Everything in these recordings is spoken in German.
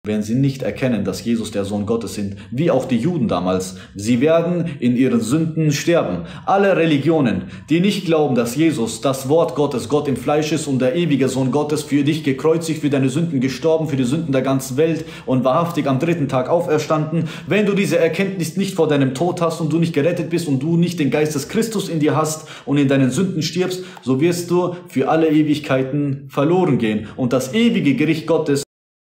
werden sie nicht erkennen, dass Jesus der Sohn Gottes sind, wie auch die Juden damals. Sie werden in ihren Sünden sterben. Alle Religionen, die nicht glauben, dass Jesus, das Wort Gottes, Gott im Fleisch ist und der ewige Sohn Gottes, für dich gekreuzigt, für deine Sünden gestorben, für die Sünden der ganzen Welt und wahrhaftig am dritten Tag auferstanden. Wenn du diese Erkenntnis nicht vor deinem Tod hast und du nicht gerettet bist und du nicht den Geist des Christus in dir hast und in deinen Sünden stirbst, so wirst du für alle Ewigkeiten verloren gehen. Und das ewige Gericht Gottes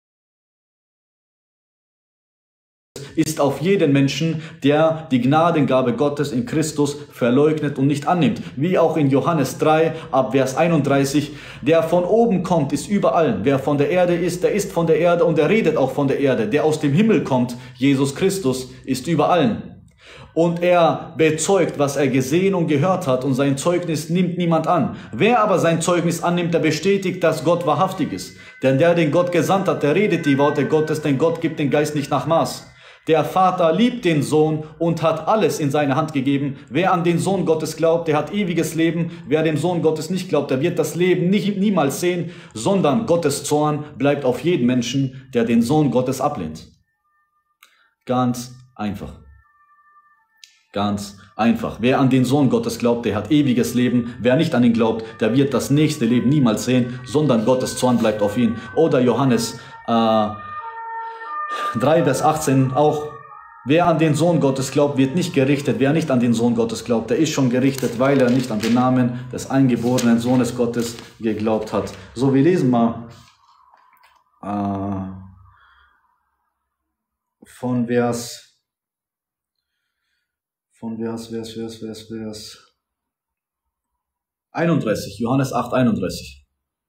ist auf jeden Menschen, der die Gnadengabe Gottes in Christus verleugnet und nicht annimmt. Wie auch in Johannes 3, ab Vers 31, der von oben kommt, ist überall. Wer von der Erde ist, der ist von der Erde und der redet auch von der Erde. Der aus dem Himmel kommt, Jesus Christus, ist überall. Und er bezeugt, was er gesehen und gehört hat, und sein Zeugnis nimmt niemand an. Wer aber sein Zeugnis annimmt, der bestätigt, dass Gott wahrhaftig ist. Denn der, den Gott gesandt hat, der redet die Worte Gottes, denn Gott gibt den Geist nicht nach Maß. Der Vater liebt den Sohn und hat alles in seine Hand gegeben. Wer an den Sohn Gottes glaubt, der hat ewiges Leben. Wer dem Sohn Gottes nicht glaubt, der wird das Leben niemals sehen, sondern Gottes Zorn bleibt auf jeden Menschen, der den Sohn Gottes ablehnt. Ganz einfach. Ganz einfach. Wer an den Sohn Gottes glaubt, der hat ewiges Leben. Wer nicht an ihn glaubt, der wird das nächste Leben niemals sehen, sondern Gottes Zorn bleibt auf ihn. Oder Johannes 3, Vers 18 auch. Wer an den Sohn Gottes glaubt, wird nicht gerichtet. Wer nicht an den Sohn Gottes glaubt, der ist schon gerichtet, weil er nicht an den Namen des eingeborenen Sohnes Gottes geglaubt hat. So, wir lesen mal von Vers 31, Johannes 8, 31.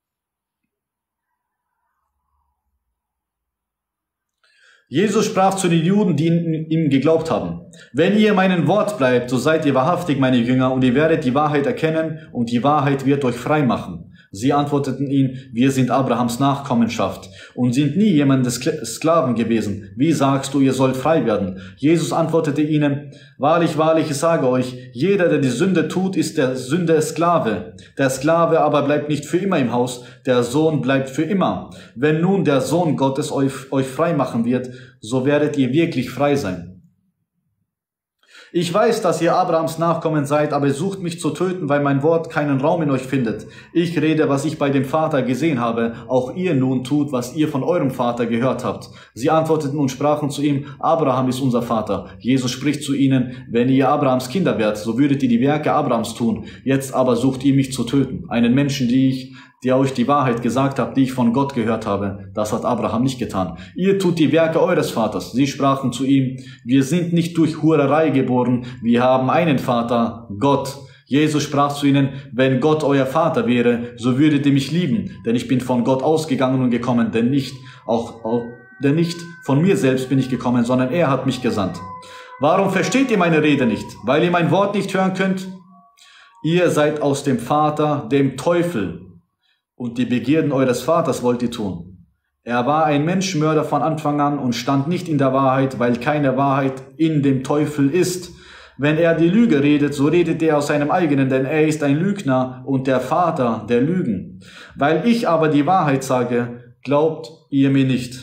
Jesus sprach zu den Juden, die ihm geglaubt haben: Wenn ihr meinem Wort bleibt, so seid ihr wahrhaftig meine Jünger, und ihr werdet die Wahrheit erkennen, und die Wahrheit wird euch frei machen. Sie antworteten ihm: Wir sind Abrahams Nachkommenschaft und sind nie jemandes Sklaven gewesen. Wie sagst du, ihr sollt frei werden? Jesus antwortete ihnen: Wahrlich, wahrlich, ich sage euch, jeder, der die Sünde tut, ist der Sünde Sklave. Der Sklave aber bleibt nicht für immer im Haus, der Sohn bleibt für immer. Wenn nun der Sohn Gottes euch frei machen wird, so werdet ihr wirklich frei sein. Ich weiß, dass ihr Abrahams Nachkommen seid, aber ihr sucht mich zu töten, weil mein Wort keinen Raum in euch findet. Ich rede, was ich bei dem Vater gesehen habe. Auch ihr nun tut, was ihr von eurem Vater gehört habt. Sie antworteten und sprachen zu ihm: Abraham ist unser Vater. Jesus spricht zu ihnen: Wenn ihr Abrahams Kinder wärt, so würdet ihr die Werke Abrahams tun. Jetzt aber sucht ihr mich zu töten. Einen Menschen, der euch die Wahrheit gesagt habt, die ich von Gott gehört habe. Das hat Abraham nicht getan. Ihr tut die Werke eures Vaters. Sie sprachen zu ihm: Wir sind nicht durch Hurerei geboren, wir haben einen Vater, Gott. Jesus sprach zu ihnen: Wenn Gott euer Vater wäre, so würdet ihr mich lieben, denn ich bin von Gott ausgegangen und gekommen, denn nicht von mir selbst bin ich gekommen, sondern er hat mich gesandt. Warum versteht ihr meine Rede nicht? Weil ihr mein Wort nicht hören könnt? Ihr seid aus dem Vater, dem Teufel, und die Begierden eures Vaters wollt ihr tun. Er war ein Menschenmörder von Anfang an und stand nicht in der Wahrheit, weil keine Wahrheit in dem Teufel ist. Wenn er die Lüge redet, so redet er aus seinem eigenen, denn er ist ein Lügner und der Vater der Lügen. Weil ich aber die Wahrheit sage, glaubt ihr mir nicht.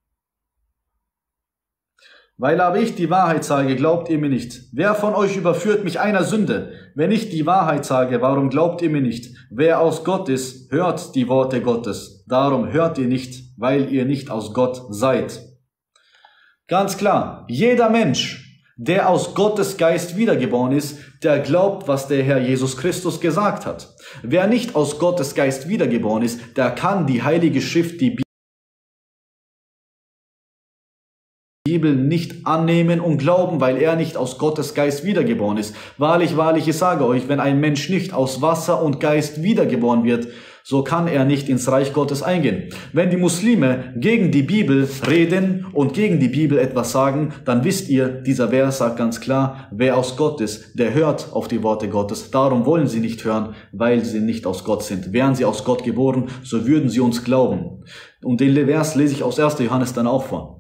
Weil aber ich die Wahrheit sage, glaubt ihr mir nicht. Wer von euch überführt mich einer Sünde? Wenn ich die Wahrheit sage, warum glaubt ihr mir nicht? Wer aus Gott ist, hört die Worte Gottes. Darum hört ihr nicht, weil ihr nicht aus Gott seid. Ganz klar, jeder Mensch, der aus Gottes Geist wiedergeboren ist, der glaubt, was der Herr Jesus Christus gesagt hat. Wer nicht aus Gottes Geist wiedergeboren ist, der kann die Heilige Schrift, die Bibel nicht annehmen und glauben, weil er nicht aus Gottes Geist wiedergeboren ist. Wahrlich, wahrlich, ich sage euch, wenn ein Mensch nicht aus Wasser und Geist wiedergeboren wird, so kann er nicht ins Reich Gottes eingehen. Wenn die Muslime gegen die Bibel reden und gegen die Bibel etwas sagen, dann wisst ihr, dieser Vers sagt ganz klar, wer aus Gott ist, der hört auf die Worte Gottes. Darum wollen sie nicht hören, weil sie nicht aus Gott sind. Wären sie aus Gott geboren, so würden sie uns glauben. Und den Vers lese ich aus 1. Johannes dann auch vor.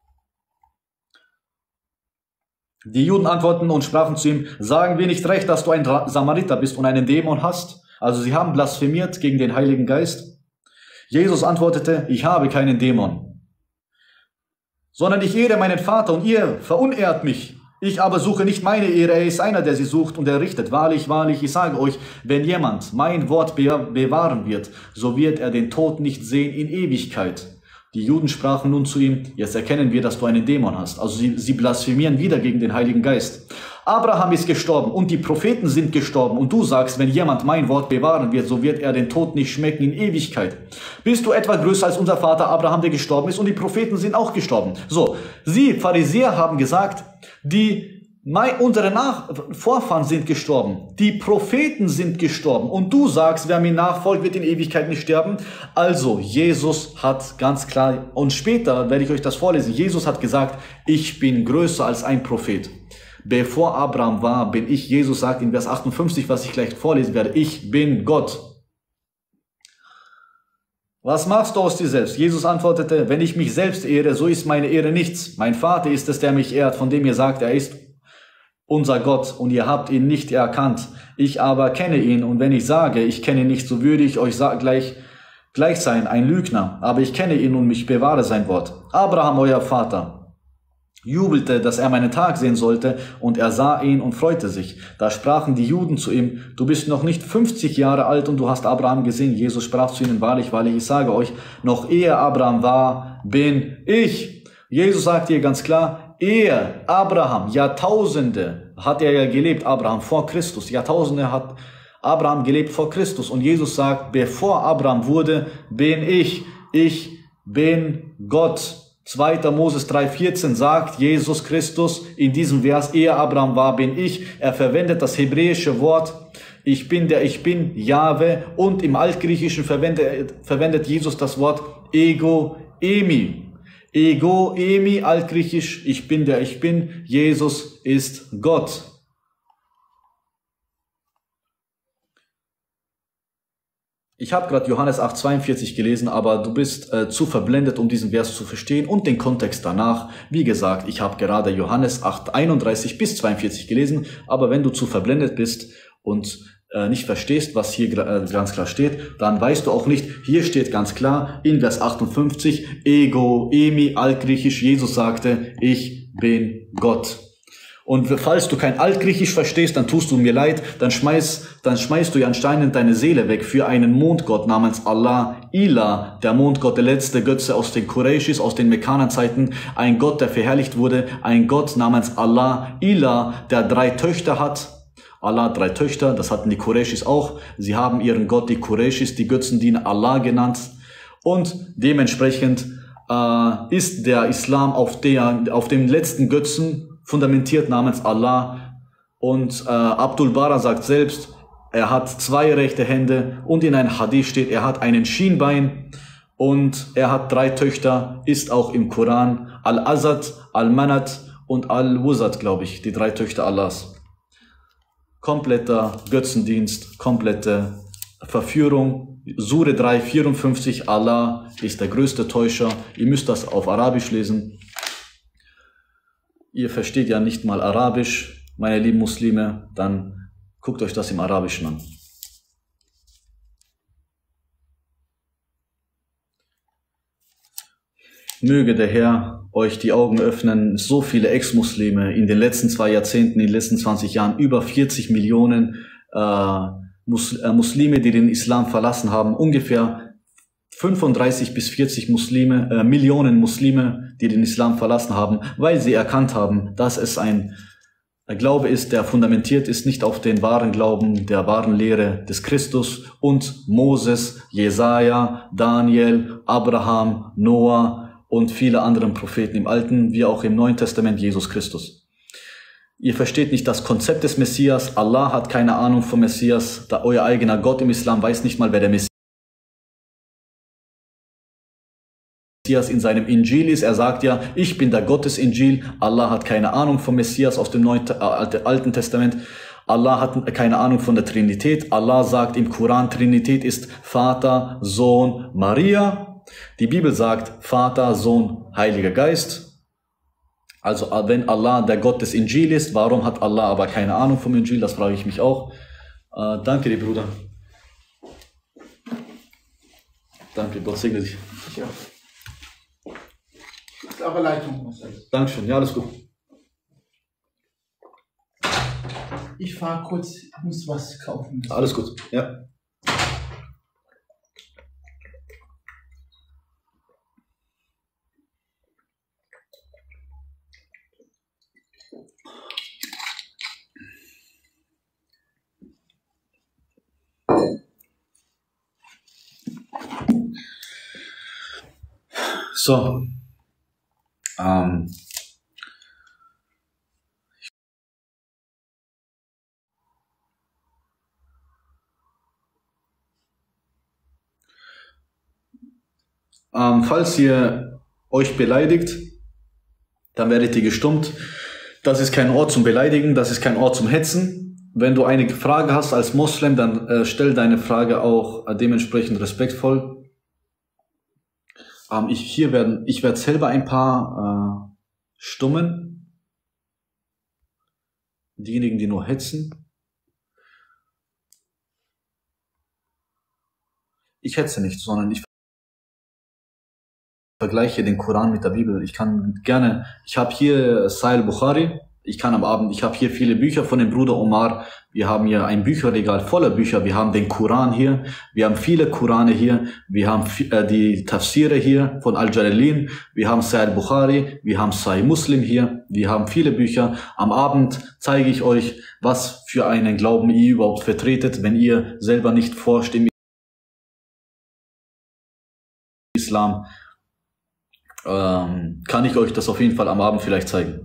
Die Juden antworten und sprachen zu ihm: Sagen wir nicht recht, dass du ein Samariter bist und einen Dämon hast? Also sie haben blasphemiert gegen den Heiligen Geist. Jesus antwortete: Ich habe keinen Dämon. sondern ich ehre meinen Vater und ihr verunehrt mich. Ich aber suche nicht meine Ehre, er ist einer, der sie sucht und er richtet. Wahrlich, wahrlich, ich sage euch, wenn jemand mein Wort bewahren wird, so wird er den Tod nicht sehen in Ewigkeit. Die Juden sprachen nun zu ihm, jetzt erkennen wir, dass du einen Dämon hast. Also sie blasphemieren wieder gegen den Heiligen Geist. Abraham ist gestorben und die Propheten sind gestorben und du sagst, wenn jemand mein Wort bewahren wird, so wird er den Tod nicht schmecken in Ewigkeit. Bist du etwa größer als unser Vater Abraham, der gestorben ist und die Propheten sind auch gestorben? So, sie, Pharisäer, haben gesagt, unsere Vorfahren sind gestorben, die Propheten sind gestorben und du sagst, wer mir nachfolgt, wird in Ewigkeit nicht sterben. Also, Jesus hat ganz klar, und später werde ich euch das vorlesen, Jesus hat gesagt, ich bin größer als ein Prophet. Bevor Abraham war, bin ich, Jesus sagt in Vers 58, was ich gleich vorlesen werde, ich bin Gott. Was machst du aus dir selbst? Jesus antwortete, wenn ich mich selbst ehre, so ist meine Ehre nichts. Mein Vater ist es, der mich ehrt, von dem ihr sagt, er ist unser Gott und ihr habt ihn nicht erkannt. Ich aber kenne ihn und wenn ich sage, ich kenne ihn nicht, so würde ich euch gleich sein, ein Lügner. Aber ich kenne ihn und mich bewahre sein Wort. Abraham, euer Vater, jubelte, dass er meinen Tag sehen sollte, und er sah ihn und freute sich. Da sprachen die Juden zu ihm, du bist noch nicht 50 Jahre alt und du hast Abraham gesehen. Jesus sprach zu ihnen, wahrlich, wahrlich, ich sage euch, noch ehe Abraham war, bin ich. Jesus sagt hier ganz klar, ehe Abraham, Jahrtausende hat er ja gelebt, Abraham vor Christus, Jahrtausende hat Abraham gelebt vor Christus, und Jesus sagt, bevor Abraham wurde, bin ich bin Gott. 2. Moses 3,14 sagt Jesus Christus in diesem Vers, ehe Abraham war, bin ich. Er verwendet das hebräische Wort, ich bin der ich bin, Jahwe, und im Altgriechischen verwendet Jesus das Wort Ego Emi. Ego Emi, Altgriechisch, ich bin der ich bin, Jesus ist Gott. Ich habe gerade Johannes 8,42 gelesen, aber du bist zu verblendet, um diesen Vers zu verstehen und den Kontext danach. Wie gesagt, ich habe gerade Johannes 8,31 bis 42 gelesen, aber wenn du zu verblendet bist und nicht verstehst, was hier ganz klar steht, dann weißt du auch nicht, hier steht ganz klar in Vers 58, Ego, Emi, Altgriechisch, Jesus sagte, ich bin Gott. Und falls du kein Altgriechisch verstehst, dann tust du mir leid, dann schmeißt du ja anscheinend deine Seele weg für einen Mondgott namens Allah, Ilah, der Mondgott, der letzte Götze aus den Qurayshis, aus den Mekkanerzeiten, ein Gott, der verherrlicht wurde, ein Gott namens Allah, Ilah, der 3 Töchter hat. Allah hat 3 Töchter, das hatten die Qurayshis auch. Sie haben ihren Gott, die Qurayshis, die Götzendiener, Allah genannt. Und dementsprechend ist der Islam auf dem letzten Götzen fundamentiert namens Allah, und Abdul Bara sagt selbst, er hat 2 rechte Hände, und in einem Hadith steht, er hat einen Schienbein und er hat 3 Töchter, ist auch im Koran Al-Azad, Al-Manat und Al-Wuzad, glaube ich, die 3 Töchter Allahs. Kompletter Götzendienst, komplette Verführung. Sure 3,54, Allah ist der größte Täuscher. Ihr müsst das auf Arabisch lesen. Ihr versteht ja nicht mal Arabisch, meine lieben Muslime, dann guckt euch das im Arabischen an. Möge der Herr euch die Augen öffnen. So viele Ex-Muslime in den letzten 2 Jahrzehnten, in den letzten 20 Jahren, über 40 Millionen Muslime, die den Islam verlassen haben, ungefähr 35 bis 40 Millionen Muslime, die den Islam verlassen haben, weil sie erkannt haben, dass es ein Glaube ist, der fundamentiert ist nicht auf den wahren Glauben, der wahren Lehre des Christus und Moses, Jesaja, Daniel, Abraham, Noah und viele anderen Propheten im Alten wie auch im Neuen Testament, Jesus Christus. Ihr versteht nicht das Konzept des Messias. Allah hat keine Ahnung vom Messias. Da euer eigener Gott im Islam weiß nicht mal, wer der Messias in seinem Injil ist. Er sagt ja, ich bin der Gott des Injil. Allah hat keine Ahnung vom Messias aus dem Alten Testament. Allah hat keine Ahnung von der Trinität. Allah sagt im Koran, Trinität ist Vater, Sohn, Maria. Die Bibel sagt Vater, Sohn, Heiliger Geist. Also wenn Allah der Gott des Injil ist, warum hat Allah aber keine Ahnung vom Injil? Das frage ich mich auch. Danke dir, Bruder. Danke, Gott segne dich. Ja. aber Leitung. Dankeschön, ja, alles gut. Ich fahre kurz, ich muss was kaufen. Alles gut, ja. So. Falls ihr euch beleidigt, dann werdet ihr gestummt. Das ist kein Ort zum Beleidigen, das ist kein Ort zum Hetzen. Wenn du eine Frage hast als Moslem, dann stell deine Frage auch dementsprechend respektvoll. Ich werde selber ein paar stummen. Diejenigen, die nur hetzen. Ich hetze nicht, sondern ich vergleiche den Koran mit der Bibel. Ich habe hier Sahih Bukhari, ich habe hier viele Bücher von dem Bruder Omar, wir haben hier ein Bücherregal voller Bücher, wir haben den Koran hier, wir haben viele Korane hier, wir haben die Tafsire hier von Al-Jalalin, wir haben Sahih Bukhari, wir haben Sahih Muslim hier, wir haben viele Bücher. Am Abend zeige ich euch, was für einen Glauben ihr überhaupt vertretet, wenn ihr selber nicht forscht im Islam. Kann ich euch das auf jeden Fall am Abend vielleicht zeigen.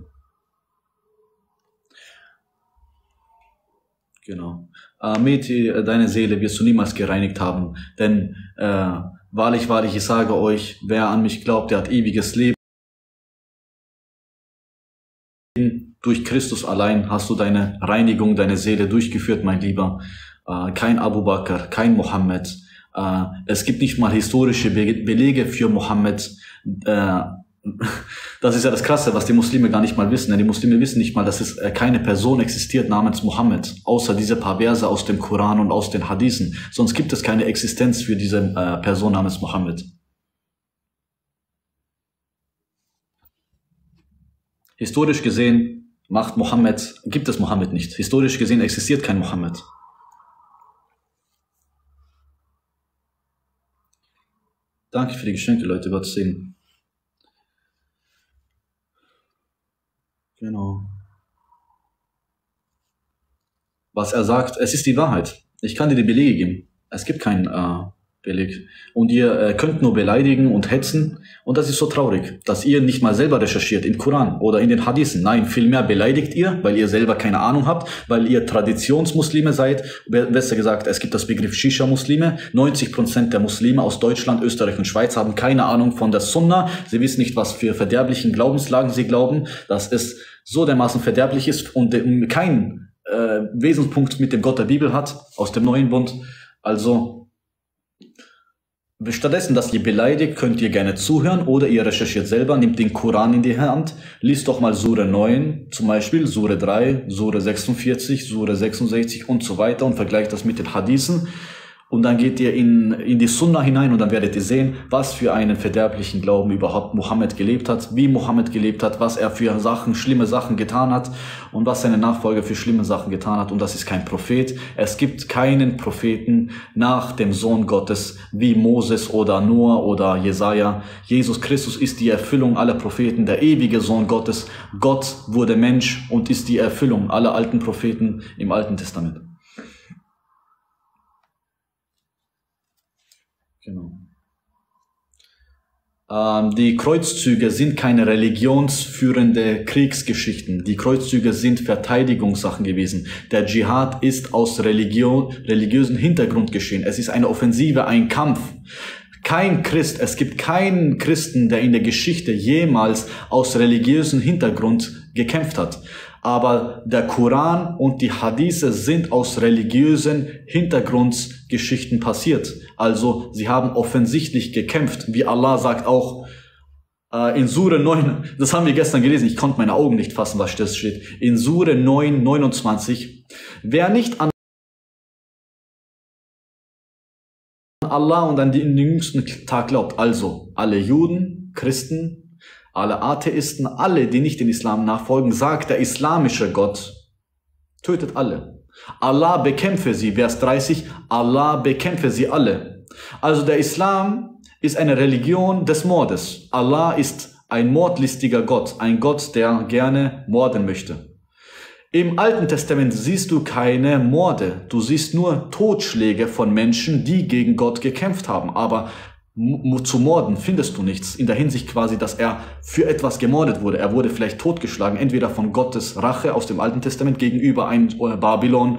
Genau. Meti, deine Seele wirst du niemals gereinigt haben, denn wahrlich, wahrlich, ich sage euch, wer an mich glaubt, der hat ewiges Leben. Durch Christus allein hast du deine Reinigung, deine Seele durchgeführt, mein Lieber. Kein Abu Bakr, kein Mohammed. Es gibt nicht mal historische Belege für Mohammed. Das ist ja das Krasse, was die Muslime gar nicht mal wissen. Denn die Muslime wissen nicht mal, dass es keine Person existiert namens Mohammed, außer diese paar Verse aus dem Koran und aus den Hadithen. Sonst gibt es keine Existenz für diese Person namens Mohammed. Historisch gesehen gibt es Mohammed nicht. Historisch gesehen existiert kein Mohammed. Danke für die Geschenke, Leute. Gott segen. Genau. Was er sagt, es ist die Wahrheit. Ich kann dir die Belege geben. Es gibt keinen Beleg. Und ihr könnt nur beleidigen und hetzen. Und das ist so traurig, dass ihr nicht mal selber recherchiert im Koran oder in den Hadithen. Nein, vielmehr beleidigt ihr, weil ihr selber keine Ahnung habt, weil ihr Traditionsmuslime seid. Besser gesagt, es gibt das Begriff Shisha-Muslime. 90% der Muslime aus Deutschland, Österreich und Schweiz haben keine Ahnung von der Sunna. Sie wissen nicht, was für verderblichen Glaubenslagen sie glauben, dass es so dermaßen verderblich ist und keinen Wesenspunkt mit dem Gott der Bibel hat, aus dem Neuen Bund. Also stattdessen, dass ihr beleidigt, könnt ihr gerne zuhören oder ihr recherchiert selber, nehmt den Koran in die Hand, liest doch mal Sure 9, zum Beispiel Sure 3, Sure 46, Sure 66 und so weiter und vergleicht das mit den Hadithen. Und dann geht ihr in die Sunna hinein und dann werdet ihr sehen, was für einen verderblichen Glauben überhaupt Mohammed gelebt hat, wie Mohammed gelebt hat, was er für schlimme Sachen getan hat und was seine Nachfolger für schlimme Sachen getan hat. Und das ist kein Prophet. Es gibt keinen Propheten nach dem Sohn Gottes wie Moses oder Noah oder Jesaja. Jesus Christus ist die Erfüllung aller Propheten, der ewige Sohn Gottes. Gott wurde Mensch und ist die Erfüllung aller alten Propheten im Alten Testament. Genau. Die Kreuzzüge sind keine religionsführende Kriegsgeschichten. Die Kreuzzüge sind Verteidigungssachen gewesen. Der Dschihad ist aus religiösen Hintergrund geschehen. Es ist eine Offensive, ein Kampf. Es gibt keinen Christen, der in der Geschichte jemals aus religiösem Hintergrund gekämpft hat. Aber der Koran und die Hadithe sind aus religiösen Hintergrundgeschichten passiert. Also sie haben offensichtlich gekämpft, wie Allah sagt auch in Sure 9, das haben wir gestern gelesen, ich konnte meine Augen nicht fassen, was das steht. In Sure 9, 29, wer nicht an Allah und an den jüngsten Tag glaubt, also alle Juden, Christen, alle Atheisten, alle, die nicht den Islam nachfolgen, sagt der islamische Gott, tötet alle. Allah bekämpfe sie, Vers 30, Allah bekämpfe sie alle. Also der Islam ist eine Religion des Mordes. Allah ist ein mordlistiger Gott, ein Gott, der gerne morden möchte. Im Alten Testament siehst du keine Morde, du siehst nur Totschläge von Menschen, die gegen Gott gekämpft haben, aber zu morden findest du nichts, in der Hinsicht quasi, dass er für etwas gemordet wurde. Er wurde vielleicht totgeschlagen, entweder von Gottes Rache aus dem Alten Testament gegenüber ein Babylon,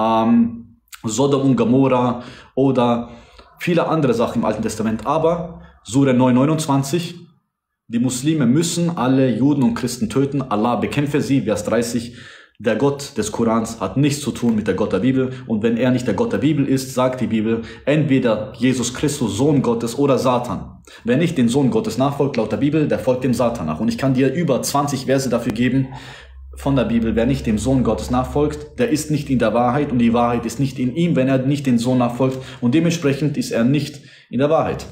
Sodom und Gomorra oder viele andere Sachen im Alten Testament. Aber Sura 9,29, die Muslime müssen alle Juden und Christen töten, Allah bekämpfe sie, Vers 30. Der Gott des Korans hat nichts zu tun mit der Gott der Bibel. Und wenn er nicht der Gott der Bibel ist, sagt die Bibel, entweder Jesus Christus, Sohn Gottes, oder Satan. Wer nicht den Sohn Gottes nachfolgt, laut der Bibel, der folgt dem Satan nach. Und ich kann dir über 20 Verse dafür geben von der Bibel. Wer nicht dem Sohn Gottes nachfolgt, der ist nicht in der Wahrheit und die Wahrheit ist nicht in ihm, wenn er nicht den Sohn nachfolgt. Und dementsprechend ist er nicht in der Wahrheit.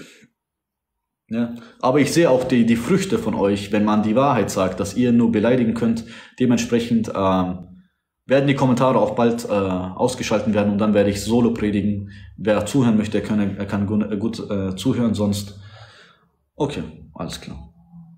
Ja, aber ich sehe auch die Früchte von euch, wenn man die Wahrheit sagt, dass ihr nur beleidigen könnt. Dementsprechend werden die Kommentare auch bald ausgeschaltet werden und dann werde ich solo predigen. Wer zuhören möchte, er kann gut zuhören, sonst... Okay, alles klar.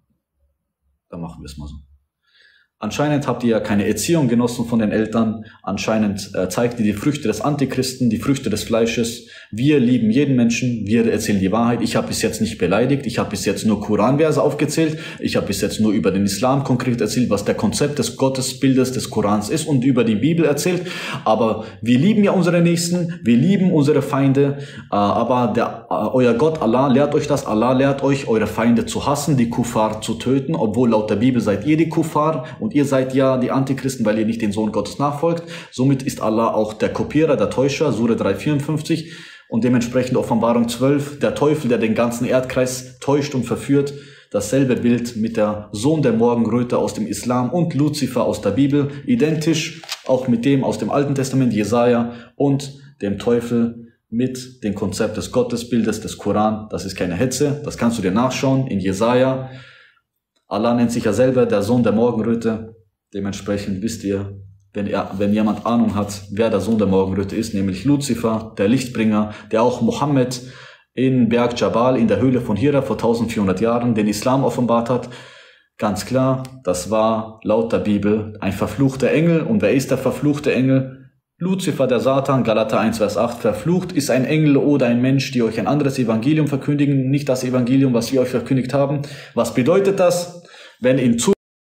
Dann machen wir es mal so. Anscheinend habt ihr ja keine Erziehung genossen von den Eltern. Anscheinend zeigt ihr die Früchte des Antichristen, die Früchte des Fleisches. Wir lieben jeden Menschen, wir erzählen die Wahrheit. Ich habe bis jetzt nicht beleidigt, ich habe bis jetzt nur Koranverse aufgezählt. Ich habe bis jetzt nur über den Islam konkret erzählt, was der Konzept des Gottesbildes des Korans ist und über die Bibel erzählt. Aber wir lieben ja unsere Nächsten, wir lieben unsere Feinde. Aber euer Gott, Allah, lehrt euch das. Allah lehrt euch, eure Feinde zu hassen, die Kuffar zu töten. Obwohl laut der Bibel seid ihr die Kuffar und ihr seid ja die Antichristen, weil ihr nicht den Sohn Gottes nachfolgt. Somit ist Allah auch der Kopierer, der Täuscher, Sura 3,54. Und dementsprechend Offenbarung 12, der Teufel, der den ganzen Erdkreis täuscht und verführt. Dasselbe Bild mit der Sohn der Morgenröte aus dem Islam und Luzifer aus der Bibel. Identisch auch mit dem aus dem Alten Testament, Jesaja, und dem Teufel mit dem Konzept des Gottesbildes des Koran. Das ist keine Hetze, das kannst du dir nachschauen in Jesaja. Allah nennt sich ja selber der Sohn der Morgenröte. Dementsprechend wisst ihr, wenn jemand Ahnung hat, wer der Sohn der Morgenröte ist, nämlich Luzifer, der Lichtbringer, der auch Mohammed in Berg Jabal, in der Höhle von Hira vor 1400 Jahren den Islam offenbart hat. Ganz klar, das war laut der Bibel ein verfluchter Engel. Und wer ist der verfluchte Engel? Luzifer, der Satan, Galater 1, Vers 8, verflucht ist ein Engel oder ein Mensch, die euch ein anderes Evangelium verkündigen, nicht das Evangelium, was wir euch verkündigt haben. Was bedeutet das? Wenn in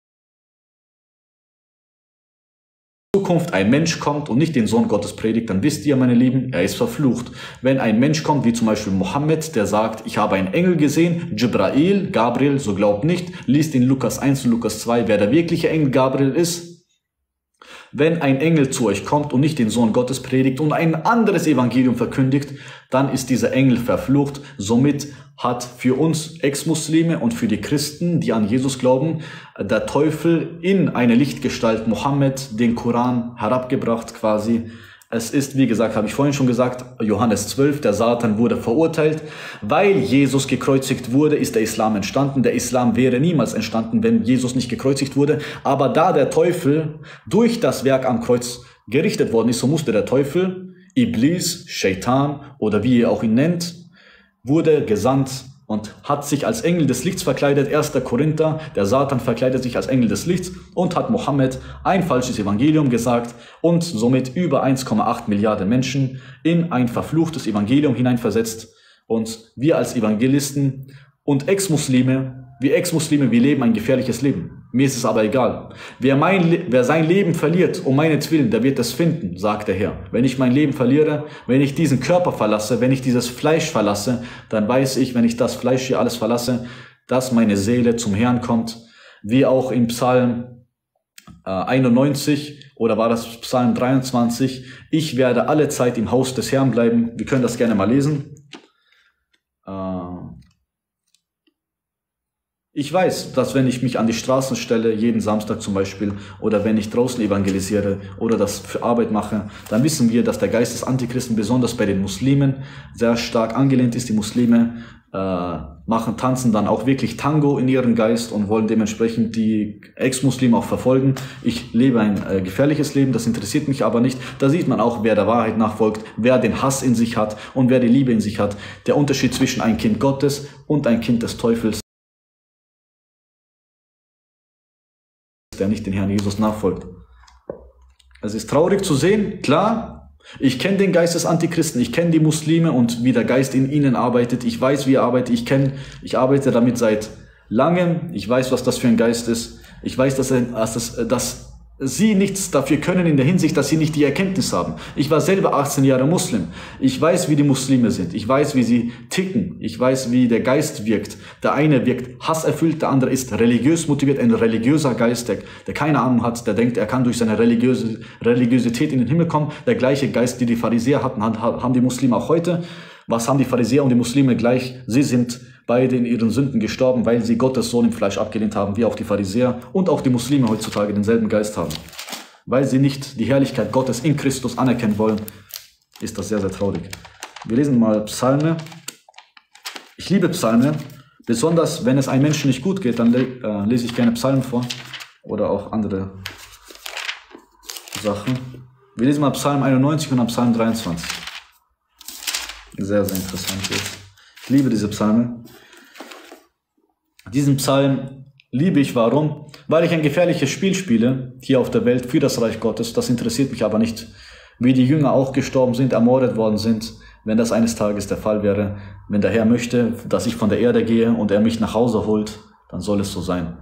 Zukunft ein Mensch kommt und nicht den Sohn Gottes predigt, dann wisst ihr, meine Lieben, er ist verflucht. Wenn ein Mensch kommt, wie zum Beispiel Mohammed, der sagt, ich habe einen Engel gesehen, Jibrail, Gabriel, so glaubt nicht, liest in Lukas 1 und Lukas 2, wer der wirkliche Engel Gabriel ist. Wenn ein Engel zu euch kommt und nicht den Sohn Gottes predigt und ein anderes Evangelium verkündigt, dann ist dieser Engel verflucht. Somit hat für uns Ex-Muslime und für die Christen, die an Jesus glauben, der Teufel in eine Lichtgestalt Mohammed den Koran herabgebracht quasi. Es ist, wie gesagt, habe ich vorhin schon gesagt, Johannes 12, der Satan wurde verurteilt. Weil Jesus gekreuzigt wurde, ist der Islam entstanden. Der Islam wäre niemals entstanden, wenn Jesus nicht gekreuzigt wurde. Aber da der Teufel durch das Werk am Kreuz gerichtet worden ist, so musste der Teufel, Iblis, Shaitan oder wie ihr auch ihn nennt, wurde gesandt und hat sich als Engel des Lichts verkleidet. 1. Korinther, der Satan verkleidet sich als Engel des Lichts und hat Mohammed ein falsches Evangelium gesagt und somit über 1,8 Milliarden Menschen in ein verfluchtes Evangelium hineinversetzt. Und wir als Evangelisten und Ex-Muslime, wir leben ein gefährliches Leben. Mir ist es aber egal. Wer sein Leben verliert, um meinetwillen, der wird es finden, sagt der Herr. Wenn ich mein Leben verliere, wenn ich diesen Körper verlasse, wenn ich dieses Fleisch verlasse, dann weiß ich, wenn ich das Fleisch hier alles verlasse, dass meine Seele zum Herrn kommt. Wie auch im Psalm 91 oder war das Psalm 23. Ich werde alle Zeit im Haus des Herrn bleiben. Wir können das gerne mal lesen. Ich weiß, dass wenn ich mich an die Straßen stelle, jeden Samstag zum Beispiel, oder wenn ich draußen evangelisiere oder das für Arbeit mache, dann wissen wir, dass der Geist des Antichristen besonders bei den Muslimen sehr stark angelehnt ist. Die Muslime tanzen dann auch wirklich Tango in ihrem Geist und wollen dementsprechend die Ex-Muslime auch verfolgen. Ich lebe ein gefährliches Leben, das interessiert mich aber nicht. Da sieht man auch, wer der Wahrheit nachfolgt, wer den Hass in sich hat und wer die Liebe in sich hat. Der Unterschied zwischen ein Kind Gottes und ein Kind des Teufels, der nicht den Herrn Jesus nachfolgt. Es ist traurig zu sehen, klar, ich kenne den Geist des Antichristen, ich kenne die Muslime und wie der Geist in ihnen arbeitet, ich weiß, wie er arbeitet, ich arbeite damit seit langem, ich weiß, was das für ein Geist ist, ich weiß, dass sie nichts dafür können in der Hinsicht, dass sie nicht die Erkenntnis haben. Ich war selber 18 Jahre Muslim. Ich weiß, wie die Muslime sind. Ich weiß, wie sie ticken. Ich weiß, wie der Geist wirkt. Der eine wirkt hasserfüllt, der andere ist religiös motiviert, ein religiöser Geist, der keine Ahnung hat, der denkt, er kann durch seine Religiosität in den Himmel kommen. Der gleiche Geist, die die Pharisäer hatten, haben die Muslime auch heute. Was haben die Pharisäer und die Muslime gleich? Sie sind beide in ihren Sünden gestorben, weil sie Gottes Sohn im Fleisch abgelehnt haben, wie auch die Pharisäer und auch die Muslime heutzutage denselben Geist haben. Weil sie nicht die Herrlichkeit Gottes in Christus anerkennen wollen, ist das sehr, sehr traurig. Wir lesen mal Psalme. Ich liebe Psalme, besonders wenn es einem Menschen nicht gut geht, dann lese ich gerne Psalmen vor oder auch andere Sachen. Wir lesen mal Psalm 91 und dann Psalm 23. Sehr, sehr interessant jetzt. Ich liebe diese Psalme. Diesen Psalm liebe ich. Warum? Weil ich ein gefährliches Spiel spiele, hier auf der Welt, für das Reich Gottes. Das interessiert mich aber nicht. Wie die Jünger auch gestorben sind, ermordet worden sind, wenn das eines Tages der Fall wäre. Wenn der Herr möchte, dass ich von der Erde gehe und er mich nach Hause holt, dann soll es so sein.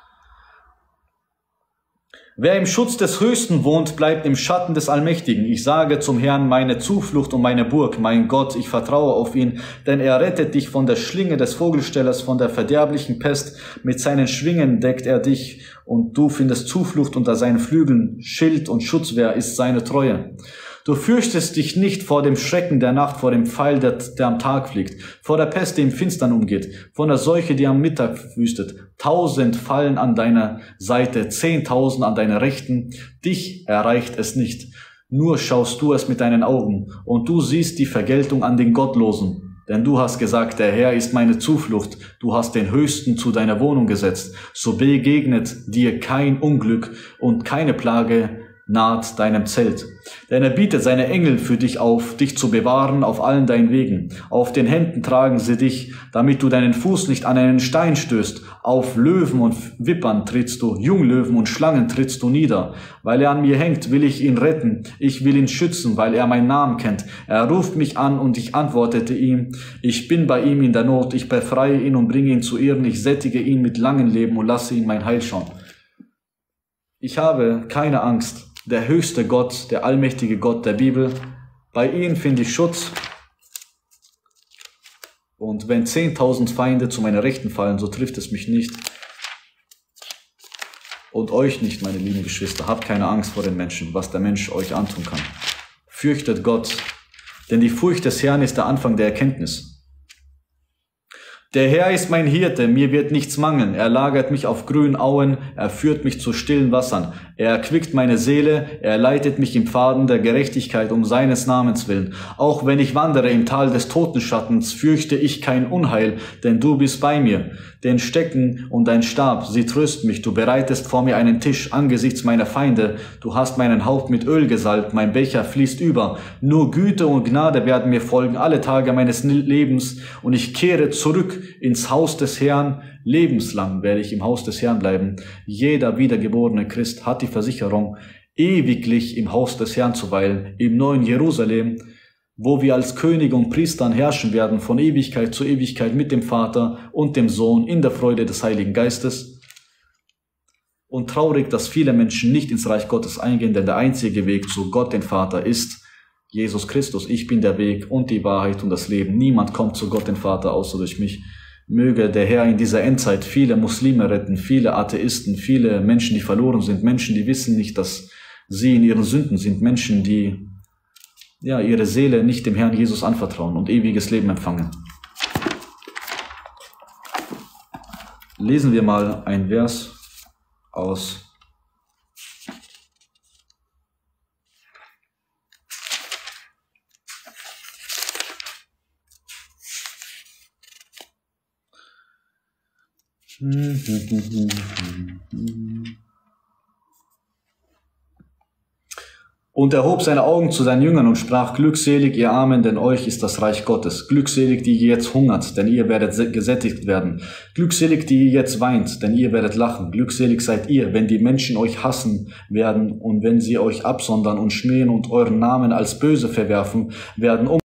Wer im Schutz des Höchsten wohnt, bleibt im Schatten des Allmächtigen. Ich sage zum Herrn, meine Zuflucht und meine Burg, mein Gott, ich vertraue auf ihn, denn er rettet dich von der Schlinge des Vogelstellers, von der verderblichen Pest. Mit seinen Schwingen deckt er dich und du findest Zuflucht unter seinen Flügeln. Schild und Schutzwehr ist seine Treue. Du fürchtest dich nicht vor dem Schrecken der Nacht, vor dem Pfeil, der am Tag fliegt, vor der Pest, die im Finstern umgeht, von der Seuche, die am Mittag wüstet. 1000 fallen an deiner Seite, 10.000 an deiner Rechten. Dich erreicht es nicht. Nur schaust du es mit deinen Augen und du siehst die Vergeltung an den Gottlosen. Denn du hast gesagt, der Herr ist meine Zuflucht. Du hast den Höchsten zu deiner Wohnung gesetzt. So begegnet dir kein Unglück und keine Plage naht deinem Zelt. Denn er bietet seine Engel für dich auf, dich zu bewahren auf allen deinen Wegen. Auf den Händen tragen sie dich, damit du deinen Fuß nicht an einen Stein stößt. Auf Löwen und Wippern trittst du, Junglöwen und Schlangen trittst du nieder. Weil er an mir hängt, will ich ihn retten. Ich will ihn schützen, weil er meinen Namen kennt. Er ruft mich an und ich antwortete ihm. Ich bin bei ihm in der Not. Ich befreie ihn und bringe ihn zu Ehren. Ich sättige ihn mit langem Leben und lasse ihn mein Heil schauen. Ich habe keine Angst. Der höchste Gott, der allmächtige Gott der Bibel. Bei ihm finde ich Schutz. Und wenn 10.000 Feinde zu meiner Rechten fallen, so trifft es mich nicht. Und euch nicht, meine lieben Geschwister. Habt keine Angst vor den Menschen, was der Mensch euch antun kann. Fürchtet Gott, denn die Furcht des Herrn ist der Anfang der Erkenntnis. Der Herr ist mein Hirte, mir wird nichts mangeln. Er lagert mich auf grünen Auen, er führt mich zu stillen Wassern. Er erquickt meine Seele, er leitet mich im Pfaden der Gerechtigkeit um seines Namens willen. Auch wenn ich wandere im Tal des Totenschattens, fürchte ich kein Unheil, denn du bist bei mir. Den Stecken und dein Stab, sie trösten mich. Du bereitest vor mir einen Tisch angesichts meiner Feinde. Du hast meinen Haupt mit Öl gesalbt, mein Becher fließt über. Nur Güte und Gnade werden mir folgen alle Tage meines Lebens und ich kehre zurück ins Haus des Herrn. Lebenslang werde ich im Haus des Herrn bleiben. Jeder wiedergeborene Christ hat die Versicherung, ewiglich im Haus des Herrn zu weilen, im neuen Jerusalem, wo wir als Könige und Priestern herrschen werden von Ewigkeit zu Ewigkeit mit dem Vater und dem Sohn in der Freude des Heiligen Geistes. Und traurig, dass viele Menschen nicht ins Reich Gottes eingehen, denn der einzige Weg zu Gott, den Vater, ist Jesus Christus. Ich bin der Weg und die Wahrheit und das Leben. Niemand kommt zu Gott, den Vater, außer durch mich. Möge der Herr in dieser Endzeit viele Muslime retten, viele Atheisten, viele Menschen, die verloren sind, Menschen, die wissen nicht, dass sie in ihren Sünden sind, Menschen, die ihre Seele nicht dem Herrn Jesus anvertrauen und ewiges Leben empfangen. lesen wir mal ein Vers aus Und er hob seine Augen zu seinen Jüngern und sprach, glückselig ihr Armen, denn euch ist das Reich Gottes. Glückselig, die ihr jetzt hungert, denn ihr werdet gesättigt werden. Glückselig, die ihr jetzt weint, denn ihr werdet lachen. Glückselig seid ihr, wenn die Menschen euch hassen werden und wenn sie euch absondern und schmähen und euren Namen als böse verwerfen werden, um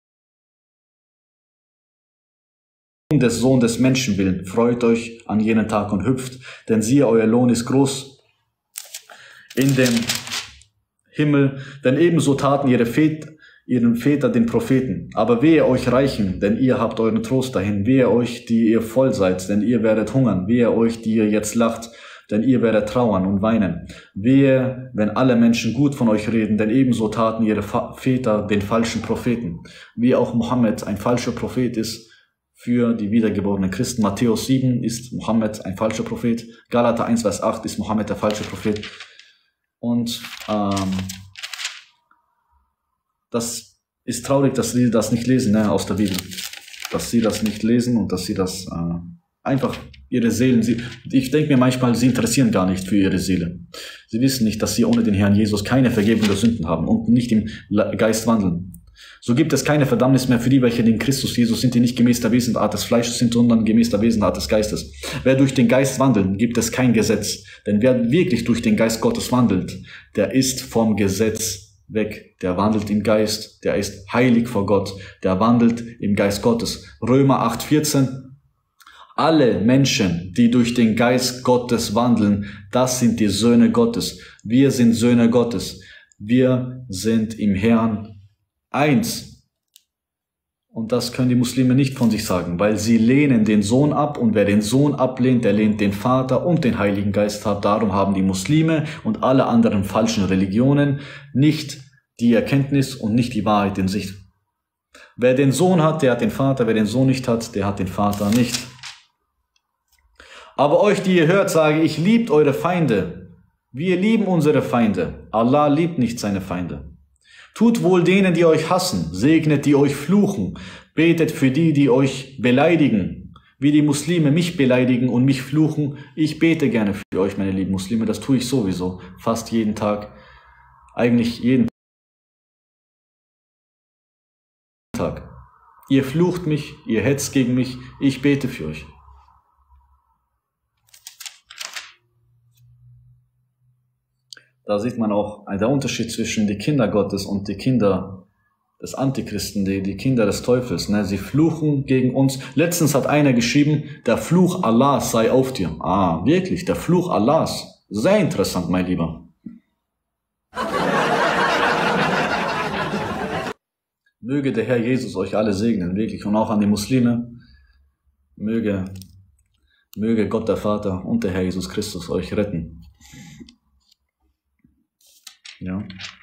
des Sohn des Menschen willen. Freut euch an jenen Tag und hüpft, denn siehe, euer Lohn ist groß in dem Himmel, denn ebenso taten ihren Väter den Propheten. Aber wehe euch Reichen, denn ihr habt euren Trost dahin. Wehe euch, die ihr voll seid, denn ihr werdet hungern. Wehe euch, die ihr jetzt lacht, denn ihr werdet trauern und weinen. Wehe, wenn alle Menschen gut von euch reden, denn ebenso taten ihre Väter den falschen Propheten. Wie auch Mohammed ein falscher Prophet ist für die wiedergeborenen Christen. Matthäus 7 ist Mohammed ein falscher Prophet. Galater 1, Vers 8 ist Mohammed der falsche Prophet. Und das ist traurig, dass sie das nicht lesen, ne, aus der Bibel. Dass sie das nicht lesen und dass sie das einfach ihre Seelen, ich denke mir manchmal, sie interessieren gar nicht für ihre Seele. Sie wissen nicht, dass sie ohne den Herrn Jesus keine Vergebung der Sünden haben und nicht im Geist wandeln. So gibt es keine Verdammnis mehr für die, welche in Christus Jesus sind, die nicht gemäß der Wesenart des Fleisches sind, sondern gemäß der Wesenart des Geistes. Wer durch den Geist wandelt, gibt es kein Gesetz. Denn wer wirklich durch den Geist Gottes wandelt, der ist vom Gesetz weg. Der wandelt im Geist, der ist heilig vor Gott, der wandelt im Geist Gottes. Römer 8,14. Alle Menschen, die durch den Geist Gottes wandeln, das sind die Söhne Gottes. Wir sind Söhne Gottes. Wir sind im Herrn eins. Und das können die Muslime nicht von sich sagen, weil sie lehnen den Sohn ab und wer den Sohn ablehnt, der lehnt den Vater und den Heiligen Geist ab. Darum haben die Muslime und alle anderen falschen Religionen nicht die Erkenntnis und nicht die Wahrheit in sich. Wer den Sohn hat, der hat den Vater, wer den Sohn nicht hat, der hat den Vater nicht. Aber euch, die ihr hört, sage ich, liebt eure Feinde. Wir lieben unsere Feinde. Allah liebt nicht seine Feinde. Tut wohl denen, die euch hassen, segnet die euch fluchen, betet für die, die euch beleidigen, wie die Muslime mich beleidigen und mich fluchen. Ich bete gerne für euch, meine lieben Muslime, das tue ich sowieso, fast jeden Tag, eigentlich jeden Tag. Ihr flucht mich, ihr hetzt gegen mich, ich bete für euch. Da sieht man auch der Unterschied zwischen die Kinder Gottes und die Kinder des Antichristen, die Kinder des Teufels. Ne? Sie fluchen gegen uns. Letztens hat einer geschrieben, der Fluch Allahs sei auf dir. Ah, wirklich, der Fluch Allahs. Sehr interessant, mein Lieber. Möge der Herr Jesus euch alle segnen, wirklich. Und auch an die Muslime. Möge Gott der Vater und der Herr Jesus Christus euch retten. Ja.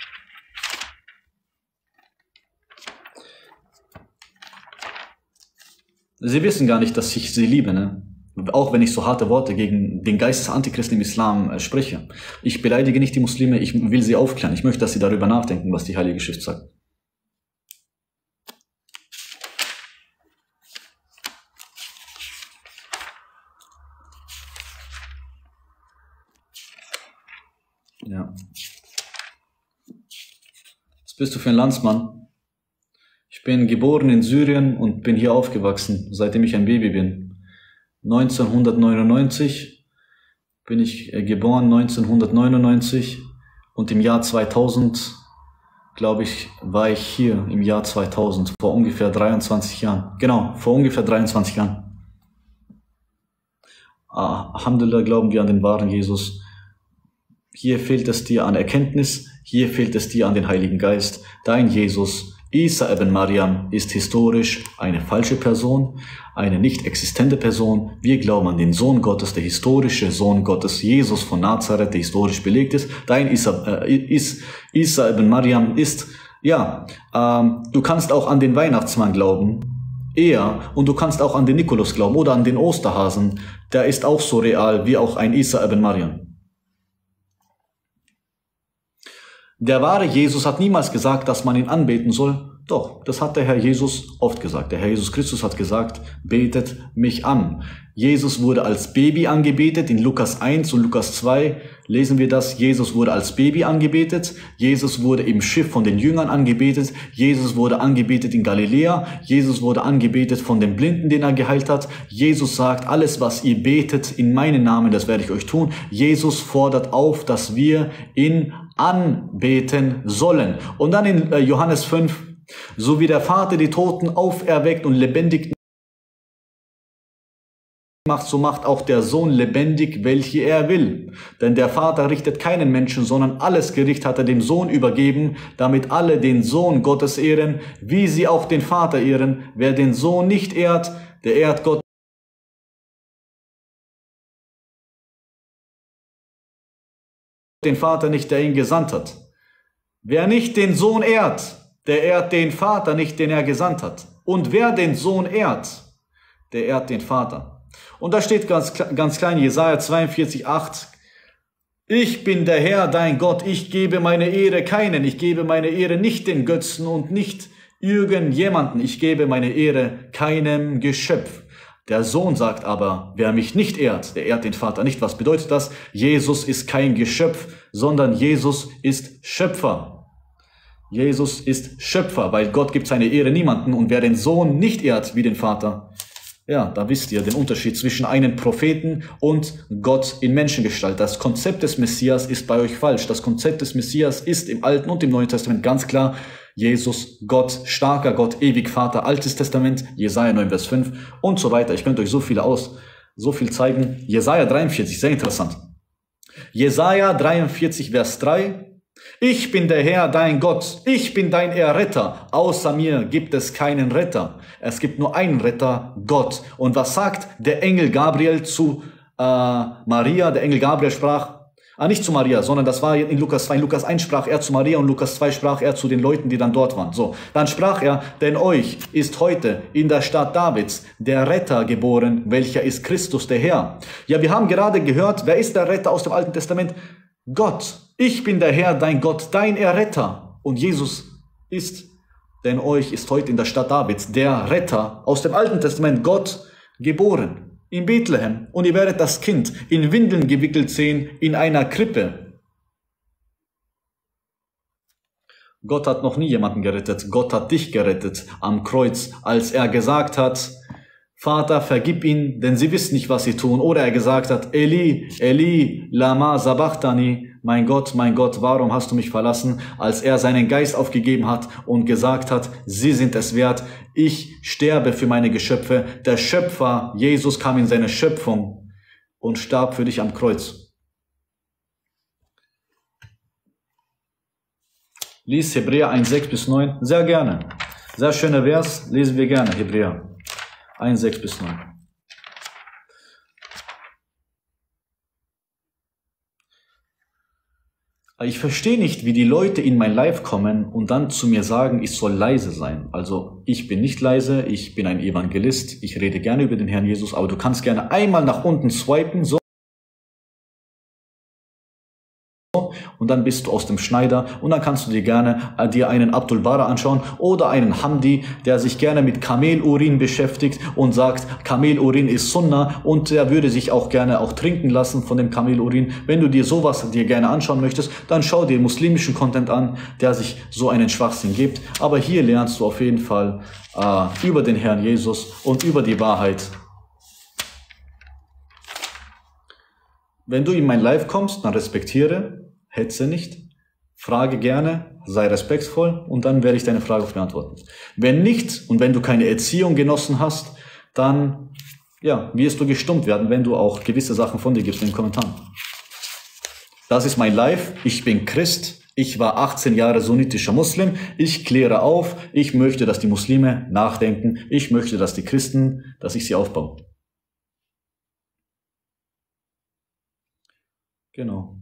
Sie wissen gar nicht, dass ich sie liebe, ne? Auch wenn ich so harte Worte gegen den Geist des Antichristen im Islam spreche. Ich beleidige nicht die Muslime, ich will sie aufklären. Ich möchte, dass sie darüber nachdenken, was die Heilige Schrift sagt. Ja. Was bist du für ein Landsmann? Ich bin geboren in Syrien und bin hier aufgewachsen, seitdem ich ein Baby bin. 1999 bin ich geboren, 1999 und im Jahr 2000, glaube ich, war ich hier im Jahr 2000, vor ungefähr 23 Jahren. Genau, vor ungefähr 23 Jahren. Alhamdulillah, glauben wir an den wahren Jesus. Hier fehlt es dir an Erkenntnis, hier fehlt es dir an den Heiligen Geist. Dein Jesus, Isa ibn Maryam, ist historisch eine falsche Person, eine nicht existente Person. Wir glauben an den Sohn Gottes, der historische Sohn Gottes, Jesus von Nazareth, der historisch belegt ist. Dein Isa ibn Maryam ist, ja, du kannst auch an den Weihnachtsmann glauben. eher, und du kannst auch an den Nikolaus glauben oder an den Osterhasen, der ist auch so real wie auch ein Isa ibn Maryam. Der wahre Jesus hat niemals gesagt, dass man ihn anbeten soll. Doch, das hat der Herr Jesus oft gesagt. Der Herr Jesus Christus hat gesagt, betet mich an. Jesus wurde als Baby angebetet. In Lukas 1 und Lukas 2 lesen wir das. Jesus wurde als Baby angebetet. Jesus wurde im Schiff von den Jüngern angebetet. Jesus wurde angebetet in Galiläa. Jesus wurde angebetet von dem Blinden, den er geheilt hat. Jesus sagt, alles, was ihr betet in meinem Namen, das werde ich euch tun. Jesus fordert auf, dass wir ihn anbeten sollen. Und dann in Johannes 5, so wie der Vater die Toten auferweckt und lebendig macht, so macht auch der Sohn lebendig, welche er will. Denn der Vater richtet keinen Menschen, sondern alles Gericht hat er dem Sohn übergeben, damit alle den Sohn Gottes ehren, wie sie auch den Vater ehren. Wer den Sohn nicht ehrt, der ehrt Gott, den Vater nicht, der ihn gesandt hat. Wer nicht den Sohn ehrt, der ehrt den Vater nicht, den er gesandt hat. Und wer den Sohn ehrt, der ehrt den Vater. Und da steht ganz klein, Jesaja 42,8. Ich bin der Herr, dein Gott, ich gebe meine Ehre keinen, ich gebe meine Ehre nicht den Götzen und nicht irgendjemanden, ich gebe meine Ehre keinem Geschöpf. Der Sohn sagt aber, wer mich nicht ehrt, der ehrt den Vater nicht. Was bedeutet das? Jesus ist kein Geschöpf, sondern Jesus ist Schöpfer. Jesus ist Schöpfer, weil Gott gibt seine Ehre niemanden, und wer den Sohn nicht ehrt wie den Vater, ja, da wisst ihr den Unterschied zwischen einem Propheten und Gott in Menschengestalt. Das Konzept des Messias ist bei euch falsch. Das Konzept des Messias ist im Alten und im Neuen Testament ganz klar Jesus, Gott, starker Gott, ewig Vater, Altes Testament, Jesaja 9, Vers 5 und so weiter. Ich könnte euch so viel zeigen. Jesaja 43, sehr interessant. Jesaja 43, Vers 3. Ich bin der Herr, dein Gott, ich bin dein Erretter, außer mir gibt es keinen Retter. Es gibt nur einen Retter, Gott. Und was sagt der Engel Gabriel zu Maria? Der Engel Gabriel sprach, nicht zu Maria, sondern das war in Lukas 2. In Lukas 1 sprach er zu Maria und Lukas 2 sprach er zu den Leuten, die dann dort waren. So, dann sprach er, denn euch ist heute in der Stadt Davids der Retter geboren, welcher ist Christus der Herr. Ja, wir haben gerade gehört, wer ist der Retter aus dem Alten Testament? Gott. Ich bin der Herr, dein Gott, dein Erretter. Und Jesus ist, denn euch ist heute in der Stadt Davids der Retter aus dem Alten Testament, Gott, geboren. In Bethlehem. Und ihr werdet das Kind in Windeln gewickelt sehen, in einer Krippe. Gott hat noch nie jemanden gerettet. Gott hat dich gerettet am Kreuz, als er gesagt hat, Vater, vergib ihnen, denn sie wissen nicht, was sie tun. Oder er gesagt hat, Eli, Eli, lama sabachthani, mein Gott, warum hast du mich verlassen? Als er seinen Geist aufgegeben hat und gesagt hat, sie sind es wert, ich sterbe für meine Geschöpfe. Der Schöpfer, Jesus, kam in seine Schöpfung und starb für dich am Kreuz. Lies Hebräer 1, 6 bis 9. Sehr gerne. Sehr schöner Vers, lesen wir gerne, Hebräer 1, 6 bis 9. Ich verstehe nicht, wie die Leute in mein Live kommen und dann zu mir sagen, ich soll leise sein. Also ich bin nicht leise, ich bin ein Evangelist, ich rede gerne über den Herrn Jesus, aber du kannst gerne einmal nach unten swipen, so. Und dann bist du aus dem Schneider und dann kannst du dir gerne einen Abdul Bara anschauen oder einen Hamdi, der sich gerne mit Kamelurin beschäftigt und sagt, Kamelurin ist Sunnah und er würde sich auch gerne trinken lassen von dem Kamelurin. Wenn du dir sowas gerne anschauen möchtest, dann schau dir muslimischen Content an, der sich so einen Schwachsinn gibt. Aber hier lernst du auf jeden Fall über den Herrn Jesus und über die Wahrheit. Wenn du in mein Live kommst, dann respektiere, hetze nicht, frage gerne, sei respektvoll und dann werde ich deine Frage beantworten. Wenn nicht und wenn du keine Erziehung genossen hast, dann wirst du gestummt werden, wenn du auch gewisse Sachen von dir gibst in den Kommentaren. Das ist mein Live, ich bin Christ, ich war 18 Jahre sunnitischer Muslim, ich kläre auf, ich möchte, dass die Muslime nachdenken, ich möchte, dass die Christen, dass ich sie aufbaue. Genau.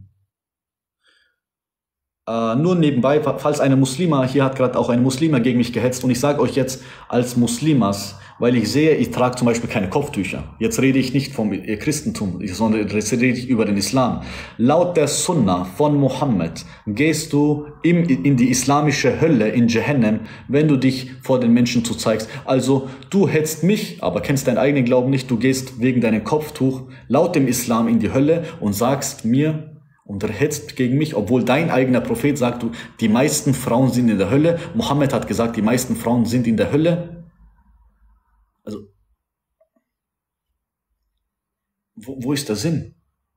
Nur nebenbei, falls eine Muslima, hier hat gerade auch ein Muslima gegen mich gehetzt und ich sage euch jetzt als Muslimas, weil ich sehe, ich trage zum Beispiel keine Kopftücher. Jetzt rede ich nicht vom Christentum, sondern jetzt rede ich über den Islam. Laut der Sunna von Mohammed gehst du in die islamische Hölle, in Jahannam, wenn du dich vor den Menschen zuzeigst. Also du hetzt mich, aber kennst deinen eigenen Glauben nicht. Du gehst wegen deinem Kopftuch laut dem Islam in die Hölle und sagst mir und hetzt gegen mich, obwohl dein eigener Prophet sagt, die meisten Frauen sind in der Hölle. Mohammed hat gesagt, die meisten Frauen sind in der Hölle. Also, wo ist der Sinn?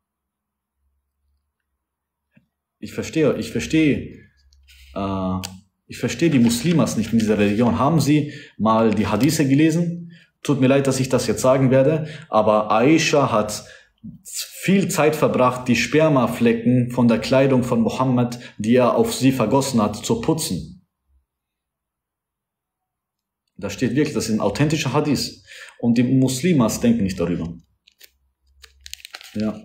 Ich verstehe die Muslimas nicht in dieser Religion. Haben Sie mal die Hadithe gelesen? Tut mir leid, dass ich das jetzt sagen werde, aber Aisha hat viel Zeit verbracht, die Spermaflecken von der Kleidung von Mohammed, die er auf sie vergossen hat, zu putzen. Da steht wirklich, das ist ein authentischer Hadith. Und die Muslimas denken nicht darüber. Ja.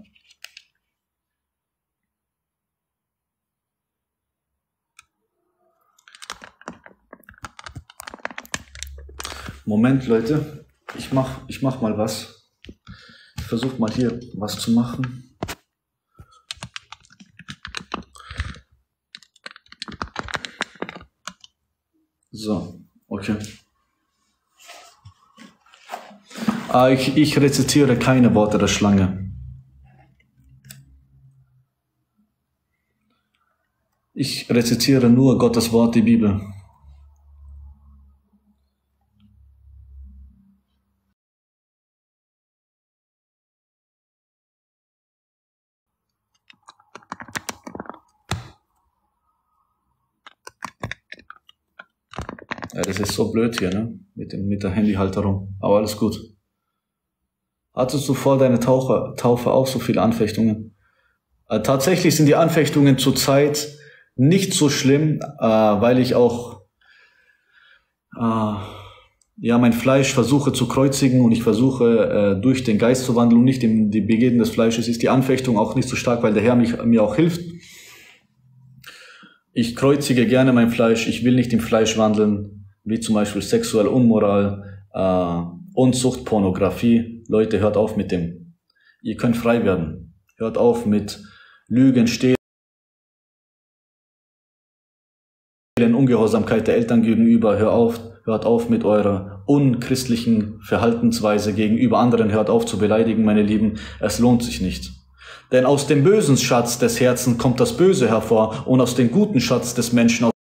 Moment, Leute. Ich mach mal was. Ich versuche mal hier was zu machen. So, okay. Ich rezitiere keine Worte der Schlange. Ich rezitiere nur Gottes Wort, die Bibel. Ja, das ist so blöd hier, ne? Mit der Handyhalterung. Aber alles gut. Hattest du vor deiner Taufe auch so viele Anfechtungen? Tatsächlich sind die Anfechtungen zurzeit nicht so schlimm, weil ich auch mein Fleisch versuche zu kreuzigen und ich versuche durch den Geist zu wandeln und nicht in die Begierden des Fleisches. Ist die Anfechtung auch nicht so stark, weil der Herr mir auch hilft. Ich kreuzige gerne mein Fleisch. Ich will nicht im Fleisch wandeln, wie zum Beispiel sexuelle Unmoral, Unzucht, Pornografie. Leute, hört auf mit dem. Ihr könnt frei werden. Hört auf mit Lügen, Stehlen, Ungehorsamkeit der Eltern gegenüber. Hört auf mit eurer unchristlichen Verhaltensweise gegenüber anderen. Hört auf zu beleidigen, meine Lieben. Es lohnt sich nicht. Denn aus dem bösen Schatz des Herzens kommt das Böse hervor und aus dem guten Schatz des Menschen aus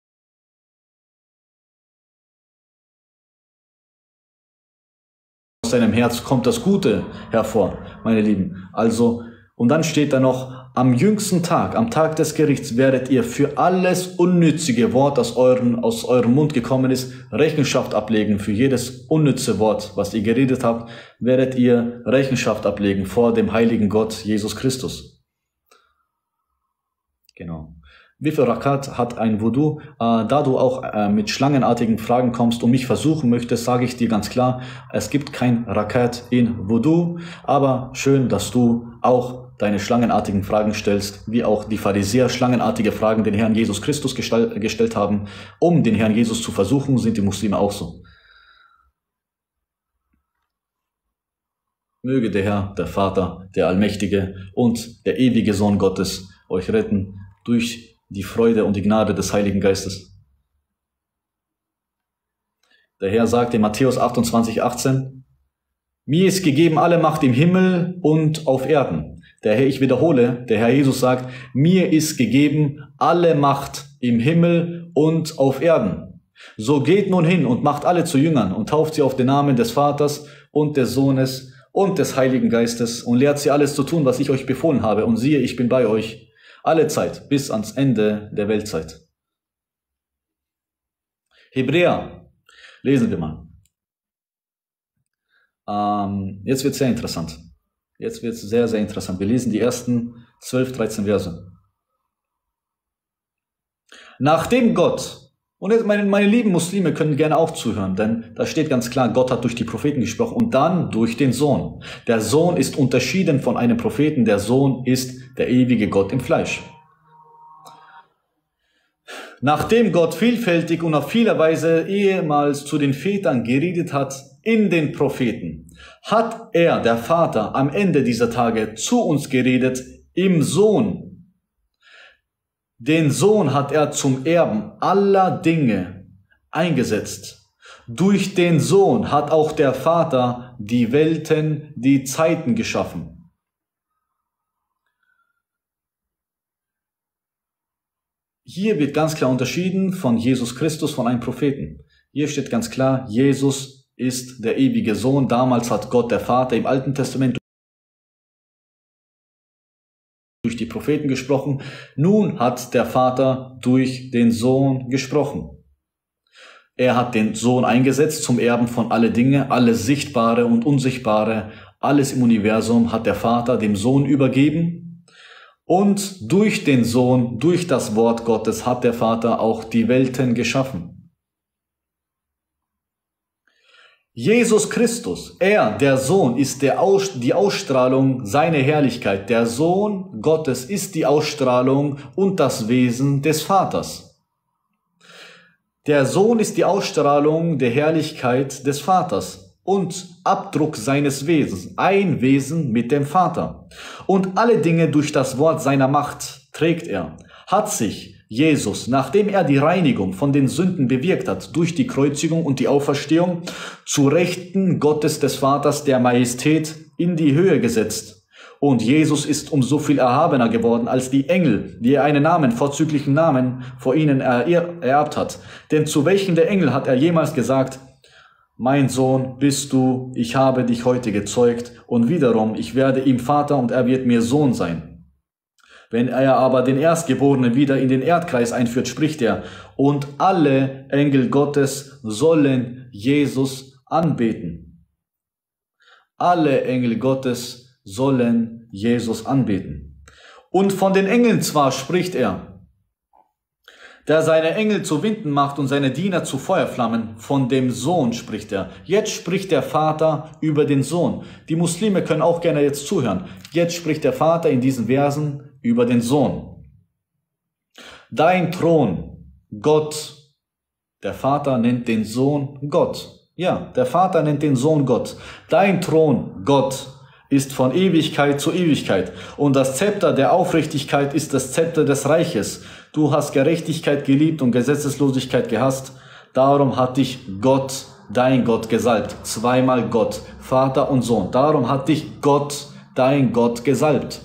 seinem Herz kommt das Gute hervor, meine Lieben. Also, und dann steht da noch, am jüngsten Tag, am Tag des Gerichts, werdet ihr für alles unnützige Wort, das aus eurem Mund gekommen ist, Rechenschaft ablegen. Für jedes unnütze Wort, was ihr geredet habt, werdet ihr Rechenschaft ablegen vor dem heiligen Gott, Jesus Christus. Genau. Wie viel Rakat hat ein Wudu? Da du auch mit schlangenartigen Fragen kommst und mich versuchen möchtest, sage ich dir ganz klar, es gibt kein Rakat in Wudu, aber schön, dass du auch deine schlangenartigen Fragen stellst, wie auch die Pharisäer schlangenartige Fragen den Herrn Jesus Christus gestellt haben, um den Herrn Jesus zu versuchen, sind die Muslime auch so. Möge der Herr, der Vater, der Allmächtige und der ewige Sohn Gottes euch retten durch die Freude und die Gnade des Heiligen Geistes. Der Herr sagt in Matthäus 28,18, mir ist gegeben alle Macht im Himmel und auf Erden. Der Herr, ich wiederhole, der Herr Jesus sagt, mir ist gegeben alle Macht im Himmel und auf Erden. So geht nun hin und macht alle zu Jüngern und tauft sie auf den Namen des Vaters und des Sohnes und des Heiligen Geistes und lehrt sie alles zu tun, was ich euch befohlen habe. Und siehe, ich bin bei euch alle Zeit bis ans Ende der Weltzeit. Hebräer, lesen wir mal. Jetzt wird es sehr interessant. Jetzt wird es sehr, sehr interessant. Wir lesen die ersten 12, 13 Verse. Nachdem Gott, und jetzt meine lieben Muslime können gerne auch zuhören, denn da steht ganz klar, Gott hat durch die Propheten gesprochen und dann durch den Sohn. Der Sohn ist unterschieden von einem Propheten, der Sohn ist der ewige Gott im Fleisch. Nachdem Gott vielfältig und auf viele Weise ehemals zu den Vätern geredet hat, in den Propheten hat er, der Vater, am Ende dieser Tage zu uns geredet im Sohn. Den Sohn hat er zum Erben aller Dinge eingesetzt. Durch den Sohn hat auch der Vater die Welten, die Zeiten geschaffen. Hier wird ganz klar unterschieden von Jesus Christus, von einem Propheten. Hier steht ganz klar, Jesus ist der ewige Sohn. Damals hat Gott, der Vater, im Alten Testament durch die Propheten gesprochen. Nun hat der Vater durch den Sohn gesprochen. Er hat den Sohn eingesetzt zum Erben von alle Dinge, alles Sichtbare und Unsichtbare, alles im Universum hat der Vater dem Sohn übergeben. Und durch den Sohn, durch das Wort Gottes hat der Vater auch die Welten geschaffen. Jesus Christus, er, der Sohn, ist die Ausstrahlung seiner Herrlichkeit. Der Sohn Gottes ist die Ausstrahlung und das Wesen des Vaters. Der Sohn ist die Ausstrahlung der Herrlichkeit des Vaters und Abdruck seines Wesens, ein Wesen mit dem Vater. Und alle Dinge durch das Wort seiner Macht trägt er, hat sich Jesus, nachdem er die Reinigung von den Sünden bewirkt hat, durch die Kreuzigung und die Auferstehung, zu Rechten Gottes des Vaters der Majestät in die Höhe gesetzt. Und Jesus ist um so viel erhabener geworden als die Engel, die er einen Namen, vorzüglichen Namen vor ihnen ererbt hat. Denn zu welchen der Engel hat er jemals gesagt, mein Sohn bist du, ich habe dich heute gezeugt, und wiederum, ich werde ihm Vater und er wird mir Sohn sein. Wenn er aber den Erstgeborenen wieder in den Erdkreis einführt, spricht er, und alle Engel Gottes sollen Jesus anbeten. Alle Engel Gottes sollen Jesus anbeten. Und von den Engeln zwar spricht er, der seine Engel zu Winden macht und seine Diener zu Feuerflammen, von dem Sohn spricht er. Jetzt spricht der Vater über den Sohn. Die Muslime können auch gerne jetzt zuhören. Jetzt spricht der Vater in diesen Versen über den Sohn. Dein Thron, Gott. Der Vater nennt den Sohn Gott. Ja, der Vater nennt den Sohn Gott. Dein Thron, Gott, ist von Ewigkeit zu Ewigkeit. Und das Zepter der Aufrichtigkeit ist das Zepter des Reiches. Du hast Gerechtigkeit geliebt und Gesetzeslosigkeit gehasst. Darum hat dich Gott, dein Gott, gesalbt. Zweimal Gott, Vater und Sohn. Darum hat dich Gott, dein Gott, gesalbt.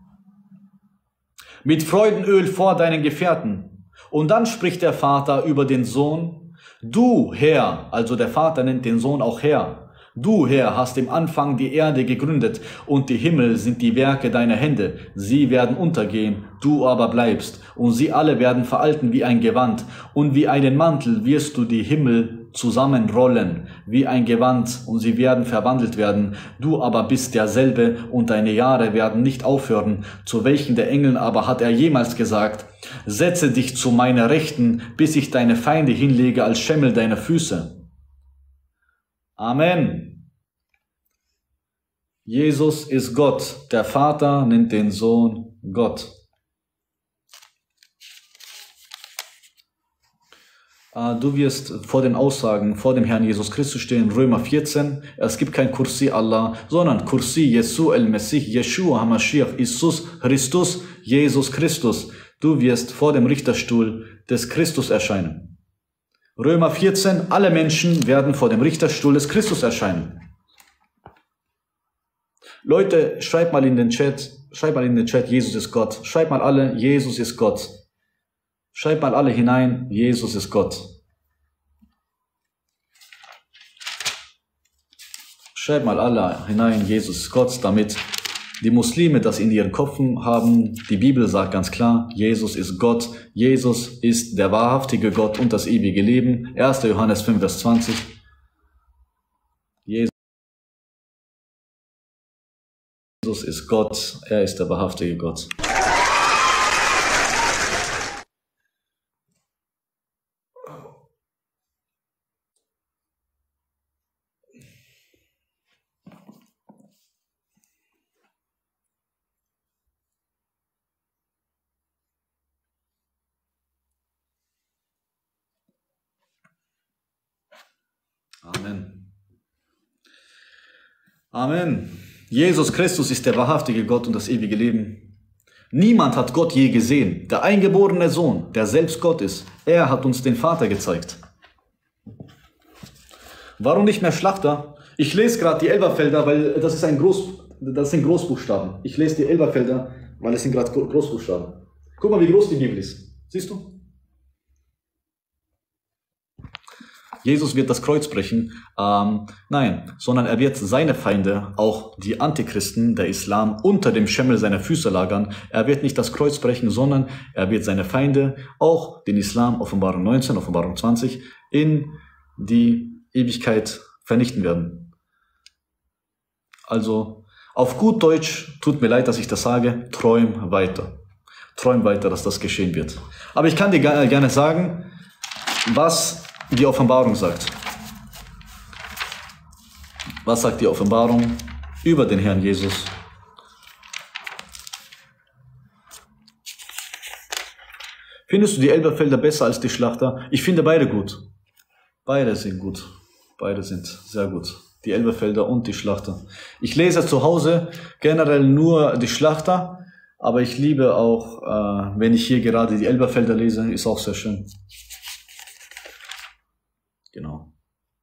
Mit Freudenöl vor deinen Gefährten. Und dann spricht der Vater über den Sohn. Du, Herr, also der Vater nennt den Sohn auch Herr. Du, Herr, hast im Anfang die Erde gegründet und die Himmel sind die Werke deiner Hände. Sie werden untergehen, du aber bleibst. Und sie alle werden veralten wie ein Gewand. Und wie einen Mantel wirst du die Himmel zusammenrollen, wie ein Gewand, und sie werden verwandelt werden. Du aber bist derselbe und deine Jahre werden nicht aufhören. Zu welchen der Engeln aber hat er jemals gesagt, setze dich zu meiner Rechten, bis ich deine Feinde hinlege als Schemmel deiner Füße. Amen. Jesus ist Gott. Der Vater nennt den Sohn Gott. Du wirst vor den Aussagen, vor dem Herrn Jesus Christus stehen, Römer 14. Es gibt kein Kursi Allah, sondern Kursi Jesu el-Mesih, Yeshua HaMashiach, Jesus Christus, Jesus Christus. Du wirst vor dem Richterstuhl des Christus erscheinen. Römer 14, alle Menschen werden vor dem Richterstuhl des Christus erscheinen. Leute, schreibt mal in den Chat, Jesus ist Gott. Schreibt mal alle, Jesus ist Gott. Schreibt mal alle hinein, Jesus ist Gott. Schreibt mal alle hinein, Jesus ist Gott, damit die Muslime das in ihren Köpfen haben. Die Bibel sagt ganz klar, Jesus ist Gott. Jesus ist der wahrhaftige Gott und das ewige Leben. 1. Johannes 5, Vers 20. Jesus ist Gott. Er ist der wahrhaftige Gott. Amen. Amen. Jesus Christus ist der wahrhaftige Gott und das ewige Leben. Niemand hat Gott je gesehen. Der eingeborene Sohn, der selbst Gott ist, er hat uns den Vater gezeigt. Warum nicht mehr Schlachter? Ich lese gerade die Elberfelder, weil das sind Großbuchstaben. Ich lese die Elberfelder, weil es sind gerade Großbuchstaben. Guck mal, wie groß die Bibel ist. Siehst du? Jesus wird das Kreuz brechen. Nein, sondern er wird seine Feinde, auch die Antichristen, der Islam, unter dem Schemmel seiner Füße lagern. Er wird nicht das Kreuz brechen, sondern er wird seine Feinde, auch den Islam, Offenbarung 19, Offenbarung 20, in die Ewigkeit vernichten werden. Also, auf gut Deutsch, tut mir leid, dass ich das sage, träum weiter. Träum weiter, dass das geschehen wird. Aber ich kann dir gerne sagen, was die Offenbarung sagt. Was sagt die Offenbarung über den Herrn Jesus? Findest du die Elberfelder besser als die Schlachter? Ich finde beide gut. Beide sind gut. Beide sind sehr gut. Die Elberfelder und die Schlachter. Ich lese zu Hause generell nur die Schlachter, aber ich liebe auch, wenn ich hier gerade die Elberfelder lese, ist auch sehr schön. Genau.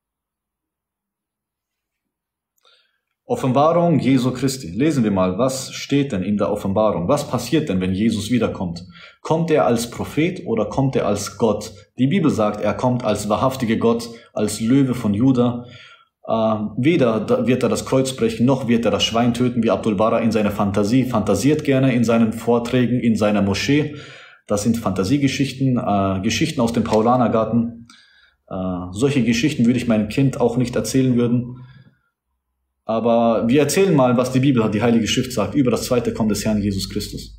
Offenbarung Jesu Christi. Lesen wir mal, was steht denn in der Offenbarung? Was passiert denn, wenn Jesus wiederkommt? Kommt er als Prophet oder kommt er als Gott? Die Bibel sagt, er kommt als wahrhaftiger Gott, als Löwe von Juda. Weder wird er das Kreuz brechen, noch wird er das Schwein töten, wie Abdul Bara in seiner Fantasie fantasiert gerne in seinen Vorträgen, in seiner Moschee. Das sind Fantasiegeschichten, Geschichten aus dem Paulanergarten. Solche Geschichten würde ich meinem Kind auch nicht erzählen würden. Aber wir erzählen mal, was die Bibel, die Heilige Schrift sagt, über das zweite Kommen des Herrn Jesus Christus.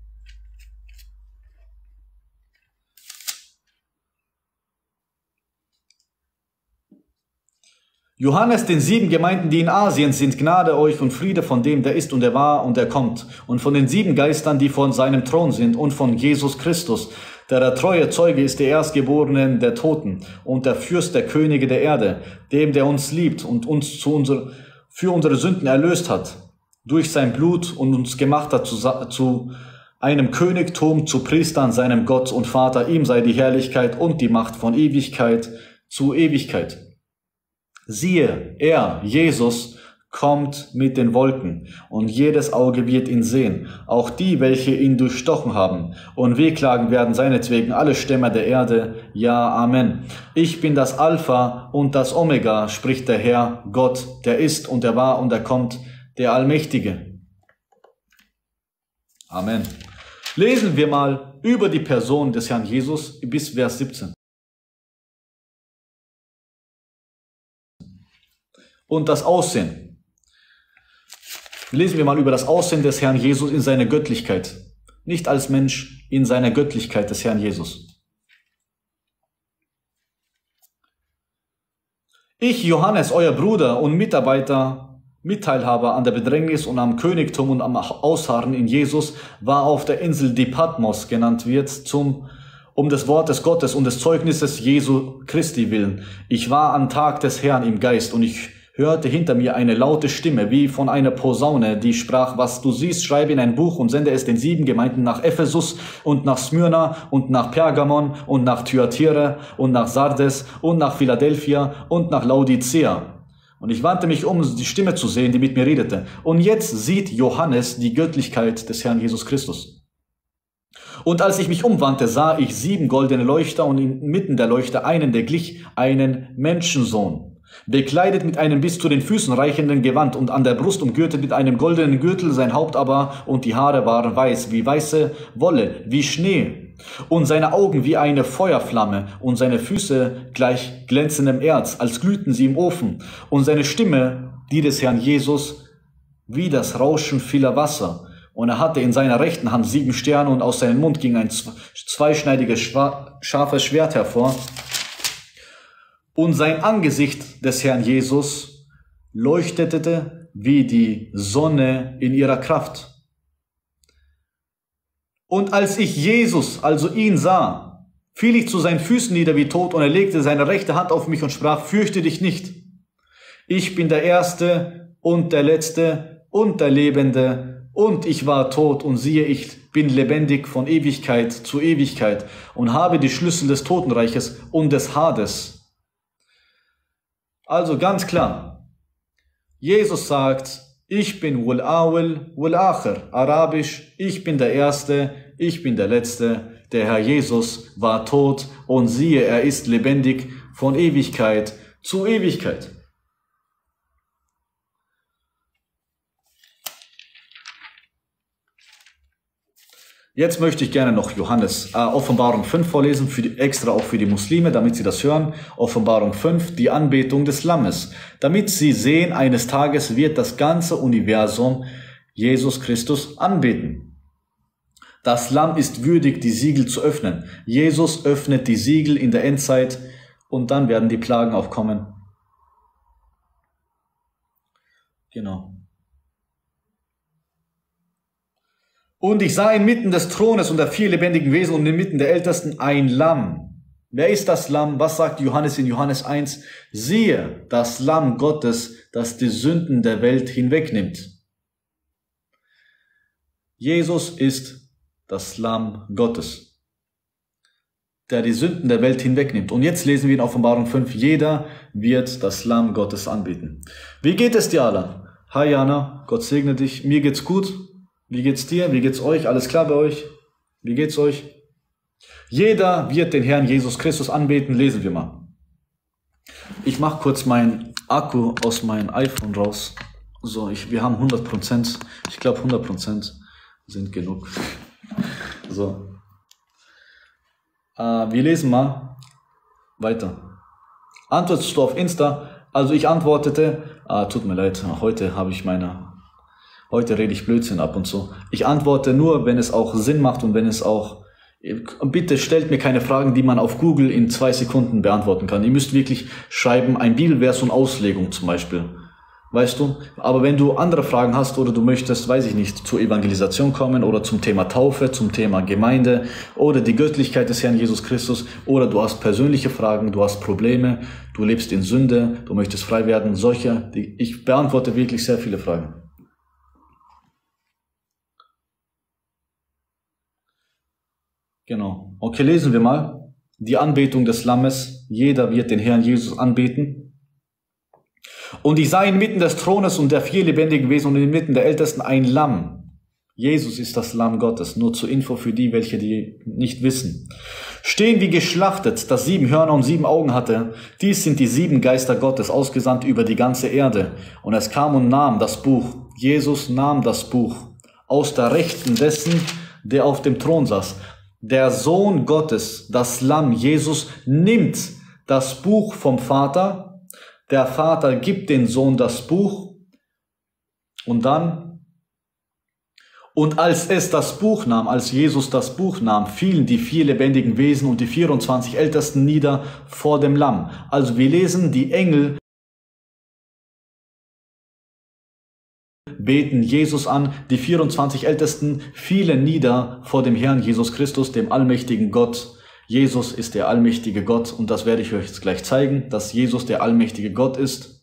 Johannes den 7 Gemeinden, die in Asien sind, Gnade euch und Friede von dem, der ist und der war und der kommt, und von den 7 Geistern, die vor seinem Thron sind, und von Jesus Christus, der treue Zeuge ist, der Erstgeborenen der Toten und der Fürst der Könige der Erde, dem, der uns liebt und uns für unsere Sünden erlöst hat, durch sein Blut und uns gemacht hat zu einem Königtum, zu Priestern, seinem Gott und Vater. Ihm sei die Herrlichkeit und die Macht von Ewigkeit zu Ewigkeit. Siehe, er, Jesus, kommt mit den Wolken, und jedes Auge wird ihn sehen, auch die, welche ihn durchstochen haben, und wehklagen werden seinetwegen alle Stämme der Erde. Ja, Amen. Ich bin das Alpha und das Omega, spricht der Herr, Gott, der ist und der war und der kommt, der Allmächtige. Amen. Lesen wir mal über die Person des Herrn Jesus bis Vers 17. Und das Aussehen. Lesen wir mal über das Aussehen des Herrn Jesus in seiner Göttlichkeit. Nicht als Mensch, in seiner Göttlichkeit des Herrn Jesus. Ich, Johannes, euer Bruder und Mitarbeiter, Mitteilhaber an der Bedrängnis und am Königtum und am Ausharren in Jesus, war auf der Insel, die Patmos genannt wird, um des Wortes Gottes und des Zeugnisses Jesu Christi willen. Ich war am Tag des Herrn im Geist, und ich hörte hinter mir eine laute Stimme, wie von einer Posaune, die sprach: Was du siehst, schreibe in ein Buch und sende es den 7 Gemeinden nach Ephesus und nach Smyrna und nach Pergamon und nach Thyatira und nach Sardes und nach Philadelphia und nach Laodicea. Und ich wandte mich um die Stimme zu sehen, die mit mir redete. Und jetzt sieht Johannes die Göttlichkeit des Herrn Jesus Christus. Und als ich mich umwandte, sah ich 7 goldene Leuchter und inmitten der Leuchter einen, der glich einen Menschensohn, bekleidet mit einem bis zu den Füßen reichenden Gewand und an der Brust umgürtet mit einem goldenen Gürtel, sein Haupt aber und die Haare waren weiß, wie weiße Wolle, wie Schnee, und seine Augen wie eine Feuerflamme und seine Füße gleich glänzendem Erz, als glühten sie im Ofen, und seine Stimme, die des Herrn Jesus, wie das Rauschen vieler Wasser. Und er hatte in seiner rechten Hand 7 Sterne, und aus seinem Mund ging ein zweischneidiges, scharfes Schwert hervor. Und sein Angesicht des Herrn Jesus leuchtete wie die Sonne in ihrer Kraft. Und als ich Jesus, also ihn sah, fiel ich zu seinen Füßen nieder wie tot, und er legte seine rechte Hand auf mich und sprach: Fürchte dich nicht. Ich bin der Erste und der Letzte und der Lebende, und ich war tot, und siehe, ich bin lebendig von Ewigkeit zu Ewigkeit und habe die Schlüssel des Totenreiches und des Hades. Also ganz klar, Jesus sagt, ich bin Wal Awwal Wal Akhir, arabisch, ich bin der Erste, ich bin der Letzte. Der Herr Jesus war tot, und siehe, er ist lebendig von Ewigkeit zu Ewigkeit. Jetzt möchte ich gerne noch Offenbarung 5 vorlesen, extra auch für die Muslime, damit sie das hören. Offenbarung 5, die Anbetung des Lammes. Damit sie sehen, eines Tages wird das ganze Universum Jesus Christus anbeten. Das Lamm ist würdig, die Siegel zu öffnen. Jesus öffnet die Siegel in der Endzeit, und dann werden die Plagen auch kommen. Genau. Und ich sah inmitten des Thrones und der 4 lebendigen Wesen und inmitten der Ältesten ein Lamm. Wer ist das Lamm? Was sagt Johannes in Johannes 1? Siehe, das Lamm Gottes, das die Sünden der Welt hinwegnimmt. Jesus ist das Lamm Gottes, der die Sünden der Welt hinwegnimmt. Und jetzt lesen wir in Offenbarung 5, jeder wird das Lamm Gottes anbeten. Wie geht es dir, Allah? Hi Jana, Gott segne dich. Mir geht's gut. Wie geht's dir? Wie geht's euch? Alles klar bei euch? Wie geht's euch? Jeder wird den Herrn Jesus Christus anbeten. Lesen wir mal. Ich mache kurz meinen Akku aus meinem iPhone raus. So, wir haben 100%. Ich glaube 100% sind genug. So. Wir lesen mal weiter. Antwortest du auf Insta? Also ich antwortete, tut mir leid, heute rede ich Blödsinn ab und zu. Ich antworte nur, wenn es auch Sinn macht und wenn es auch, bitte stellt mir keine Fragen, die man auf Google in 2 Sekunden beantworten kann. Ihr müsst wirklich schreiben, ein Bibelvers und Auslegung zum Beispiel. Weißt du? Aber wenn du andere Fragen hast oder du möchtest, weiß ich nicht, zur Evangelisation kommen oder zum Thema Taufe, zum Thema Gemeinde oder die Göttlichkeit des Herrn Jesus Christus, oder du hast persönliche Fragen, du hast Probleme, du lebst in Sünde, du möchtest frei werden, ich beantworte wirklich sehr viele Fragen. Genau. Okay, lesen wir mal. Die Anbetung des Lammes. Jeder wird den Herrn Jesus anbeten. Und ich sah inmitten des Thrones und der 4 lebendigen Wesen und inmitten der Ältesten ein Lamm. Jesus ist das Lamm Gottes. Nur zur Info für die, welche die nicht wissen. Stehen wie geschlachtet, das 7 Hörner und 7 Augen hatte. Dies sind die 7 Geister Gottes, ausgesandt über die ganze Erde. Und es kam und nahm das Buch. Jesus nahm das Buch aus der Rechten dessen, der auf dem Thron saß. Der Sohn Gottes, das Lamm, Jesus, nimmt das Buch vom Vater. Der Vater gibt den Sohn das Buch. Und als Jesus das Buch nahm, fielen die 4 lebendigen Wesen und die 24 Ältesten nieder vor dem Lamm. Also wir lesen, die Engel beten Jesus an, die 24 Ältesten fielen nieder vor dem Herrn Jesus Christus, dem allmächtigen Gott. Jesus ist der allmächtige Gott, und das werde ich euch jetzt gleich zeigen, dass Jesus der allmächtige Gott ist.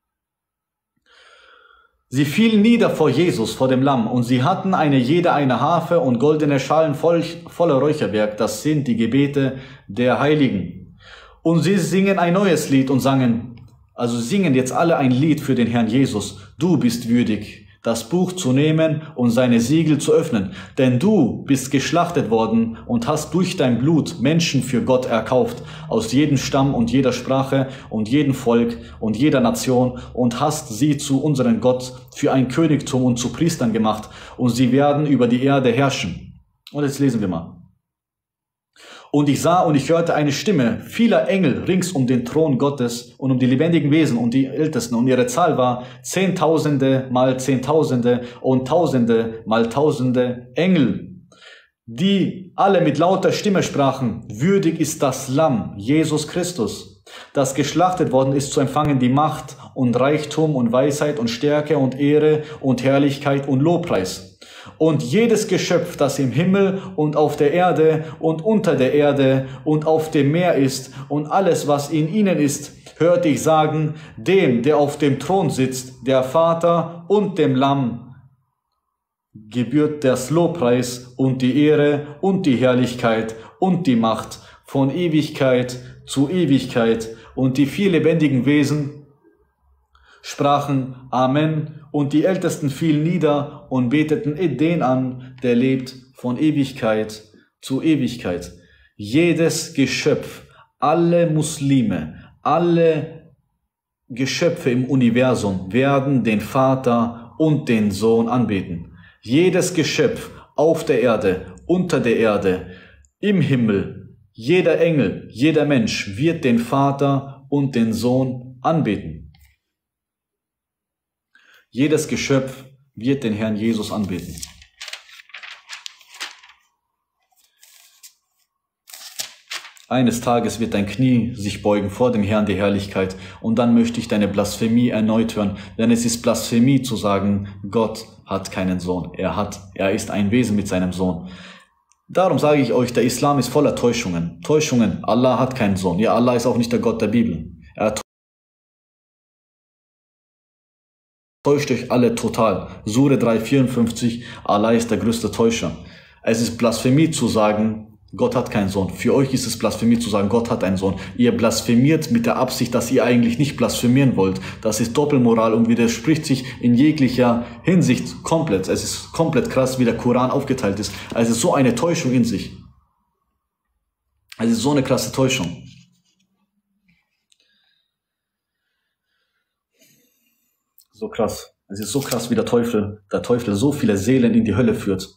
Sie fielen nieder vor Jesus, vor dem Lamm, und sie hatten jede eine Harfe und goldene Schalen voller Räucherwerk, das sind die Gebete der Heiligen. Und sie singen ein neues Lied und singen jetzt alle ein Lied für den Herrn Jesus. Du bist würdig, das Buch zu nehmen und seine Siegel zu öffnen. Denn du bist geschlachtet worden und hast durch dein Blut Menschen für Gott erkauft, aus jedem Stamm und jeder Sprache und jedem Volk und jeder Nation, und hast sie zu unserem Gott für ein Königtum und zu Priestern gemacht, und sie werden über die Erde herrschen. Und jetzt lesen wir mal. Und ich sah und ich hörte eine Stimme vieler Engel rings um den Thron Gottes und um die lebendigen Wesen und die Ältesten. Und ihre Zahl war Zehntausende mal Zehntausende und Tausende mal Tausende Engel, die alle mit lauter Stimme sprachen: Würdig ist das Lamm, Jesus Christus, das geschlachtet worden ist, zu empfangen die Macht und Reichtum und Weisheit und Stärke und Ehre und Herrlichkeit und Lobpreis. Und jedes Geschöpf, das im Himmel und auf der Erde und unter der Erde und auf dem Meer ist und alles, was in ihnen ist, hörte ich sagen, dem, der auf dem Thron sitzt, der Vater und dem Lamm, gebührt das Lobpreis und die Ehre und die Herrlichkeit und die Macht von Ewigkeit zu Ewigkeit. Und die vier lebendigen Wesen sprachen Amen, und die Ältesten fielen nieder und beteten den an, der lebt von Ewigkeit zu Ewigkeit. Jedes Geschöpf, alle Muslime, alle Geschöpfe im Universum werden den Vater und den Sohn anbeten. Jedes Geschöpf auf der Erde, unter der Erde, im Himmel, jeder Engel, jeder Mensch wird den Vater und den Sohn anbeten. Jedes Geschöpf wird den Herrn Jesus anbeten. Eines Tages wird dein Knie sich beugen vor dem Herrn der Herrlichkeit, und dann möchte ich deine Blasphemie erneut hören, denn es ist Blasphemie zu sagen, Gott hat keinen Sohn. Er ist ein Wesen mit seinem Sohn. Darum sage ich euch, der Islam ist voller Täuschungen. Täuschungen, Allah hat keinen Sohn. Ja, Allah ist auch nicht der Gott der Bibel. Er täuscht euch alle total. Sure 3,54, Allah ist der größte Täuscher. Es ist Blasphemie zu sagen, Gott hat keinen Sohn. Für euch ist es Blasphemie zu sagen, Gott hat einen Sohn. Ihr blasphemiert mit der Absicht, dass ihr eigentlich nicht blasphemieren wollt. Das ist Doppelmoral und widerspricht sich in jeglicher Hinsicht komplett. Es ist komplett krass, wie der Koran aufgeteilt ist. Es ist so eine Täuschung in sich. Es ist so eine krasse Täuschung. So krass. Es ist so krass, wie der Teufel so viele Seelen in die Hölle führt.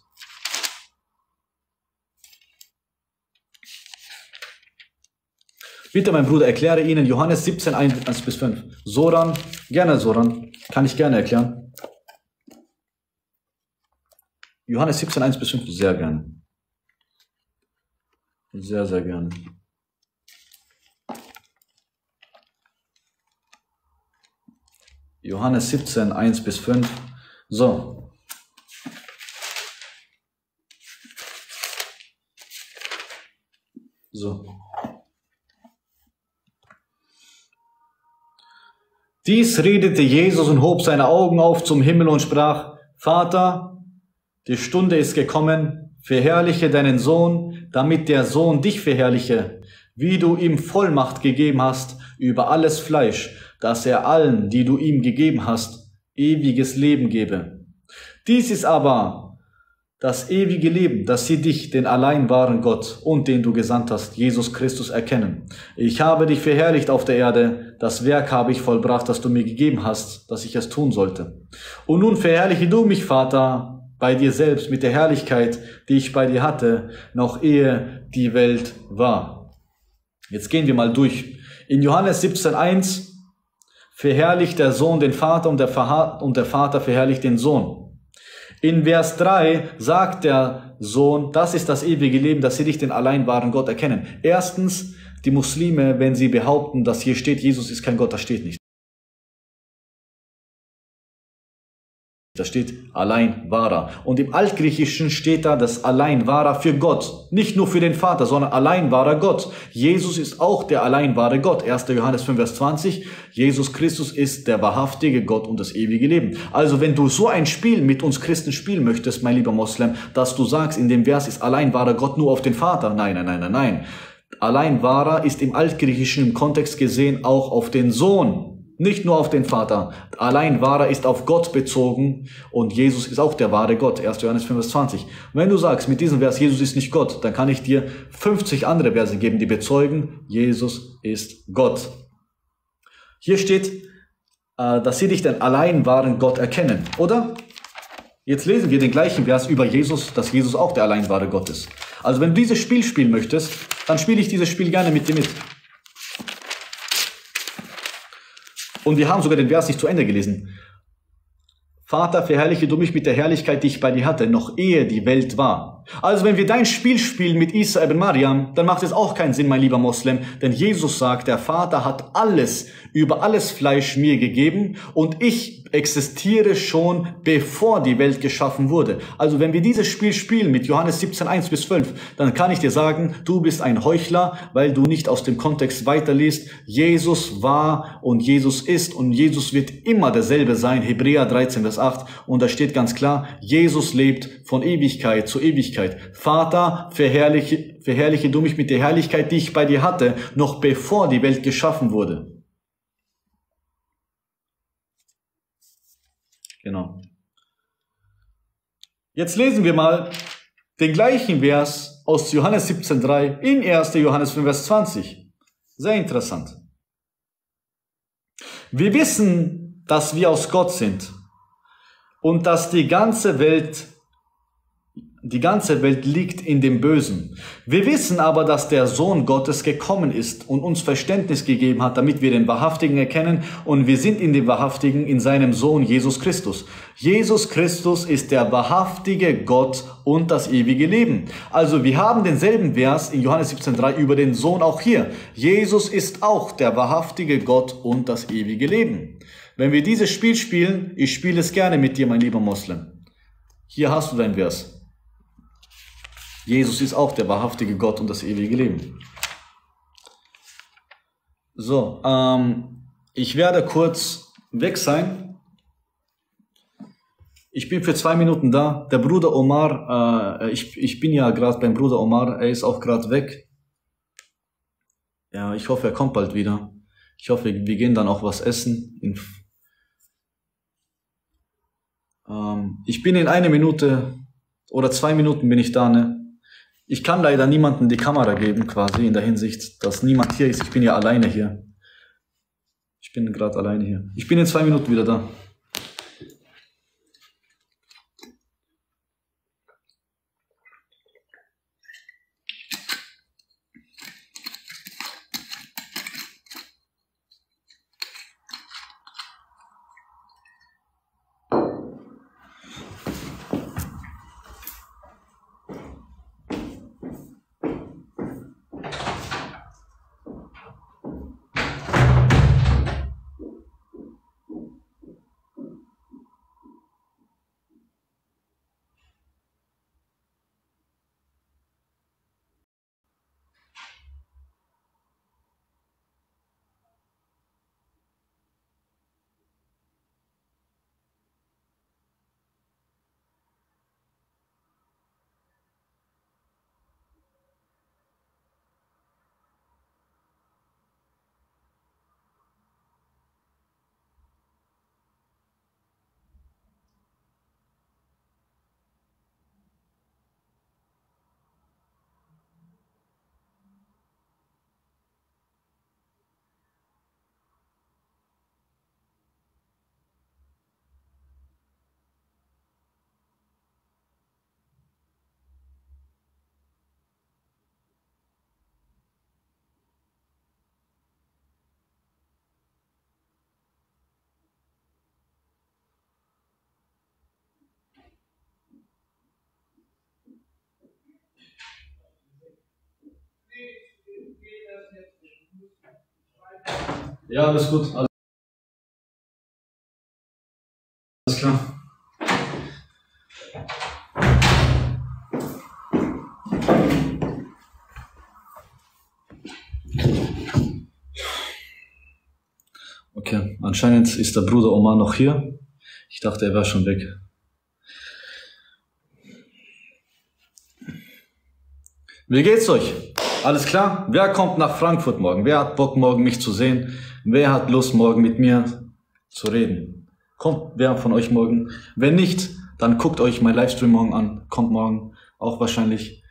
Bitte, mein Bruder, erkläre Ihnen Johannes 17, 1 bis 5. Soran, kann ich gerne erklären. Johannes 17, 1 bis 5, sehr gerne. Sehr, sehr gerne. Johannes 17, 1 bis 5. So. Dies redete Jesus und hob seine Augen auf zum Himmel und sprach, Vater, die Stunde ist gekommen, verherrliche deinen Sohn, damit der Sohn dich verherrliche, wie du ihm Vollmacht gegeben hast über alles Fleisch, dass er allen, die du ihm gegeben hast, ewiges Leben gebe. Dies ist aber das ewige Leben, dass sie dich, den allein wahren Gott und den du gesandt hast, Jesus Christus, erkennen. Ich habe dich verherrlicht auf der Erde, das Werk habe ich vollbracht, das du mir gegeben hast, dass ich es tun sollte. Und nun verherrliche du mich, Vater, bei dir selbst mit der Herrlichkeit, die ich bei dir hatte, noch ehe die Welt war. Jetzt gehen wir mal durch. In Johannes 17,1 verherrlicht der Sohn den Vater und der Vater verherrlicht den Sohn. In Vers 3 sagt der Sohn, das ist das ewige Leben, dass sie dich, den allein wahren Gott, erkennen. Erstens, die Muslime, wenn sie behaupten, dass hier steht, Jesus ist kein Gott, das steht nicht. Da steht allein wahrer. Und im Altgriechischen steht da das allein wahrer für Gott. Nicht nur für den Vater, sondern allein wahrer Gott. Jesus ist auch der allein wahre Gott. 1. Johannes 5, Vers 20. Jesus Christus ist der wahrhaftige Gott und das ewige Leben. Also wenn du so ein Spiel mit uns Christen spielen möchtest, mein lieber Moslem, dass du sagst, in dem Vers ist allein wahrer Gott nur auf den Vater. Nein. Allein wahrer ist im Altgriechischen im Kontext gesehen auch auf den Sohn. Nicht nur auf den Vater. Allein wahrer ist auf Gott bezogen und Jesus ist auch der wahre Gott. 1. Johannes 5, Vers 20. Wenn du sagst, mit diesem Vers, Jesus ist nicht Gott, dann kann ich dir 50 andere Verse geben, die bezeugen, Jesus ist Gott. Hier steht, dass sie dich den allein wahren Gott erkennen, oder? Jetzt lesen wir den gleichen Vers über Jesus, dass Jesus auch der allein wahre Gott ist. Also wenn du dieses Spiel spielen möchtest, dann spiele ich dieses Spiel gerne mit dir mit. Und wir haben sogar den Vers nicht zu Ende gelesen. Vater, verherrliche du mich mit der Herrlichkeit, die ich bei dir hatte, noch ehe die Welt war. Also wenn wir dein Spiel spielen mit Isa ibn Maryam, dann macht es auch keinen Sinn, mein lieber Moslem, denn Jesus sagt, der Vater hat alles, über alles Fleisch mir gegeben und ich existiere schon, bevor die Welt geschaffen wurde. Also wenn wir dieses Spiel spielen mit Johannes 17, 1-12, dann kann ich dir sagen, du bist ein Heuchler, weil du nicht aus dem Kontext weiterliest. Jesus war und Jesus ist und Jesus wird immer derselbe sein. Hebräer 13, Vers 8. Und da steht ganz klar, Jesus lebt von Ewigkeit zu Ewigkeit. Vater, verherrliche du mich mit der Herrlichkeit, die ich bei dir hatte, noch bevor die Welt geschaffen wurde. Genau. Jetzt lesen wir mal den gleichen Vers aus Johannes 17,3 in 1. Johannes 5, Vers 20. Sehr interessant. Wir wissen, dass wir aus Gott sind und dass die ganze Welt liegt in dem Bösen. Wir wissen aber, dass der Sohn Gottes gekommen ist und uns Verständnis gegeben hat, damit wir den Wahrhaftigen erkennen, und wir sind in dem Wahrhaftigen, in seinem Sohn Jesus Christus. Jesus Christus ist der wahrhaftige Gott und das ewige Leben. Also wir haben denselben Vers in Johannes 17,3 über den Sohn auch hier. Jesus ist auch der wahrhaftige Gott und das ewige Leben. Wenn wir dieses Spiel spielen, ich spiele es gerne mit dir, mein lieber Moslem. Hier hast du dein Vers. Jesus ist auch der wahrhaftige Gott und das ewige Leben. So, ich werde kurz weg sein. Ich bin für 2 Minuten da. Der Bruder Omar, ich bin ja gerade beim Bruder Omar, er ist auch gerade weg. Ja, ich hoffe, er kommt bald wieder. Ich hoffe, wir gehen dann auch was essen. Ich bin in 1 Minute oder 2 Minuten bin ich da, ne? Ich kann leider niemandem die Kamera geben, quasi in der Hinsicht, dass niemand hier ist. Ich bin ja alleine hier. Ich bin gerade alleine hier. Ich bin in 2 Minuten wieder da. Ja, alles gut. Alles klar. Okay, anscheinend ist der Bruder Omar noch hier. Ich dachte, er wäre schon weg. Wie geht's euch? Alles klar? Wer kommt nach Frankfurt morgen? Wer hat Bock, morgen mich zu sehen? Wer hat Lust, morgen mit mir zu reden? Kommt wer von euch morgen? Wenn nicht, dann guckt euch mein Livestream morgen an. Kommt morgen auch wahrscheinlich.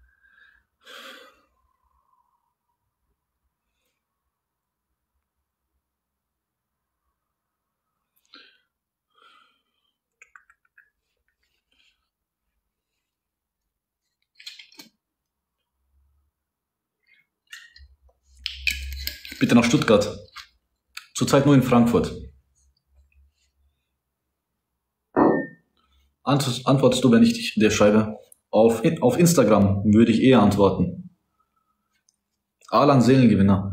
Bitte nach Stuttgart. Zurzeit nur in Frankfurt. Antwortest du, wenn ich dir schreibe? Auf Instagram würde ich eher antworten. Alan Seelengewinner.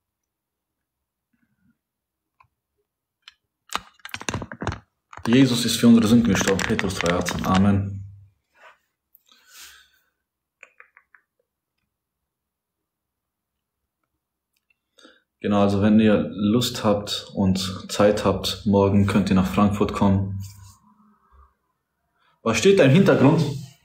Jesus ist für unsere Sünden gestorben. Petrus 3,18. Amen. Genau, also wenn ihr Lust habt und Zeit habt, morgen könnt ihr nach Frankfurt kommen. Was steht da im Hintergrund?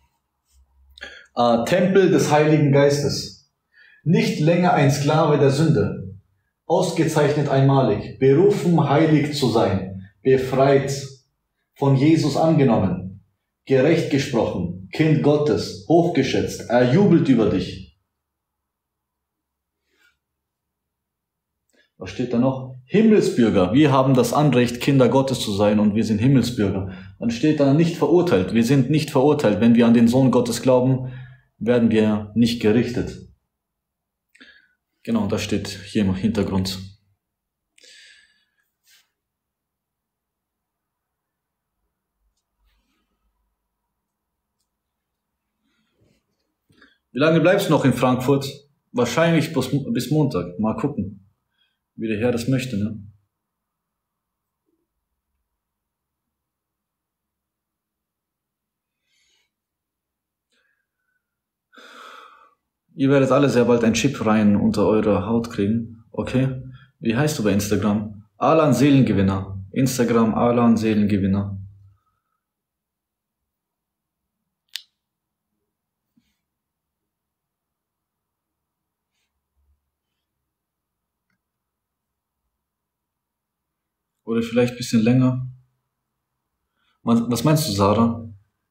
Tempel des Heiligen Geistes. Nicht länger ein Sklave der Sünde. Ausgezeichnet einmalig. Berufen, heilig zu sein. Befreit. Von Jesus angenommen. Gerecht gesprochen. Kind Gottes. Hochgeschätzt. Er jubelt über dich. Was steht da noch? Himmelsbürger. Wir haben das Anrecht, Kinder Gottes zu sein und wir sind Himmelsbürger. Dann steht da nicht verurteilt. Wir sind nicht verurteilt. Wenn wir an den Sohn Gottes glauben, werden wir nicht gerichtet. Genau, das steht hier im Hintergrund. Wie lange bleibst du noch in Frankfurt? Wahrscheinlich bis Montag. Mal gucken, wie der Herr das möchte, ne? Ihr werdet alle sehr bald ein Chip rein unter eure Haut kriegen. Okay? Wie heißt du bei Instagram? Alan Seelengewinner. Instagram Alan Seelengewinner. Oder vielleicht ein bisschen länger. Was meinst du, Sarah?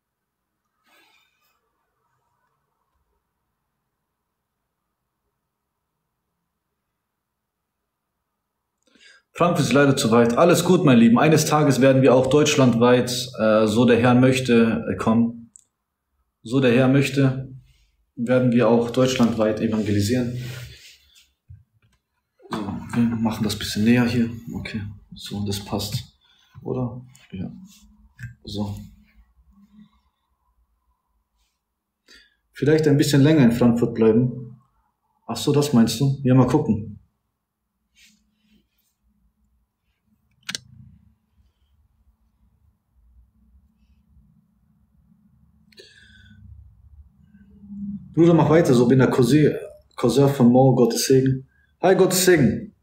Frankfurt ist leider zu weit. Alles gut, mein Lieben. Eines Tages werden wir auch deutschlandweit, so der Herr möchte, kommen. So der Herr möchte, werden wir auch deutschlandweit evangelisieren. So, wir machen das ein bisschen näher hier. Okay, so, das passt. Oder? Ja. So. Vielleicht ein bisschen länger in Frankfurt bleiben. Ach so, das meinst du? Ja, mal gucken. Bruder, mach weiter, so bin der Cousin von Mo, Gottes Segen. Hi, Gottes Segen.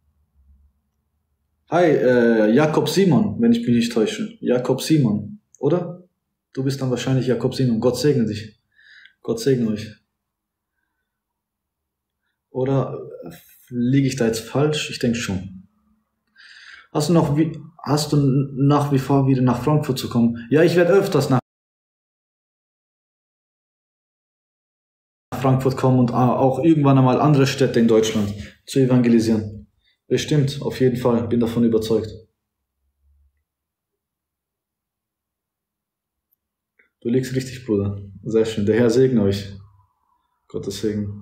Hi, Jakob Simon, wenn ich mich nicht täusche. Jakob Simon, oder? Du bist dann wahrscheinlich Jakob Simon. Gott segne dich. Gott segne euch. Oder liege ich da jetzt falsch? Ich denke schon. Hast du nach wie vor wieder nach Frankfurt zu kommen? Ja, ich werde öfters nach Frankfurt kommen und auch irgendwann einmal andere Städte in Deutschland zu evangelisieren. Bestimmt, auf jeden Fall, bin davon überzeugt. Du liegst richtig, Bruder. Sehr schön. Der Herr segne euch. Gottes Segen.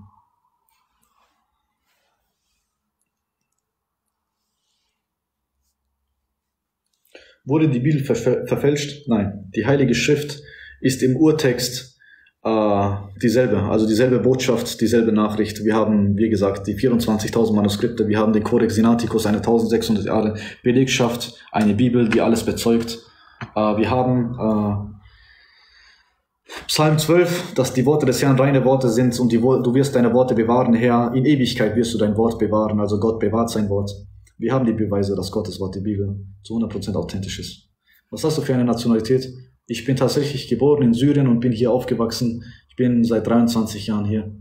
Wurde die Bibel verfälscht? Nein. Die Heilige Schrift ist im Urtext dieselbe, also dieselbe Botschaft, dieselbe Nachricht. Wir haben, wie gesagt, die 24.000 Manuskripte, wir haben den Codex Sinaiticus, eine 1600 Jahre Belegschaft, eine Bibel, die alles bezeugt. Wir haben Psalm 12, dass die Worte des Herrn reine Worte sind und du wirst deine Worte bewahren, Herr. In Ewigkeit wirst du dein Wort bewahren, also Gott bewahrt sein Wort. Wir haben die Beweise, dass Gottes Wort, die Bibel, zu 100% authentisch ist. Was hast du für eine Nationalität? Ich bin tatsächlich geboren in Syrien und bin hier aufgewachsen. Ich bin seit 23 Jahren hier.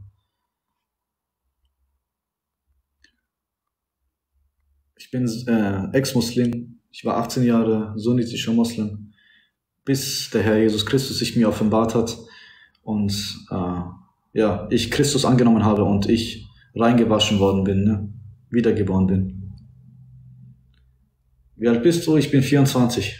Ich bin Ex-Muslim. Ich war 18 Jahre sunnitischer Muslim, bis der Herr Jesus Christus sich mir offenbart hat und ich Christus angenommen habe und ich reingewaschen worden bin, ne? Wiedergeboren bin. Wie alt bist du? Ich bin 24.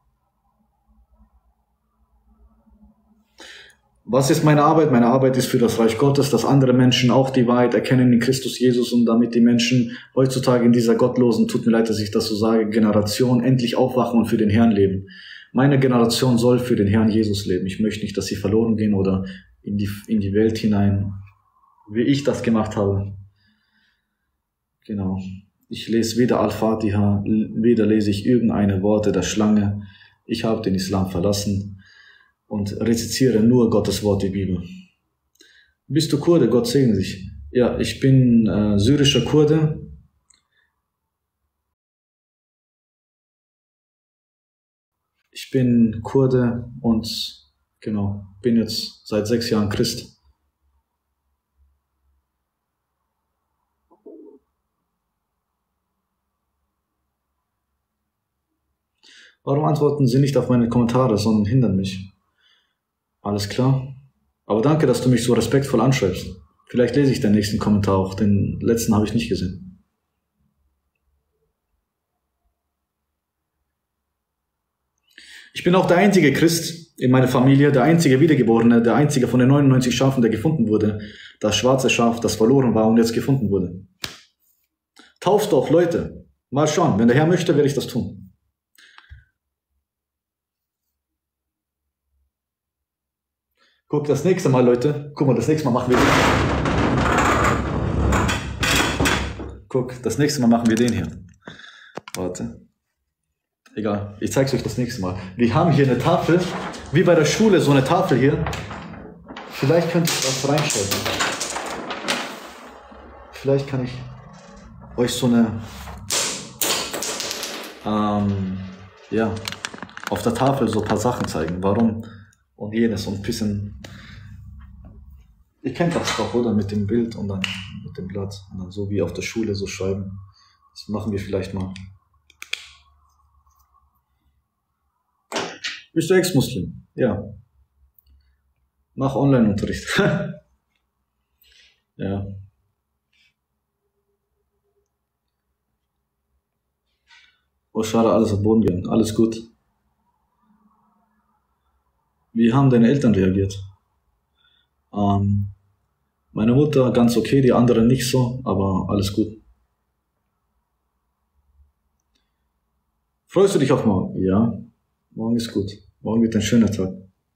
Was ist meine Arbeit? Meine Arbeit ist für das Reich Gottes, dass andere Menschen auch die Wahrheit erkennen in Christus Jesus und damit die Menschen heutzutage in dieser gottlosen, tut mir leid, dass ich das so sage, Generation endlich aufwachen und für den Herrn leben. Meine Generation soll für den Herrn Jesus leben. Ich möchte nicht, dass sie verloren gehen oder in die Welt hinein, wie ich das gemacht habe. Genau. Ich lese weder Al-Fatiha, weder lese ich irgendeine Worte der Schlange. Ich habe den Islam verlassen und rezitiere nur Gottes Wort, die Bibel. Bist du Kurde? Gott segne dich. Ja, ich bin syrischer Kurde. Ich bin Kurde und genau, bin jetzt seit 6 Jahren Christ. Warum antworten Sie nicht auf meine Kommentare, sondern hindern mich? Alles klar. Aber danke, dass du mich so respektvoll anschreibst. Vielleicht lese ich den nächsten Kommentar auch, den letzten habe ich nicht gesehen. Ich bin auch der einzige Christ in meiner Familie, der einzige Wiedergeborene, der einzige von den 99 Schafen, der gefunden wurde. Das schwarze Schaf, das verloren war und jetzt gefunden wurde. Tauft doch, Leute. Mal schauen, wenn der Herr möchte, werde ich das tun. Guck, das nächste Mal, Leute. Guck mal, das nächste Mal machen wir den. Guck, das nächste Mal machen wir den hier. Warte. Egal, ich zeige es euch das nächste Mal. Wir haben hier eine Tafel, wie bei der Schule, so eine Tafel hier. Vielleicht könnt ihr was reinschreiben. Vielleicht kann ich euch so eine, ja, auf der Tafel so ein paar Sachen zeigen. Warum und jenes und ein bisschen. Ihr kennt das doch, oder? Mit dem Bild und dann mit dem Blatt. Und dann so wie auf der Schule so schreiben. Das machen wir vielleicht mal. Bist du Ex-Muslim? Ja. Mach Online-Unterricht. Ja. Oh, schade, alles auf Boden gehen. Alles gut. Wie haben deine Eltern reagiert? Meine Mutter ganz okay, die anderen nicht so, aber alles gut. Freust du dich auf morgen? Ja, morgen ist gut. Morgen wird ein schöner Tag.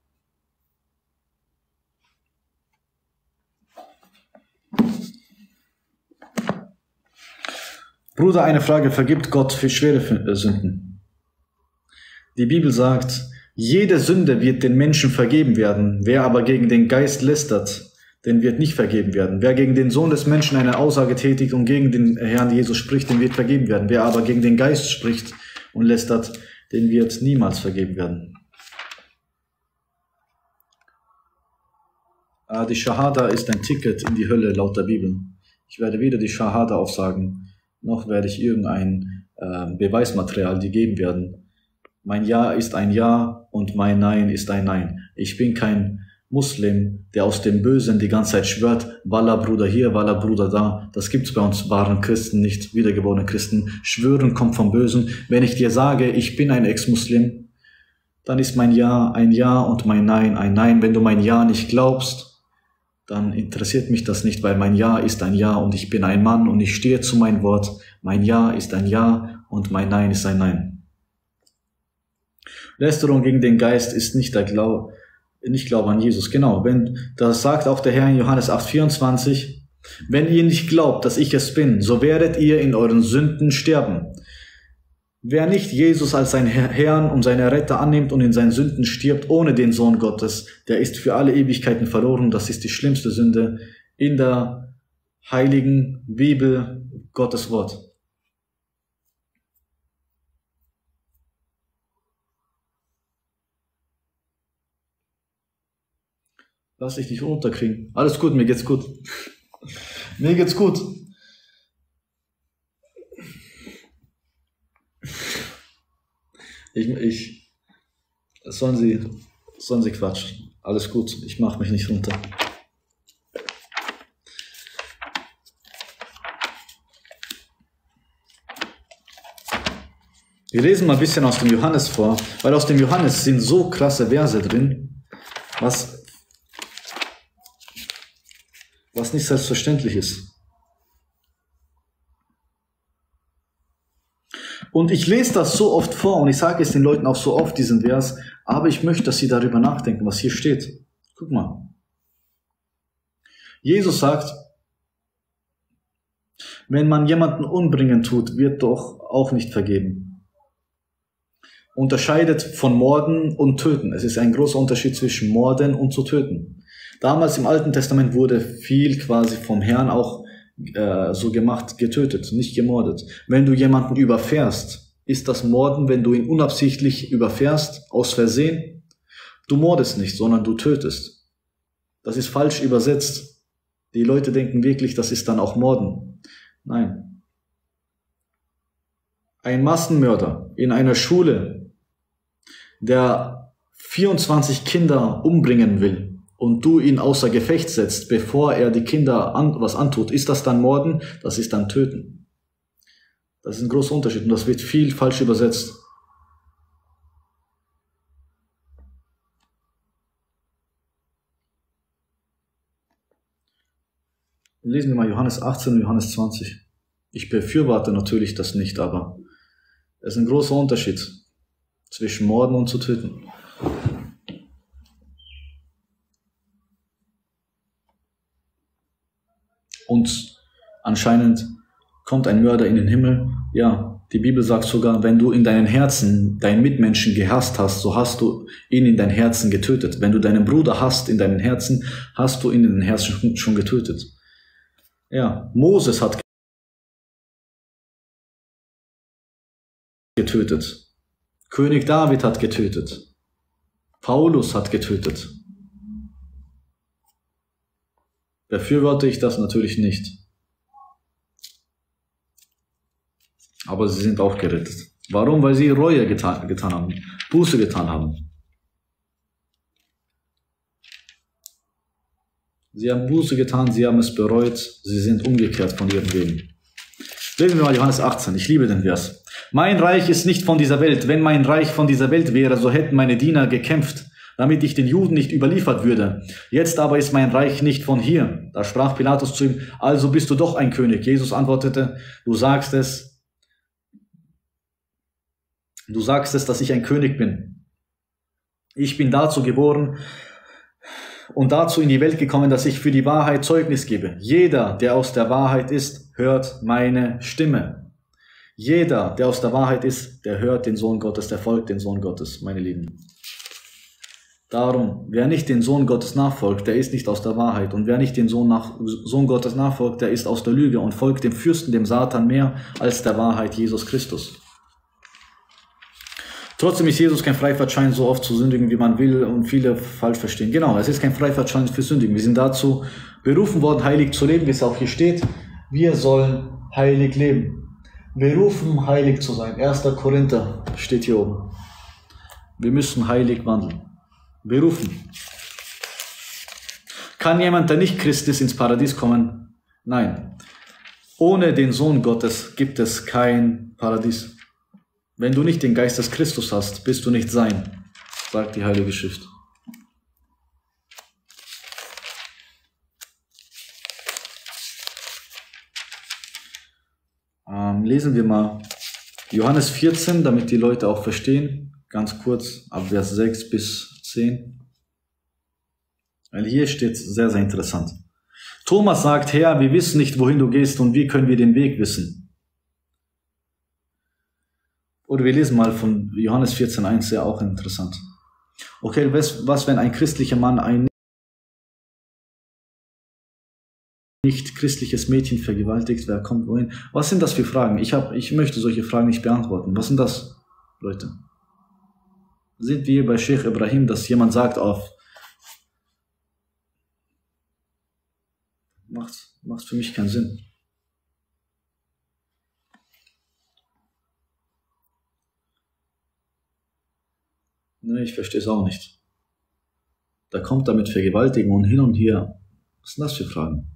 Bruder, eine Frage. Vergibt Gott für schwere Sünden? Die Bibel sagt, jede Sünde wird den Menschen vergeben werden. Wer aber gegen den Geist lästert, den wird nicht vergeben werden. Wer gegen den Sohn des Menschen eine Aussage tätigt und gegen den Herrn Jesus spricht, den wird vergeben werden. Wer aber gegen den Geist spricht und lästert, den wird niemals vergeben werden. Die Shahada ist ein Ticket in die Hölle laut der Bibel. Ich werde weder die Shahada aufsagen, noch werde ich irgendein Beweismaterial dir geben werden. Mein Ja ist ein Ja und mein Nein ist ein Nein. Ich bin kein Muslim, der aus dem Bösen die ganze Zeit schwört, Wallah Bruder hier, Wallah Bruder da. Das gibt's bei uns wahren Christen nicht, wiedergeborene Christen. Schwören kommt vom Bösen. Wenn ich dir sage, ich bin ein Ex-Muslim, dann ist mein Ja ein Ja und mein Nein ein Nein. Wenn du mein Ja nicht glaubst, dann interessiert mich das nicht, weil mein Ja ist ein Ja und ich bin ein Mann und ich stehe zu meinem Wort. Mein Ja ist ein Ja und mein Nein ist ein Nein. Lästerung gegen den Geist ist nicht Glaube an Jesus. Genau, das sagt auch der Herr in Johannes 8,24, wenn ihr nicht glaubt, dass ich es bin, so werdet ihr in euren Sünden sterben. Wer nicht Jesus als seinen Herrn und seinen Retter annimmt und in seinen Sünden stirbt ohne den Sohn Gottes, der ist für alle Ewigkeiten verloren. Das ist die schlimmste Sünde in der heiligen Bibel, Gottes Wort. Lass dich nicht runterkriegen. Alles gut, mir geht's gut. Mir geht's gut. Sollen sie quatschen. Alles gut, ich mach mich nicht runter. Wir lesen mal ein bisschen aus dem Johannes vor, weil aus dem Johannes sind so krasse Verse drin, was nicht selbstverständlich ist. Und ich lese das so oft vor und ich sage es den Leuten auch so oft, diesen Vers, aber ich möchte, dass sie darüber nachdenken, was hier steht. Guck mal. Jesus sagt, wenn man jemanden umbringen tut, wird doch auch nicht vergeben. Unterscheidet von Morden und Töten. Es ist ein großer Unterschied zwischen Morden und zu töten. Damals im Alten Testament wurde viel quasi vom Herrn auch so gemacht, getötet, nicht gemordet. Wenn du jemanden überfährst, ist das Morden, wenn du ihn unabsichtlich überfährst, aus Versehen. Du mordest nicht, sondern du tötest. Das ist falsch übersetzt. Die Leute denken wirklich, das ist dann auch Morden. Nein. Ein Massenmörder in einer Schule, der 24 Kinder umbringen will und du ihn außer Gefecht setzt, bevor er die Kinder was antut, ist das dann Morden? Das ist dann Töten. Das ist ein großer Unterschied und das wird viel falsch übersetzt. Lesen wir mal Johannes 18 und Johannes 20. Ich befürworte natürlich das nicht, aber es ist ein großer Unterschied zwischen Morden und zu töten. Und anscheinend kommt ein Mörder in den Himmel. Ja, die Bibel sagt sogar, wenn du in deinen Herzen deinen Mitmenschen gehasst hast, so hast du ihn in dein Herzen getötet. Wenn du deinen Bruder hasst in deinem Herzen, hast du ihn in dein Herzen schon getötet. Ja, Moses hat getötet. König David hat getötet. Paulus hat getötet. Befürworte ich das natürlich nicht. Aber sie sind auch gerettet. Warum? Weil sie Reue getan haben, Buße getan haben. Sie haben Buße getan, sie haben es bereut, sie sind umgekehrt von ihren Wegen. Lesen wir mal Johannes 18, ich liebe den Vers. Mein Reich ist nicht von dieser Welt. Wenn mein Reich von dieser Welt wäre, so hätten meine Diener gekämpft, damit ich den Juden nicht überliefert würde. Jetzt aber ist mein Reich nicht von hier. Da sprach Pilatus zu ihm, also bist du doch ein König. Jesus antwortete, du sagst es, dass ich ein König bin. Ich bin dazu geboren und dazu in die Welt gekommen, dass ich für die Wahrheit Zeugnis gebe. Jeder, der aus der Wahrheit ist, hört meine Stimme. Jeder, der aus der Wahrheit ist, der hört den Sohn Gottes, der folgt den Sohn Gottes, meine Lieben. Darum, wer nicht den Sohn Gottes nachfolgt, der ist nicht aus der Wahrheit. Und wer nicht den Sohn Gottes nachfolgt, der ist aus der Lüge und folgt dem Fürsten, dem Satan, mehr als der Wahrheit Jesus Christus. Trotzdem ist Jesus kein Freifahrtschein, so oft zu sündigen, wie man will und viele falsch verstehen. Genau, es ist kein Freifahrtschein für Sündigen. Wir sind dazu berufen worden, heilig zu leben, wie es auch hier steht. Wir sollen heilig leben. Berufen, heilig zu sein. 1. Korinther steht hier oben. Wir müssen heilig wandeln. Berufen. Kann jemand, der nicht Christ ist, ins Paradies kommen? Nein. Ohne den Sohn Gottes gibt es kein Paradies. Wenn du nicht den Geist des Christus hast, bist du nicht sein, sagt die Heilige Schrift. Lesen wir mal Johannes 14, damit die Leute auch verstehen. Ganz kurz, ab Vers 6 bis 10. Weil hier steht sehr, sehr interessant. Thomas sagt, Herr, wir wissen nicht, wohin du gehst und wie können wir den Weg wissen? Oder wir lesen mal von Johannes 14,1, ja auch interessant. Okay, was, wenn ein christlicher Mann ein nicht christliches Mädchen vergewaltigt, wer kommt wohin? Was sind das für Fragen? Ich möchte solche Fragen nicht beantworten. Was sind das, Leute? Sind wir bei Sheikh Ibrahim, dass jemand sagt macht für mich keinen Sinn. Ne, ich verstehe es auch nicht. Da kommt damit Vergewaltigung und hin und her. Was sind das für Fragen?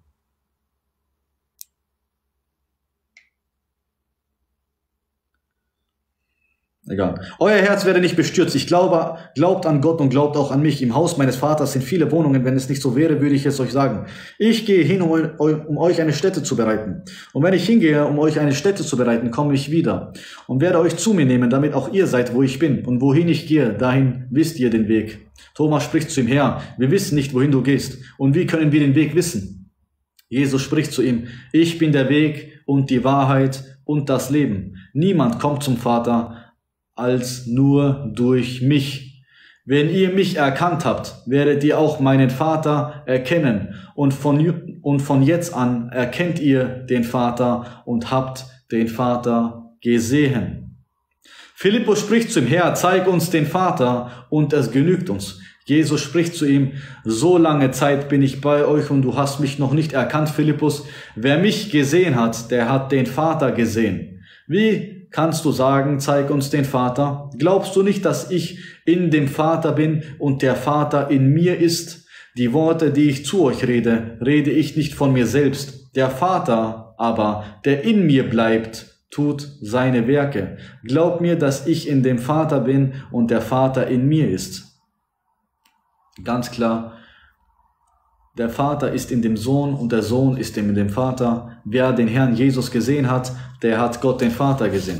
Egal. Euer Herz werde nicht bestürzt. Glaubt an Gott und glaubt auch an mich. Im Haus meines Vaters sind viele Wohnungen. Wenn es nicht so wäre, würde ich es euch sagen. Ich gehe hin, um euch eine Stätte zu bereiten. Und wenn ich hingehe, um euch eine Stätte zu bereiten, komme ich wieder und werde euch zu mir nehmen, damit auch ihr seid, wo ich bin. Und wohin ich gehe, dahin wisst ihr den Weg. Thomas spricht zu ihm: Herr, wir wissen nicht, wohin du gehst. Und wie können wir den Weg wissen? Jesus spricht zu ihm: Ich bin der Weg und die Wahrheit und das Leben. Niemand kommt zum Vater als nur durch mich. Wenn ihr mich erkannt habt, werdet ihr auch meinen Vater erkennen. Und von jetzt an erkennt ihr den Vater und habt den Vater gesehen. Philippus spricht zu ihm: Herr, zeig uns den Vater und es genügt uns. Jesus spricht zu ihm: So lange Zeit bin ich bei euch und du hast mich noch nicht erkannt, Philippus. Wer mich gesehen hat, der hat den Vater gesehen. Wie kannst du sagen, zeig uns den Vater? Glaubst du nicht, dass ich in dem Vater bin und der Vater in mir ist? Die Worte, die ich zu euch rede, rede ich nicht von mir selbst. Der Vater aber, der in mir bleibt, tut seine Werke. Glaub mir, dass ich in dem Vater bin und der Vater in mir ist. Ganz klar, der Vater ist in dem Sohn und der Sohn ist in dem Vater. Wer den Herrn Jesus gesehen hat, der hat Gott den Vater gesehen.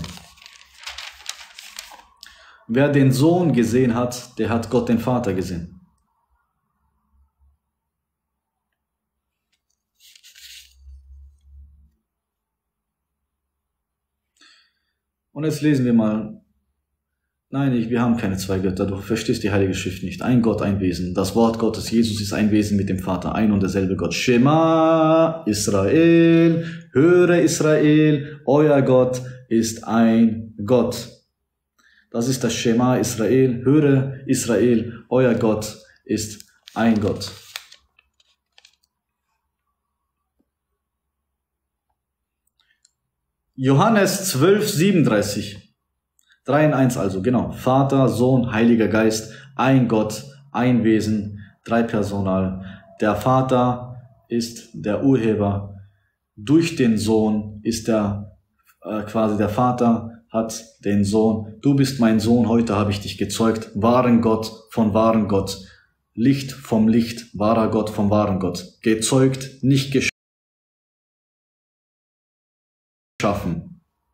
Wer den Sohn gesehen hat, der hat Gott den Vater gesehen. Und jetzt lesen wir mal. Nein, wir haben keine zwei Götter, du verstehst die Heilige Schrift nicht. Ein Gott, ein Wesen. Das Wort Gottes, Jesus, ist ein Wesen mit dem Vater, ein und derselbe Gott. Shema Israel, höre Israel, euer Gott ist ein Gott. Das ist das Shema Israel, höre Israel, euer Gott ist ein Gott. Johannes 12, 37. 3 in 1 also, genau. Vater, Sohn, Heiliger Geist, ein Gott, ein Wesen, dreipersonal. Der Vater ist der Urheber. Durch den Sohn ist quasi der Vater hat den Sohn. Du bist mein Sohn, heute habe ich dich gezeugt. Wahren Gott von wahren Gott. Licht vom Licht, wahrer Gott vom wahren Gott. Gezeugt, nicht geschaffen.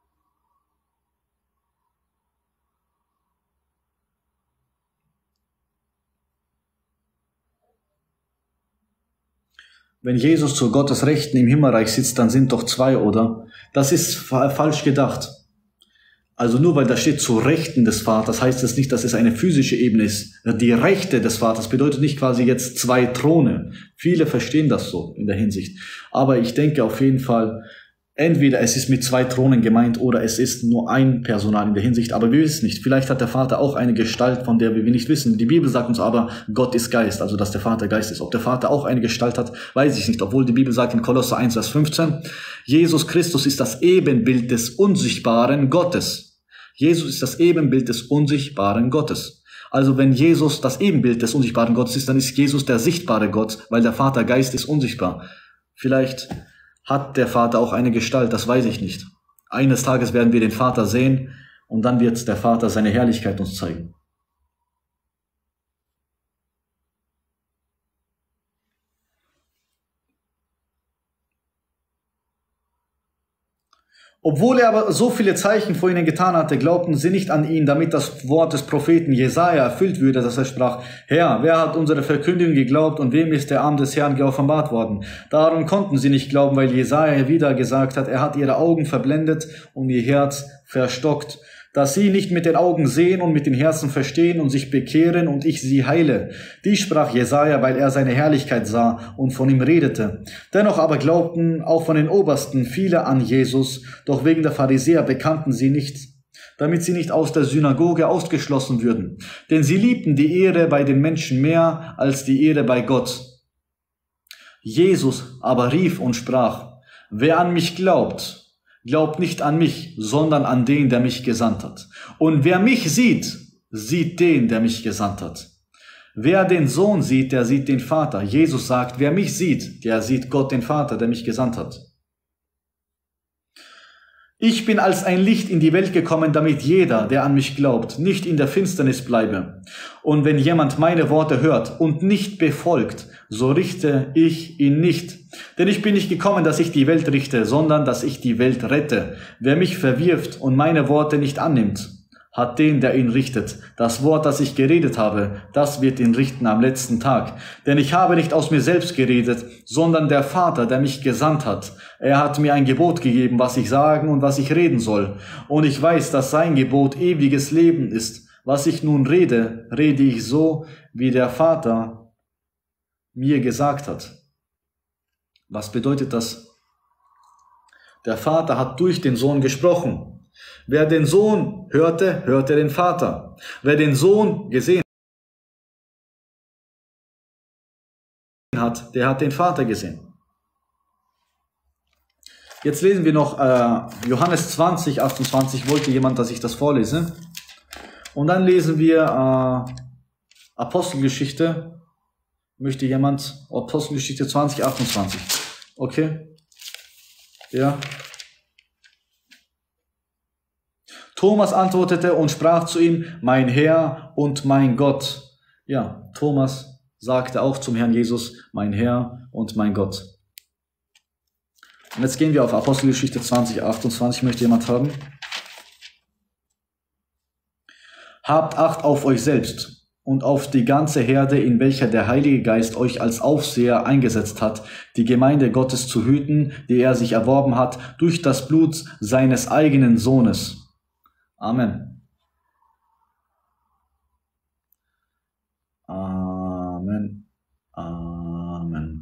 Wenn Jesus zu Gottes Rechten im Himmelreich sitzt, dann sind doch zwei, oder? Das ist falsch gedacht. Also nur weil da steht zu Rechten des Vaters, heißt es nicht, dass es eine physische Ebene ist. Die Rechte des Vaters bedeutet nicht quasi jetzt zwei Throne. Viele verstehen das so in der Hinsicht. Aber ich denke auf jeden Fall, entweder es ist mit zwei Thronen gemeint oder es ist nur ein Personal in der Hinsicht, aber wir wissen nicht. Vielleicht hat der Vater auch eine Gestalt, von der wir nicht wissen. Die Bibel sagt uns aber, Gott ist Geist, also dass der Vater Geist ist. Ob der Vater auch eine Gestalt hat, weiß ich nicht. Obwohl die Bibel sagt in Kolosser 1, Vers 15, Jesus Christus ist das Ebenbild des unsichtbaren Gottes. Jesus ist das Ebenbild des unsichtbaren Gottes. Also wenn Jesus das Ebenbild des unsichtbaren Gottes ist, dann ist Jesus der sichtbare Gott, weil der Vater Geist ist unsichtbar. Vielleicht hat der Vater auch eine Gestalt, das weiß ich nicht. Eines Tages werden wir den Vater sehen und dann wird der Vater seine Herrlichkeit uns zeigen. Obwohl er aber so viele Zeichen vor ihnen getan hatte, glaubten sie nicht an ihn, damit das Wort des Propheten Jesaja erfüllt würde, dass er sprach: Herr, wer hat unsere Verkündigung geglaubt und wem ist der Arm des Herrn geoffenbart worden? Darum konnten sie nicht glauben, weil Jesaja wieder gesagt hat, er hat ihre Augen verblendet und ihr Herz verstockt, dass sie nicht mit den Augen sehen und mit den Herzen verstehen und sich bekehren und ich sie heile. Dies sprach Jesaja, weil er seine Herrlichkeit sah und von ihm redete. Dennoch aber glaubten auch von den Obersten viele an Jesus, doch wegen der Pharisäer bekannten sie nicht, damit sie nicht aus der Synagoge ausgeschlossen würden. Denn sie liebten die Ehre bei den Menschen mehr als die Ehre bei Gott. Jesus aber rief und sprach: Wer an mich glaubt, glaubt nicht an mich, sondern an den, der mich gesandt hat. Und wer mich sieht, sieht den, der mich gesandt hat. Wer den Sohn sieht, der sieht den Vater. Jesus sagt, wer mich sieht, der sieht Gott den Vater, der mich gesandt hat. Ich bin als ein Licht in die Welt gekommen, damit jeder, der an mich glaubt, nicht in der Finsternis bleibe. Und wenn jemand meine Worte hört und nicht befolgt, so richte ich ihn nicht. Denn ich bin nicht gekommen, dass ich die Welt richte, sondern dass ich die Welt rette. Wer mich verwirft und meine Worte nicht annimmt, hat den, der ihn richtet. Das Wort, das ich geredet habe, das wird ihn richten am letzten Tag. Denn ich habe nicht aus mir selbst geredet, sondern der Vater, der mich gesandt hat. Er hat mir ein Gebot gegeben, was ich sagen und was ich reden soll. Und ich weiß, dass sein Gebot ewiges Leben ist. Was ich nun rede, rede ich so, wie der Vater mir gesagt hat. Was bedeutet das? Der Vater hat durch den Sohn gesprochen. Wer den Sohn hörte, hörte den Vater. Wer den Sohn gesehen hat, der hat den Vater gesehen. Jetzt lesen wir noch Johannes 20, 28. Wollte jemand, dass ich das vorlese? Und dann lesen wir Apostelgeschichte. Möchte jemand? Apostelgeschichte 20, 28. Okay? Ja. Thomas antwortete und sprach zu ihm, mein Herr und mein Gott. Ja, Thomas sagte auch zum Herrn Jesus, mein Herr und mein Gott. Und jetzt gehen wir auf Apostelgeschichte 20, 28. Möchte jemand haben? Habt Acht auf euch selbst und auf die ganze Herde, in welcher der Heilige Geist euch als Aufseher eingesetzt hat, die Gemeinde Gottes zu hüten, die er sich erworben hat, durch das Blut seines eigenen Sohnes. Amen. Amen. Amen.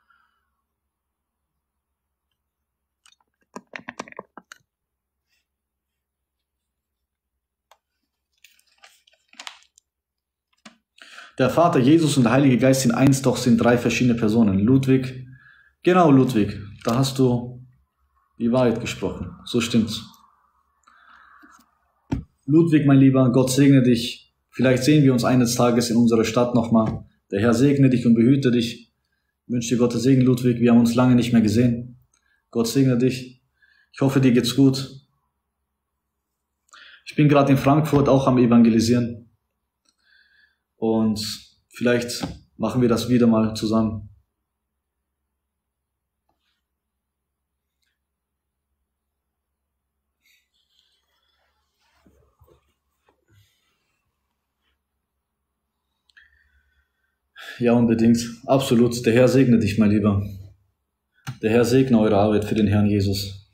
Der Vater, Jesus und der Heilige Geist sind eins, doch sind drei verschiedene Personen. Ludwig, genau Ludwig, da hast du die Wahrheit gesprochen. So stimmt's. Ludwig, mein Lieber, Gott segne dich. Vielleicht sehen wir uns eines Tages in unserer Stadt nochmal. Der Herr segne dich und behüte dich. Ich wünsche dir Gottes Segen, Ludwig. Wir haben uns lange nicht mehr gesehen. Gott segne dich. Ich hoffe, dir geht's gut. Ich bin gerade in Frankfurt auch am Evangelisieren. Und vielleicht machen wir das wieder mal zusammen. Ja, unbedingt. Absolut. Der Herr segne dich, mein Lieber. Der Herr segne eure Arbeit für den Herrn Jesus.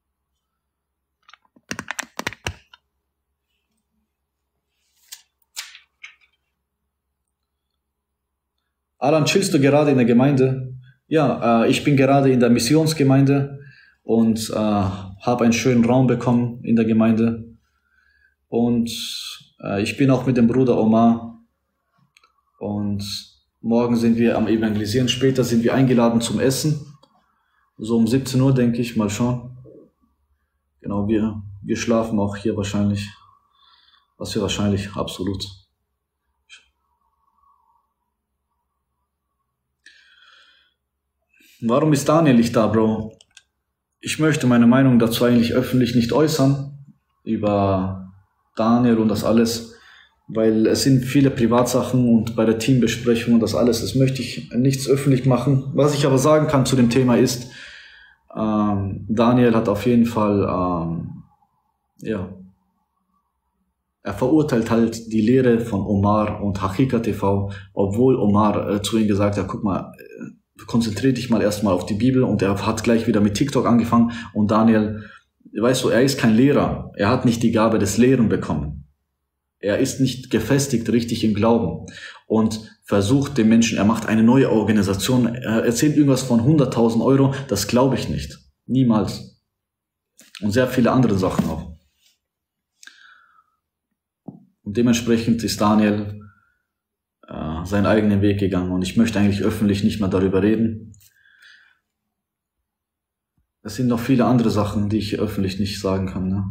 Alan, chillst du gerade in der Gemeinde? Ja, ich bin gerade in der Missionsgemeinde und habe einen schönen Raum bekommen in der Gemeinde. Und ich bin auch mit dem Bruder Omar. Und morgen sind wir am Evangelisieren. Später sind wir eingeladen zum Essen. So um 17 Uhr, denke ich. Mal schauen. Genau, wir schlafen auch hier wahrscheinlich. Was für wahrscheinlich? Absolut. Warum ist Daniel nicht da, Bro? Ich möchte meine Meinung dazu eigentlich öffentlich nicht äußern. Über Daniel und das alles. Weil es sind viele Privatsachen und bei der Teambesprechung und das alles, das möchte ich nichts öffentlich machen. Was ich aber sagen kann zu dem Thema ist, Daniel hat auf jeden Fall, er verurteilt halt die Lehre von Omar und Hakika TV, obwohl Omar zu ihm gesagt hat, guck mal, konzentriere dich mal erstmal auf die Bibel, und er hat gleich wieder mit TikTok angefangen, und Daniel, weißt du, er ist kein Lehrer, er hat nicht die Gabe des Lehren bekommen. Er ist nicht gefestigt richtig im Glauben und versucht den Menschen, er macht eine neue Organisation, er erzählt irgendwas von 100.000 Euro, das glaube ich nicht. Niemals. Und sehr viele andere Sachen auch. Und dementsprechend ist Daniel seinen eigenen Weg gegangen, und ich möchte eigentlich öffentlich nicht mehr darüber reden. Es sind noch viele andere Sachen, die ich öffentlich nicht sagen kann, ne?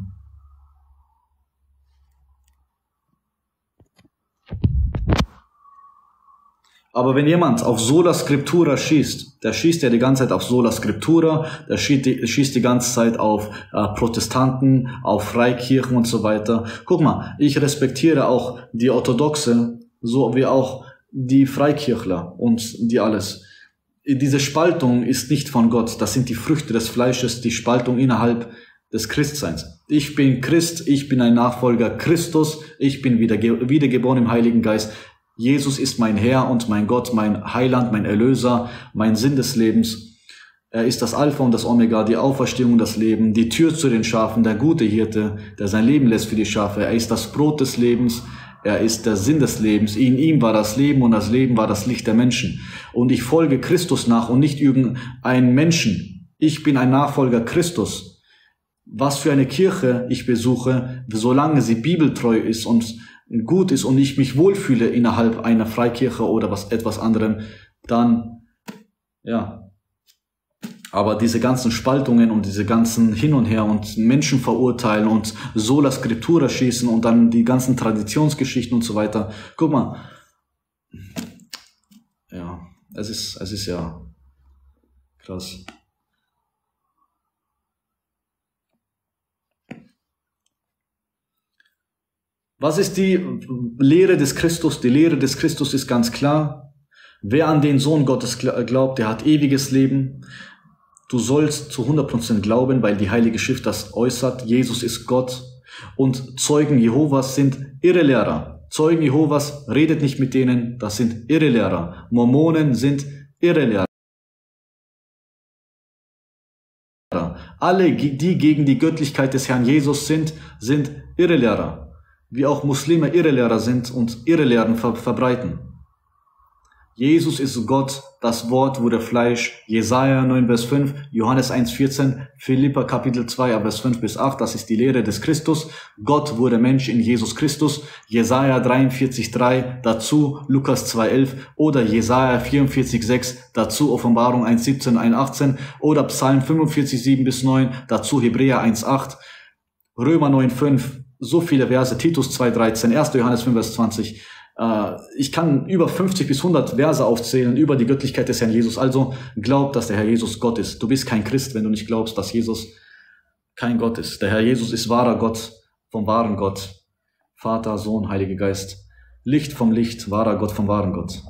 Aber wenn jemand auf Sola Scriptura schießt, der schießt ja die ganze Zeit auf Sola Scriptura, der schießt die ganze Zeit auf Protestanten, auf Freikirchen und so weiter. Guck mal, ich respektiere auch die Orthodoxe, so wie auch die Freikirchler und die alles. Diese Spaltung ist nicht von Gott, das sind die Früchte des Fleisches, die Spaltung innerhalb des Christseins. Ich bin Christ, ich bin ein Nachfolger Christus, ich bin wiedergeboren im Heiligen Geist. Jesus ist mein Herr und mein Gott, mein Heiland, mein Erlöser, mein Sinn des Lebens. Er ist das Alpha und das Omega, die Auferstehung und das Leben, die Tür zu den Schafen, der gute Hirte, der sein Leben lässt für die Schafe. Er ist das Brot des Lebens, er ist der Sinn des Lebens. In ihm war das Leben und das Leben war das Licht der Menschen. Und ich folge Christus nach und nicht irgendeinen Menschen. Ich bin ein Nachfolger Christus. Was für eine Kirche ich besuche, solange sie bibeltreu ist und gut ist und ich mich wohlfühle innerhalb einer Freikirche oder etwas anderem, dann, ja. Aber diese ganzen Spaltungen und diese ganzen Hin und Her und Menschen verurteilen und Sola Scriptura schießen und dann die ganzen Traditionsgeschichten und so weiter. Guck mal. Ja, es ist ja krass. Was ist die Lehre des Christus? Die Lehre des Christus ist ganz klar. Wer an den Sohn Gottes glaubt, der hat ewiges Leben. Du sollst zu 100% glauben, weil die Heilige Schrift das äußert. Jesus ist Gott. Und Zeugen Jehovas sind Irrelehrer. Zeugen Jehovas, redet nicht mit denen, das sind Irrelehrer. Mormonen sind Irrelehrer. Alle, die gegen die Göttlichkeit des Herrn Jesus sind Irrelehrer. Wie auch Muslime Irrelehrer sind und Irrelehren verbreiten. Jesus ist Gott, das Wort wurde Fleisch, Jesaja 9, Vers 5, Johannes 1, 14, Philipper Kapitel 2, Vers 5 bis 8, das ist die Lehre des Christus. Gott wurde Mensch in Jesus Christus, Jesaja 43, 3, dazu Lukas 2, 11 oder Jesaja 44, 6, dazu Offenbarung 1, 17, 1, 18 oder Psalm 45, 7 bis 9, dazu Hebräer 1, 8, Römer 9, 5, so viele Verse, Titus 2, 13, 1. Johannes 5, Vers 20. Ich kann über 50 bis 100 Verse aufzählen über die Göttlichkeit des Herrn Jesus. Also glaub, dass der Herr Jesus Gott ist. Du bist kein Christ, wenn du nicht glaubst, dass Jesus kein Gott ist. Der Herr Jesus ist wahrer Gott vom wahren Gott. Vater, Sohn, Heiliger Geist. Licht vom Licht, wahrer Gott vom wahren Gott.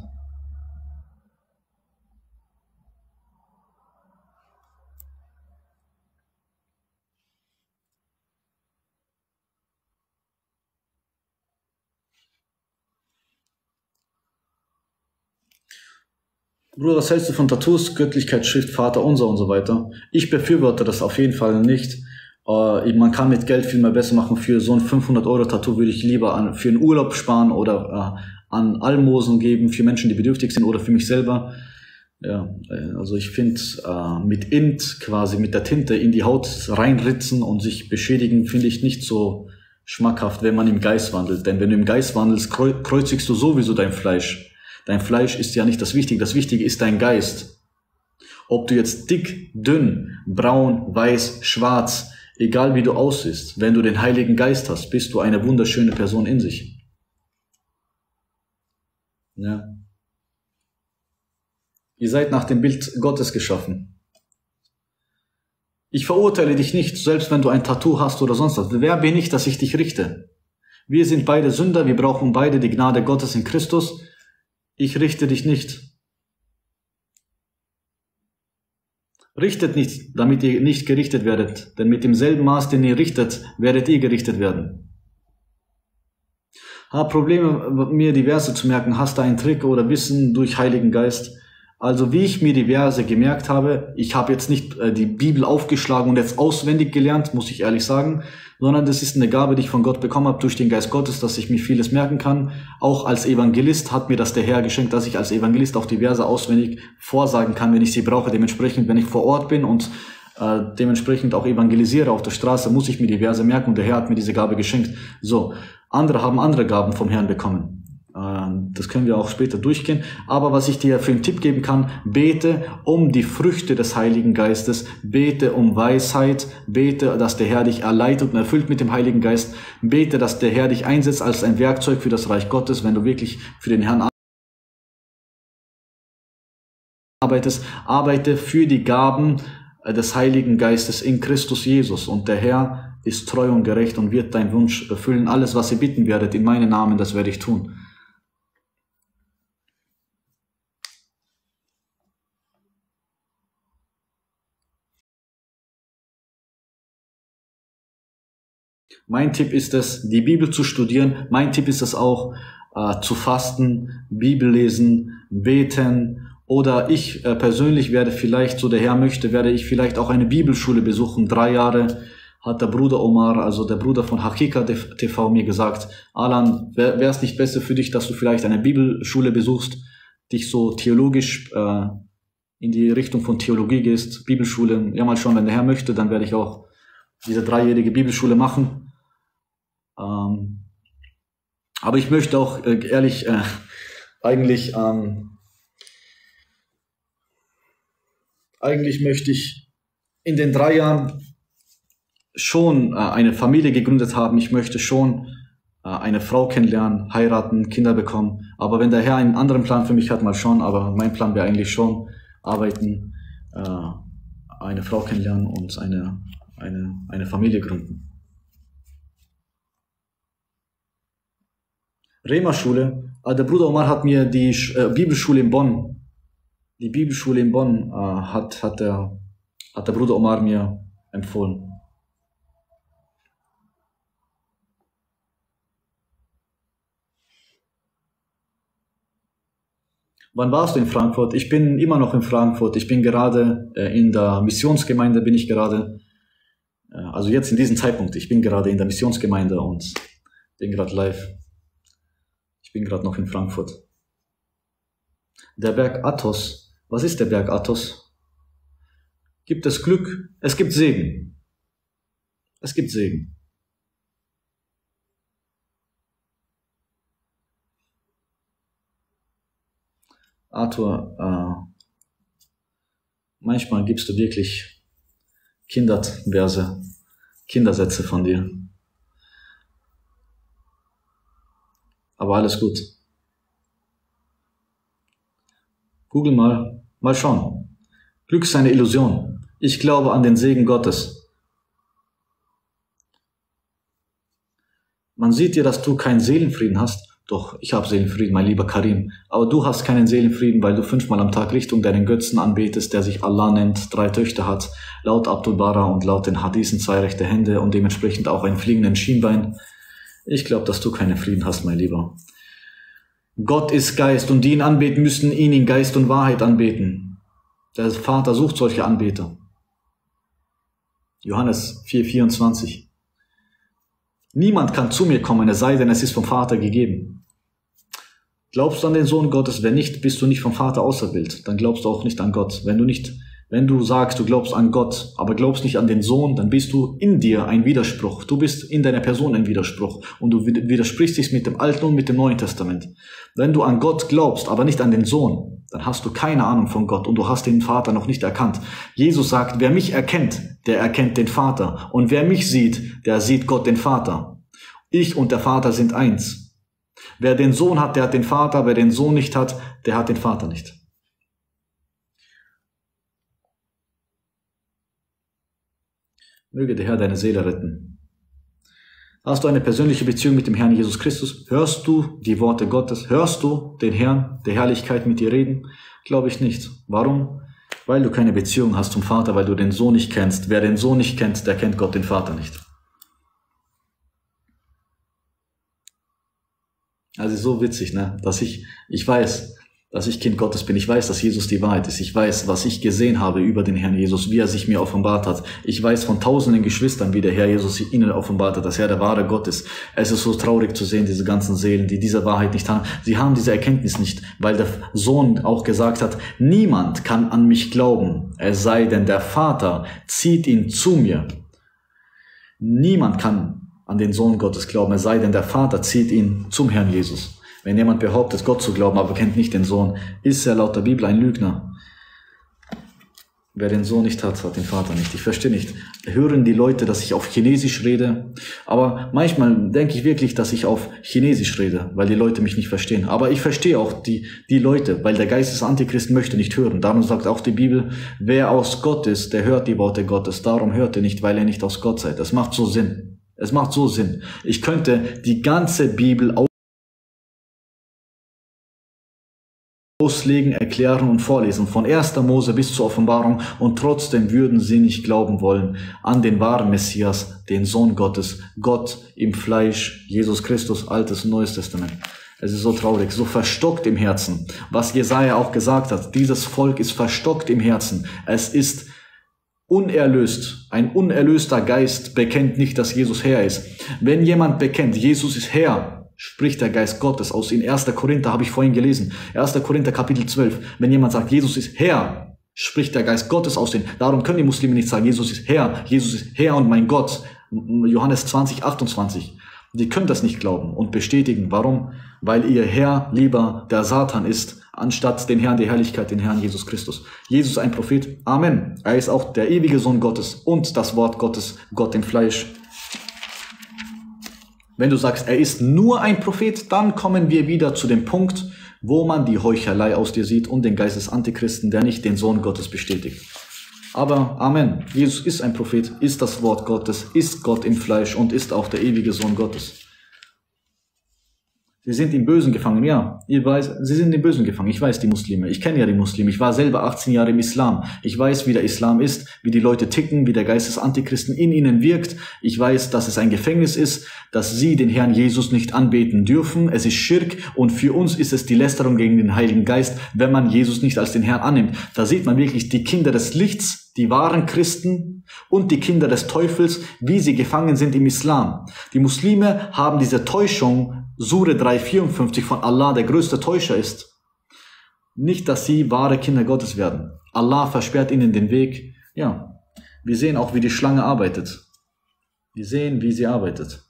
Bruder, was hältst du von Tattoos, Göttlichkeit, Schrift, Vater, unser und so weiter? Ich befürworte das auf jeden Fall nicht. Man kann mit Geld viel mehr besser machen. Für so ein 500-Euro-Tattoo würde ich lieber für einen Urlaub sparen oder an Almosen geben für Menschen, die bedürftig sind oder für mich selber. Ja, also ich finde, mit Int quasi mit der Tinte in die Haut reinritzen und sich beschädigen, finde ich nicht so schmackhaft, wenn man im Geist wandelt. Denn wenn du im Geist wandelst, kreuzigst du sowieso dein Fleisch. Dein Fleisch ist ja nicht das Wichtige. Das Wichtige ist dein Geist. Ob du jetzt dick, dünn, braun, weiß, schwarz, egal wie du aussiehst, wenn du den Heiligen Geist hast, bist du eine wunderschöne Person in sich. Ja. Ihr seid nach dem Bild Gottes geschaffen. Ich verurteile dich nicht, selbst wenn du ein Tattoo hast oder sonst was. Wer bin ich, dass ich dich richte? Wir sind beide Sünder, wir brauchen beide die Gnade Gottes in Christus. Ich richte dich nicht. Richtet nicht, damit ihr nicht gerichtet werdet, denn mit demselben Maß, den ihr richtet, werdet ihr gerichtet werden. Hab Probleme, mir die Verse zu merken, hast du einen Trick oder Wissen durch Heiligen Geist? Also wie ich mir die Verse gemerkt habe, ich habe jetzt nicht die Bibel aufgeschlagen und jetzt auswendig gelernt, muss ich ehrlich sagen, sondern das ist eine Gabe, die ich von Gott bekommen habe durch den Geist Gottes, dass ich mir vieles merken kann. Auch als Evangelist hat mir das der Herr geschenkt, dass ich als Evangelist auch die Verse auswendig vorsagen kann, wenn ich sie brauche. Dementsprechend, wenn ich vor Ort bin und dementsprechend auch evangelisiere auf der Straße, muss ich mir die Verse merken und der Herr hat mir diese Gabe geschenkt. So, andere haben andere Gaben vom Herrn bekommen. Das können wir auch später durchgehen. Aber was ich dir für einen Tipp geben kann, bete um die Früchte des Heiligen Geistes, bete um Weisheit, bete, dass der Herr dich erleitet und erfüllt mit dem Heiligen Geist, bete, dass der Herr dich einsetzt als ein Werkzeug für das Reich Gottes, wenn du wirklich für den Herrn arbeitest, arbeite für die Gaben des Heiligen Geistes in Christus Jesus. Und der Herr ist treu und gerecht und wird deinen Wunsch erfüllen. Alles, was ihr bitten werdet, in meinem Namen, das werde ich tun. Mein Tipp ist es, die Bibel zu studieren. Mein Tipp ist es auch, zu fasten, Bibel lesen, beten. Oder ich persönlich werde vielleicht, so der Herr möchte, werde ich vielleicht auch eine Bibelschule besuchen. 3 Jahre hat der Bruder Omar, also der Bruder von Hakika TV, mir gesagt, Alan, wäre es nicht besser für dich, dass du vielleicht eine Bibelschule besuchst, dich so theologisch in die Richtung von Theologie gehst, Bibelschule. Ja, mal schauen, wenn der Herr möchte, dann werde ich auch diese 3-jährige Bibelschule machen. Aber ich möchte auch ehrlich eigentlich möchte ich in den 3 Jahren schon eine Familie gegründet haben. Ich möchte schon eine Frau kennenlernen, heiraten, Kinder bekommen. Aber wenn der Herr einen anderen Plan für mich hat, mal schauen. Aber mein Plan wäre eigentlich schon arbeiten, eine Frau kennenlernen und eine Familie gründen. Rema-Schule. Der Bruder Omar hat mir die Bibelschule in Bonn, hat der Bruder Omar mir empfohlen. Wann warst du in Frankfurt? Ich bin immer noch in Frankfurt. Ich bin gerade in der Missionsgemeinde, also jetzt in diesem Zeitpunkt, ich bin gerade in der Missionsgemeinde und bin gerade live. Ich bin gerade noch in Frankfurt. Der Berg Athos. Was ist der Berg Athos? Gibt es Glück? Es gibt Segen. Es gibt Segen. Arthur, manchmal gibst du wirklich Kinderverse, Kindersätze von dir. Aber alles gut. Google mal schauen. Glück ist eine Illusion. Ich glaube an den Segen Gottes. Man sieht dir, dass du keinen Seelenfrieden hast. Doch, ich habe Seelenfrieden, mein lieber Karim. Aber du hast keinen Seelenfrieden, weil du 5-mal am Tag Richtung deinen Götzen anbetest, der sich Allah nennt, 3 Töchter hat, laut Abdul Bara und laut den Hadithen 2 rechte Hände und dementsprechend auch einen fliegenden Schienbein. Ich glaube, dass du keinen Frieden hast, mein Lieber. Gott ist Geist und die ihn anbeten, müssen ihn in Geist und Wahrheit anbeten. Der Vater sucht solche Anbeter. Johannes 4,24. Niemand kann zu mir kommen, es sei denn, es ist vom Vater gegeben. Glaubst du an den Sohn Gottes? Wenn nicht, bist du nicht vom Vater auserwählt. Dann glaubst du auch nicht an Gott. Wenn du sagst, du glaubst an Gott, aber glaubst nicht an den Sohn, dann bist du in dir ein Widerspruch. Du bist in deiner Person ein Widerspruch und du widersprichst dich mit dem Alten und mit dem Neuen Testament. Wenn du an Gott glaubst, aber nicht an den Sohn, dann hast du keine Ahnung von Gott und du hast den Vater noch nicht erkannt. Jesus sagt, wer mich erkennt, der erkennt den Vater. Und wer mich sieht, der sieht Gott den Vater. Ich und der Vater sind eins. Wer den Sohn hat, der hat den Vater. Wer den Sohn nicht hat, der hat den Vater nicht. Möge der Herr deine Seele retten. Hast du eine persönliche Beziehung mit dem Herrn Jesus Christus? Hörst du die Worte Gottes? Hörst du den Herrn der Herrlichkeit mit dir reden? Glaube ich nicht. Warum? Weil du keine Beziehung hast zum Vater, weil du den Sohn nicht kennst. Wer den Sohn nicht kennt, der kennt Gott den Vater nicht. Also so witzig, ne? Dass ich weiß, dass ich Kind Gottes bin. Ich weiß, dass Jesus die Wahrheit ist. Ich weiß, was ich gesehen habe über den Herrn Jesus, wie er sich mir offenbart hat. Ich weiß von tausenden Geschwistern, wie der Herr Jesus ihnen offenbart hat, dass er der wahre Gott ist. Es ist so traurig zu sehen, diese ganzen Seelen, die diese Wahrheit nicht haben. Sie haben diese Erkenntnis nicht, weil der Sohn auch gesagt hat, niemand kann an mich glauben, es sei denn, der Vater zieht ihn zu mir. Niemand kann an den Sohn Gottes glauben, es sei denn, der Vater zieht ihn zum Herrn Jesus. Wenn jemand behauptet, Gott zu glauben, aber kennt nicht den Sohn, ist er laut der Bibel ein Lügner. Wer den Sohn nicht hat, hat den Vater nicht. Ich verstehe nicht. Hören die Leute, dass ich auf Chinesisch rede? Aber manchmal denke ich wirklich, dass ich auf Chinesisch rede, weil die Leute mich nicht verstehen. Aber ich verstehe auch die Leute, weil der Geist des Antichristen möchte nicht hören. Darum sagt auch die Bibel, wer aus Gott ist, der hört die Worte Gottes. Darum hört ihr nicht, weil ihr nicht aus Gott seid. Das macht so Sinn. Es macht so Sinn. Ich könnte die ganze Bibel auslegen, erklären und vorlesen, von 1. Mose bis zur Offenbarung, und trotzdem würden sie nicht glauben wollen an den wahren Messias, den Sohn Gottes, Gott im Fleisch, Jesus Christus, Altes und Neues Testament. Es ist so traurig, so verstockt im Herzen, was Jesaja auch gesagt hat. Dieses Volk ist verstockt im Herzen. Es ist unerlöst. Ein unerlöster Geist bekennt nicht, dass Jesus Herr ist. Wenn jemand bekennt, Jesus ist Herr, spricht der Geist Gottes aus. In 1. Korinther habe ich vorhin gelesen. 1. Korinther Kapitel 12. Wenn jemand sagt, Jesus ist Herr, spricht der Geist Gottes aus. Darum können die Muslime nicht sagen, Jesus ist Herr. Jesus ist Herr und mein Gott. Johannes 20, 28. Die können das nicht glauben und bestätigen. Warum? Weil ihr Herr lieber der Satan ist, anstatt den Herrn der Herrlichkeit, den Herrn Jesus Christus. Jesus ist ein Prophet. Amen. Er ist auch der ewige Sohn Gottes und das Wort Gottes, Gott im Fleisch. Wenn du sagst, er ist nur ein Prophet, dann kommen wir wieder zu dem Punkt, wo man die Heuchelei aus dir sieht und den Geist des Antichristen, der nicht den Sohn Gottes bestätigt. Aber Amen. Jesus ist ein Prophet, ist das Wort Gottes, ist Gott im Fleisch und ist auch der ewige Sohn Gottes. Sie sind im Bösen gefangen, ja. Sie sind im Bösen gefangen. Ich weiß die Muslime. Ich kenne ja die Muslime. Ich war selber 18 Jahre im Islam. Ich weiß, wie der Islam ist, wie die Leute ticken, wie der Geist des Antichristen in ihnen wirkt. Ich weiß, dass es ein Gefängnis ist, dass sie den Herrn Jesus nicht anbeten dürfen. Es ist Schirk und für uns ist es die Lästerung gegen den Heiligen Geist, wenn man Jesus nicht als den Herrn annimmt. Da sieht man wirklich die Kinder des Lichts, die wahren Christen und die Kinder des Teufels, wie sie gefangen sind im Islam. Die Muslime haben diese Täuschung, Sure 3,54 von Allah, der größte Täuscher ist. Nicht, dass sie wahre Kinder Gottes werden. Allah versperrt ihnen den Weg. Ja, wir sehen auch, wie die Schlange arbeitet. Wir sehen, wie sie arbeitet.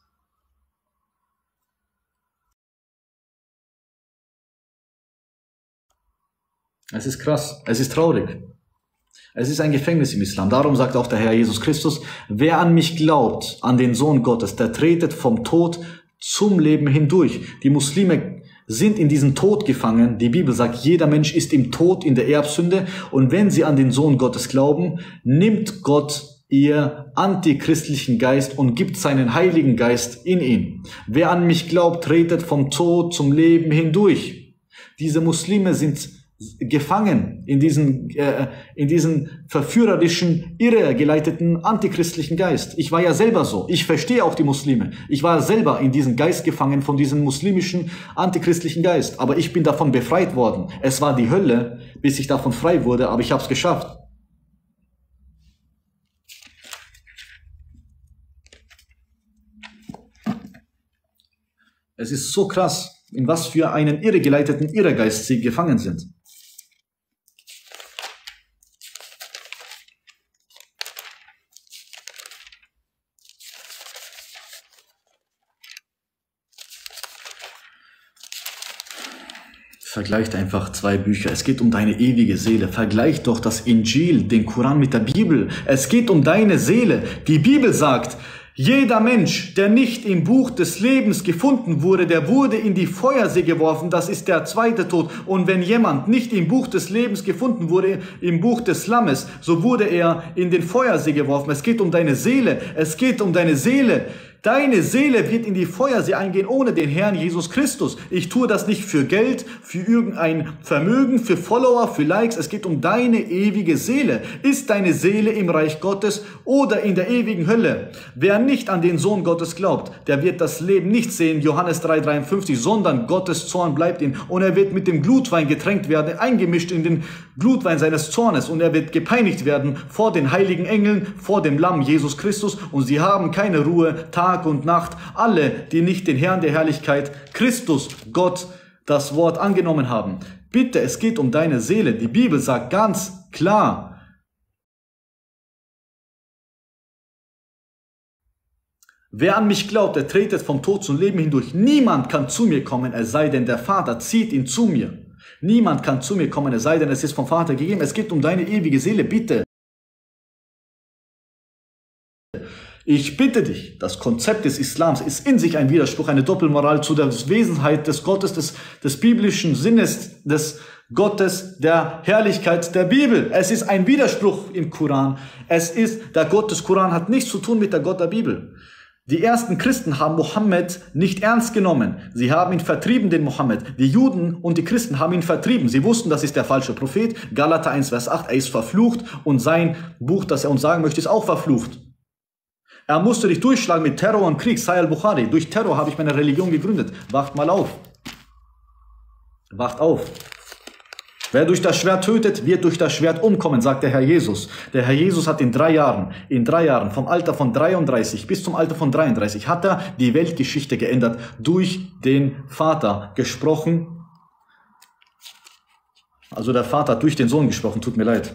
Es ist krass, es ist traurig. Es ist ein Gefängnis im Islam. Darum sagt auch der Herr Jesus Christus, wer an mich glaubt, an den Sohn Gottes, der tretet vom Tod zum Leben hindurch. Die Muslime sind in diesen Tod gefangen. Die Bibel sagt, jeder Mensch ist im Tod, in der Erbsünde. Und wenn sie an den Sohn Gottes glauben, nimmt Gott ihr antichristlichen Geist und gibt seinen Heiligen Geist in ihn. Wer an mich glaubt, tretet vom Tod zum Leben hindurch. Diese Muslime sind gefangen in diesen verführerischen, irregeleiteten, antichristlichen Geist. Ich war ja selber so. Ich verstehe auch die Muslime. Ich war selber in diesen Geist gefangen von diesem muslimischen, antichristlichen Geist. Aber ich bin davon befreit worden. Es war die Hölle, bis ich davon frei wurde, aber ich habe es geschafft. Es ist so krass, in was für einen irregeleiteten Irrgeist sie gefangen sind. Vergleicht einfach zwei Bücher. Es geht um deine ewige Seele. Vergleich doch das Injil, den Koran mit der Bibel. Es geht um deine Seele. Die Bibel sagt, jeder Mensch, der nicht im Buch des Lebens gefunden wurde, der wurde in die Feuersee geworfen. Das ist der zweite Tod. Und wenn jemand nicht im Buch des Lebens gefunden wurde, im Buch des Lammes, so wurde er in den Feuersee geworfen. Es geht um deine Seele. Es geht um deine Seele. Deine Seele wird in die Feuersee eingehen ohne den Herrn Jesus Christus. Ich tue das nicht für Geld, für irgendein Vermögen, für Follower, für Likes. Es geht um deine ewige Seele. Ist deine Seele im Reich Gottes oder in der ewigen Hölle? Wer nicht an den Sohn Gottes glaubt, der wird das Leben nicht sehen, Johannes 3,53, sondern Gottes Zorn bleibt ihm. Und er wird mit dem Glutwein getränkt werden, eingemischt in den Glutwein seines Zornes. Und er wird gepeinigt werden vor den heiligen Engeln, vor dem Lamm Jesus Christus. Und sie haben keine Ruhe, Tag und Nacht, alle, die nicht den Herrn der Herrlichkeit, Christus, Gott, das Wort angenommen haben. Bitte, es geht um deine Seele. Die Bibel sagt ganz klar, wer an mich glaubt, der tretet vom Tod zum Leben hindurch. Niemand kann zu mir kommen, es sei denn, der Vater zieht ihn zu mir. Niemand kann zu mir kommen, es sei denn, es ist vom Vater gegeben. Es geht um deine ewige Seele, bitte. Ich bitte dich, das Konzept des Islams ist in sich ein Widerspruch, eine Doppelmoral zu der Wesenheit des Gottes, des biblischen Sinnes des Gottes, der Herrlichkeit der Bibel. Es ist ein Widerspruch im Koran. Der Gott des Koran hat nichts zu tun mit der Gott der Bibel. Die ersten Christen haben Mohammed nicht ernst genommen. Sie haben ihn vertrieben, den Mohammed. Die Juden und die Christen haben ihn vertrieben. Sie wussten, das ist der falsche Prophet. Galater 1, Vers 8, er ist verflucht und sein Buch, das er uns sagen möchte, ist auch verflucht. Er musste dich durchschlagen mit Terror und Krieg. Sahih al-Bukhari. Durch Terror habe ich meine Religion gegründet. Wacht mal auf. Wacht auf. Wer durch das Schwert tötet, wird durch das Schwert umkommen, sagt der Herr Jesus. Der Herr Jesus hat in drei Jahren, vom Alter von 33 bis zum Alter von 33, hat er die Weltgeschichte geändert, durch den Vater gesprochen. Also der Vater hat durch den Sohn gesprochen, tut mir leid.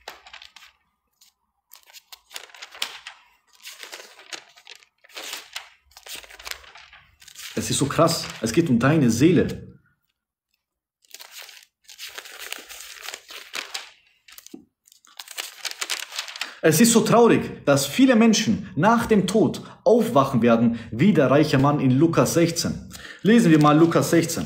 Es ist so krass, es geht um deine Seele. Es ist so traurig, dass viele Menschen nach dem Tod aufwachen werden, wie der reiche Mann in Lukas 16. Lesen wir mal Lukas 16.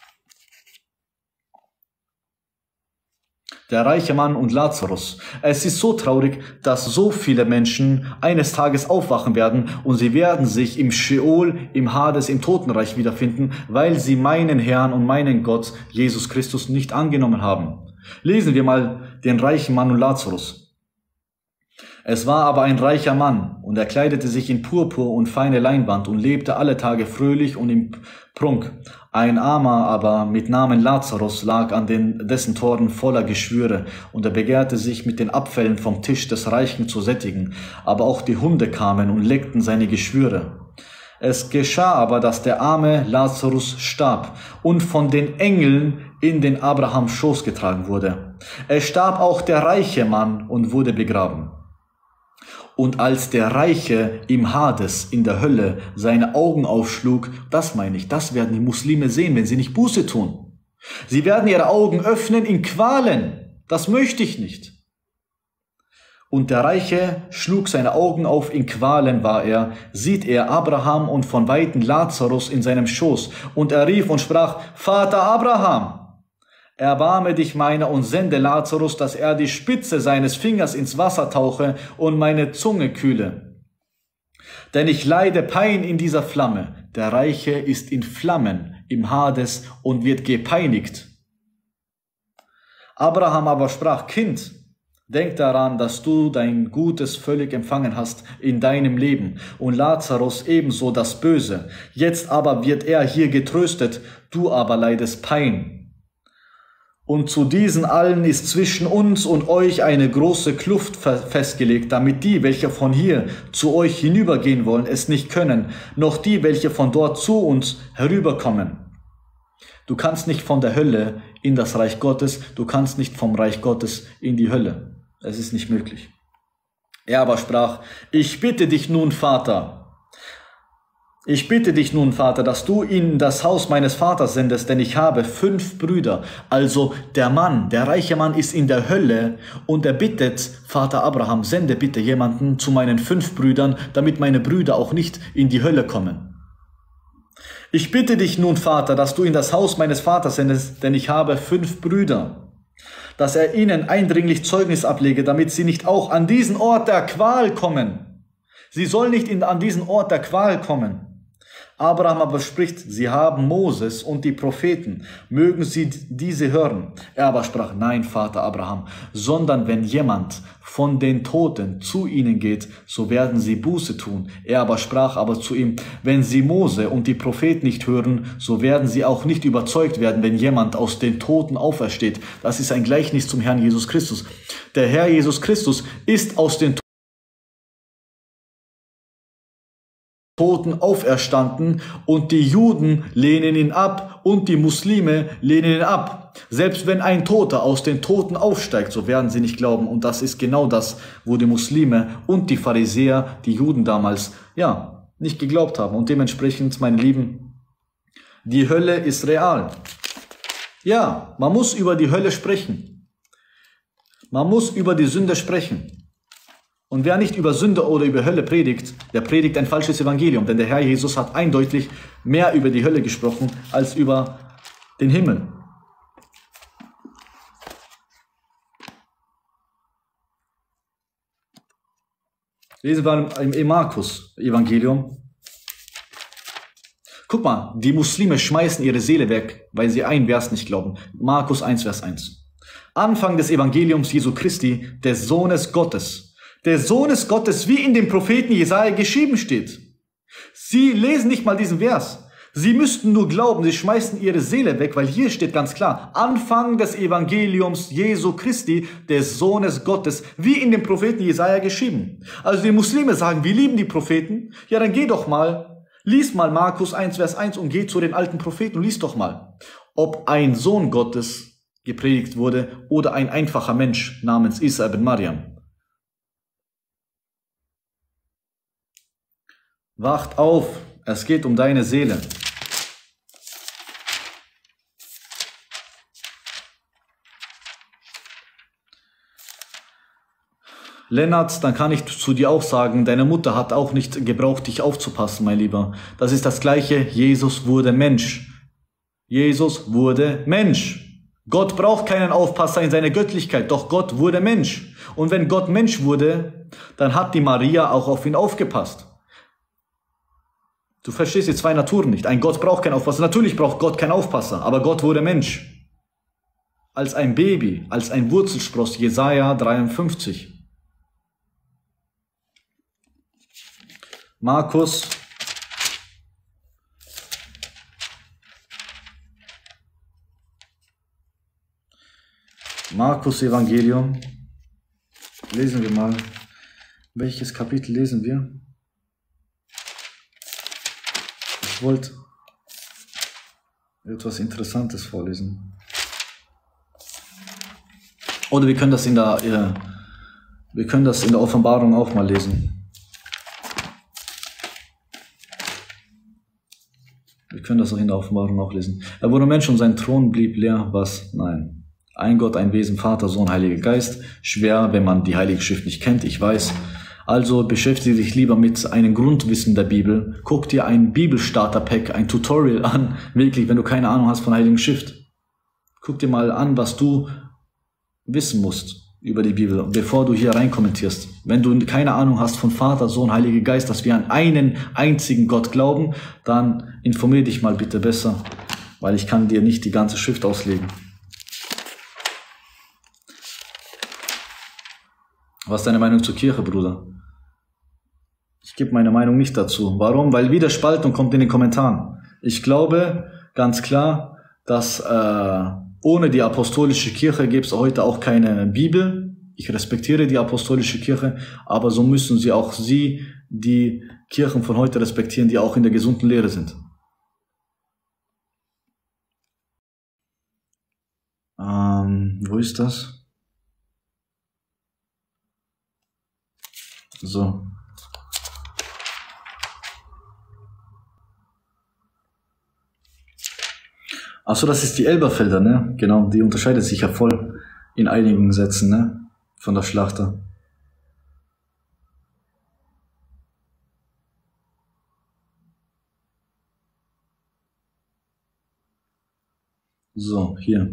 Der reiche Mann und Lazarus. Es ist so traurig, dass so viele Menschen eines Tages aufwachen werden und sie werden sich im Scheol, im Hades, im Totenreich wiederfinden, weil sie meinen Herrn und meinen Gott, Jesus Christus, nicht angenommen haben. Lesen wir mal den reichen Mann und Lazarus. Es war aber ein reicher Mann, und er kleidete sich in Purpur und feine Leinwand und lebte alle Tage fröhlich und im Prunk. Ein Armer aber mit Namen Lazarus lag an dessen Toren voller Geschwüre, und er begehrte sich mit den Abfällen vom Tisch des Reichen zu sättigen. Aber auch die Hunde kamen und leckten seine Geschwüre. Es geschah aber, dass der arme Lazarus starb und von den Engeln in den Abrahams Schoß getragen wurde. Es starb auch der reiche Mann und wurde begraben. Und als der Reiche im Hades, in der Hölle, seine Augen aufschlug, das meine ich, das werden die Muslime sehen, wenn sie nicht Buße tun. Sie werden ihre Augen öffnen in Qualen. Das möchte ich nicht. Und der Reiche schlug seine Augen auf, in Qualen war er, sieht er Abraham und von Weitem Lazarus in seinem Schoß. Und er rief und sprach, Vater Abraham, erbarme dich meiner und sende Lazarus, dass er die Spitze seines Fingers ins Wasser tauche und meine Zunge kühle. Denn ich leide Pein in dieser Flamme. Der Reiche ist in Flammen im Hades und wird gepeinigt. Abraham aber sprach, Kind, denk daran, dass du dein Gutes völlig empfangen hast in deinem Leben und Lazarus ebenso das Böse. Jetzt aber wird er hier getröstet, du aber leidest Pein. Und zu diesen allen ist zwischen uns und euch eine große Kluft festgelegt, damit die, welche von hier zu euch hinübergehen wollen, es nicht können, noch die, welche von dort zu uns herüberkommen. Du kannst nicht von der Hölle in das Reich Gottes, du kannst nicht vom Reich Gottes in die Hölle. Es ist nicht möglich. Er aber sprach, ich bitte dich nun, Vater, dass du ihn in das Haus meines Vaters sendest, denn ich habe 5 Brüder. Also der reiche Mann ist in der Hölle und er bittet, Vater Abraham, sende bitte jemanden zu meinen 5 Brüdern, damit meine Brüder auch nicht in die Hölle kommen. Ich bitte dich nun, Vater, dass du in das Haus meines Vaters sendest, denn ich habe 5 Brüder, dass er ihnen eindringlich Zeugnis ablege, damit sie nicht auch an diesen Ort der Qual kommen. Sie sollen nicht an diesen Ort der Qual kommen. Abraham aber spricht, sie haben Moses und die Propheten, mögen sie diese hören. Er aber sprach, nein, Vater Abraham, sondern wenn jemand von den Toten zu ihnen geht, so werden sie Buße tun. Er aber sprach aber zu ihm, wenn sie Mose und die Propheten nicht hören, so werden sie auch nicht überzeugt werden, wenn jemand aus den Toten aufersteht. Das ist ein Gleichnis zum Herrn Jesus Christus. Der Herr Jesus Christus ist aus den Toten auferstanden und die Juden lehnen ihn ab und die Muslime lehnen ihn ab. Selbst wenn ein Toter aus den Toten aufsteigt, so werden sie nicht glauben. Und das ist genau das, wo die Muslime und die Pharisäer, die Juden damals, nicht geglaubt haben. Und dementsprechend, meine Lieben, die Hölle ist real. Ja, man muss über die Hölle sprechen. Man muss über die Sünde sprechen. Und wer nicht über Sünde oder über Hölle predigt, der predigt ein falsches Evangelium. Denn der Herr Jesus hat eindeutig mehr über die Hölle gesprochen als über den Himmel. Lesen wir im Markus-Evangelium. Guck mal, die Muslime schmeißen ihre Seele weg, weil sie einen Vers nicht glauben. Markus 1, Vers 1. Anfang des Evangeliums Jesu Christi, des Sohnes Gottes. Der Sohnes Gottes, wie in dem Propheten Jesaja geschrieben steht. Sie lesen nicht mal diesen Vers. Sie müssten nur glauben, sie schmeißen ihre Seele weg, weil hier steht ganz klar, Anfang des Evangeliums Jesu Christi, des Sohnes Gottes, wie in dem Propheten Jesaja geschrieben. Also die Muslime sagen, wir lieben die Propheten. Ja, dann geh doch mal, lies mal Markus 1, Vers 1 und geh zu den alten Propheten und lies doch mal, ob ein Sohn Gottes gepredigt wurde oder ein einfacher Mensch namens Isa ibn Maryam. Wacht auf, es geht um deine Seele. Lennart, dann kann ich zu dir auch sagen, deine Mutter hat auch nicht gebraucht, dich aufzupassen, mein Lieber. Das ist das Gleiche, Jesus wurde Mensch. Jesus wurde Mensch. Gott braucht keinen Aufpasser in seiner Göttlichkeit, doch Gott wurde Mensch. Und wenn Gott Mensch wurde, dann hat die Maria auch auf ihn aufgepasst. Du verstehst die zwei Naturen nicht. Ein Gott braucht keinen Aufpasser. Natürlich braucht Gott keinen Aufpasser, aber Gott wurde Mensch. Als ein Baby, als ein Wurzelspross, Jesaja 53. Markus Evangelium. Lesen wir mal. Welches Kapitel lesen wir? Ich wollte etwas Interessantes vorlesen. Oder wir können das in der Offenbarung auch mal lesen. Wir können das auch in der Offenbarung auch lesen. Er wurde Mensch und sein Thron blieb leer. Was? Nein. Ein Gott, ein Wesen, Vater, Sohn, Heiliger Geist. Schwer, wenn man die Heilige Schrift nicht kennt, ich weiß. Also beschäftige dich lieber mit einem Grundwissen der Bibel. Guck dir ein Bibelstarter-Pack, ein Tutorial an. Wirklich, wenn du keine Ahnung hast von der Heiligen Schrift. Guck dir mal an, was du wissen musst über die Bibel, bevor du hier rein kommentierst. Wenn du keine Ahnung hast von Vater, Sohn, Heiliger Geist, dass wir an einen einzigen Gott glauben, dann informiere dich mal bitte besser, weil ich kann dir nicht die ganze Schrift auslegen. Was ist deine Meinung zur Kirche, Bruder? Ich gebe meine Meinung nicht dazu. Warum? Weil wieder Spaltung kommt in den Kommentaren. Ich glaube ganz klar, dass ohne die apostolische Kirche gibt es heute auch keine Bibel. Ich respektiere die apostolische Kirche, aber so müssen sie die Kirchen von heute respektieren, die auch in der gesunden Lehre sind. Wo ist das? So. Achso, das ist die Elberfelder, ne? Genau, die unterscheidet sich ja voll in einigen Sätzen, ne? Von der Schlachter. So, hier.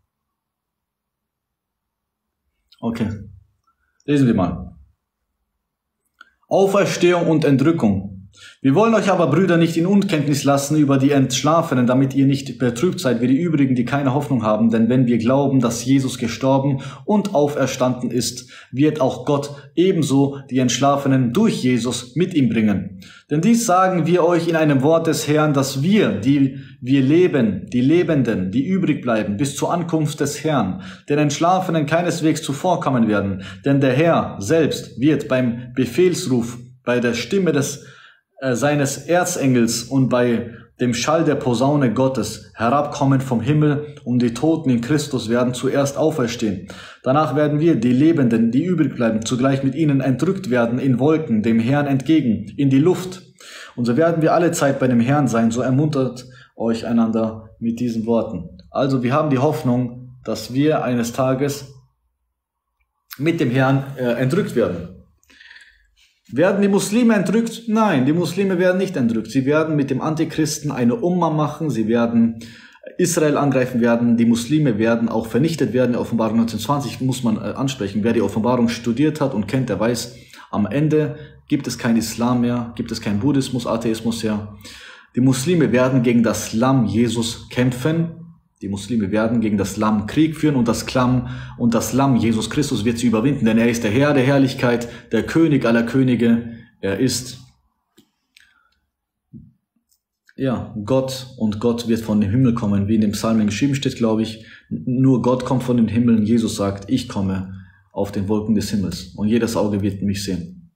Okay. Lesen wir mal. Auferstehung und Entrückung. Wir wollen euch aber, Brüder, nicht in Unkenntnis lassen über die Entschlafenen, damit ihr nicht betrübt seid wie die übrigen, die keine Hoffnung haben. Denn wenn wir glauben, dass Jesus gestorben und auferstanden ist, wird auch Gott ebenso die Entschlafenen durch Jesus mit ihm bringen. Denn dies sagen wir euch in einem Wort des Herrn, dass wir leben, die Lebenden, die übrig bleiben, bis zur Ankunft des Herrn, den Entschlafenen keineswegs zuvorkommen werden. Denn der Herr selbst wird beim Befehlsruf, bei der Stimme seines Erzengels und bei dem Schall der Posaune Gottes herabkommen vom Himmel, und die Toten in Christus werden zuerst auferstehen. Danach werden wir, die Lebenden, die übrig bleiben, zugleich mit ihnen entrückt werden in Wolken, dem Herrn entgegen, in die Luft. Und so werden wir alle Zeit bei dem Herrn sein. So ermuntert euch einander mit diesen Worten. Also wir haben die Hoffnung, dass wir eines Tages mit dem Herrn entrückt werden. Werden die Muslime entrückt? Nein, die Muslime werden nicht entrückt. Sie werden mit dem Antichristen eine Umma machen, sie werden Israel angreifen werden, die Muslime werden auch vernichtet werden. Die Offenbarung 1920 muss man ansprechen. Wer die Offenbarung studiert hat und kennt, der weiß, am Ende gibt es kein Islam mehr, gibt es kein Buddhismus, Atheismus mehr. Die Muslime werden gegen das Lamm Jesus kämpfen. Die Muslime werden gegen das Lamm Krieg führen und das Lamm Jesus Christus wird sie überwinden, denn er ist der Herr der Herrlichkeit, der König aller Könige. Er ist Gott und Gott wird von dem Himmel kommen, wie in dem Psalm geschrieben steht, glaube ich. Nur Gott kommt von den Himmeln. Jesus sagt, ich komme auf den Wolken des Himmels und jedes Auge wird mich sehen.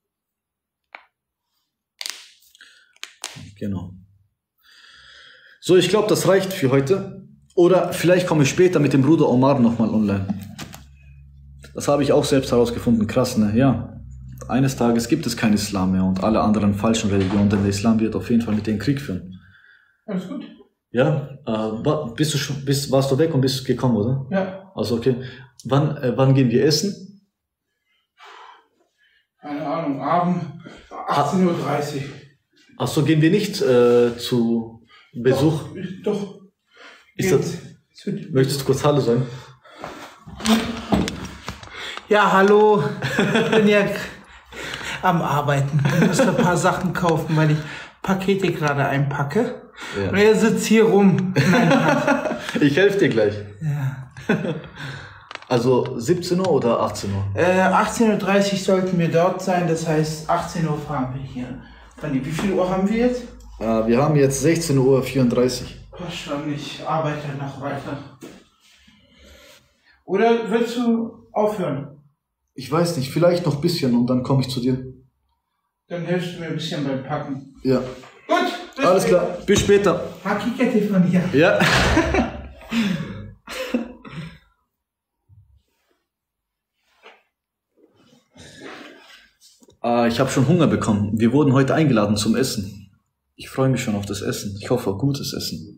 Genau. So, ich glaube, das reicht für heute. Oder vielleicht komme ich später mit dem Bruder Omar nochmal online. Das habe ich auch selbst herausgefunden. Krass, ne? Ja. Eines Tages gibt es kein Islam mehr und alle anderen falschen Religionen, denn der Islam wird auf jeden Fall mit den Krieg führen. Alles gut. Ja, warst du weg und bist gekommen, oder? Ja. Also okay. Wann gehen wir essen? Keine Ahnung, Abend 18:30 Uhr. Achso, gehen wir nicht zu Besuch? Doch. Möchtest du kurz Hallo sagen? Ja, hallo. Ich bin ja am Arbeiten. Ich muss ein paar Sachen kaufen, weil ich Pakete gerade einpacke. Ja. Und er sitzt hier rum. Ich helfe dir gleich. Ja. Also 17 Uhr oder 18 Uhr? 18:30 Uhr sollten wir dort sein, das heißt 18 Uhr fahren wir hier. Wie viel Uhr haben wir jetzt? Wir haben jetzt 16:34 Uhr. Passt schon, ich arbeite noch weiter. Oder willst du aufhören? Ich weiß nicht, vielleicht noch ein bisschen und dann komme ich zu dir. Dann hilfst du mir ein bisschen beim Packen. Ja. Gut, alles klar, bis später. Hakikette von dir. Ja. Ich habe schon Hunger bekommen. Wir wurden heute eingeladen zum Essen. Ich freue mich schon auf das Essen. Ich hoffe auf gutes Essen.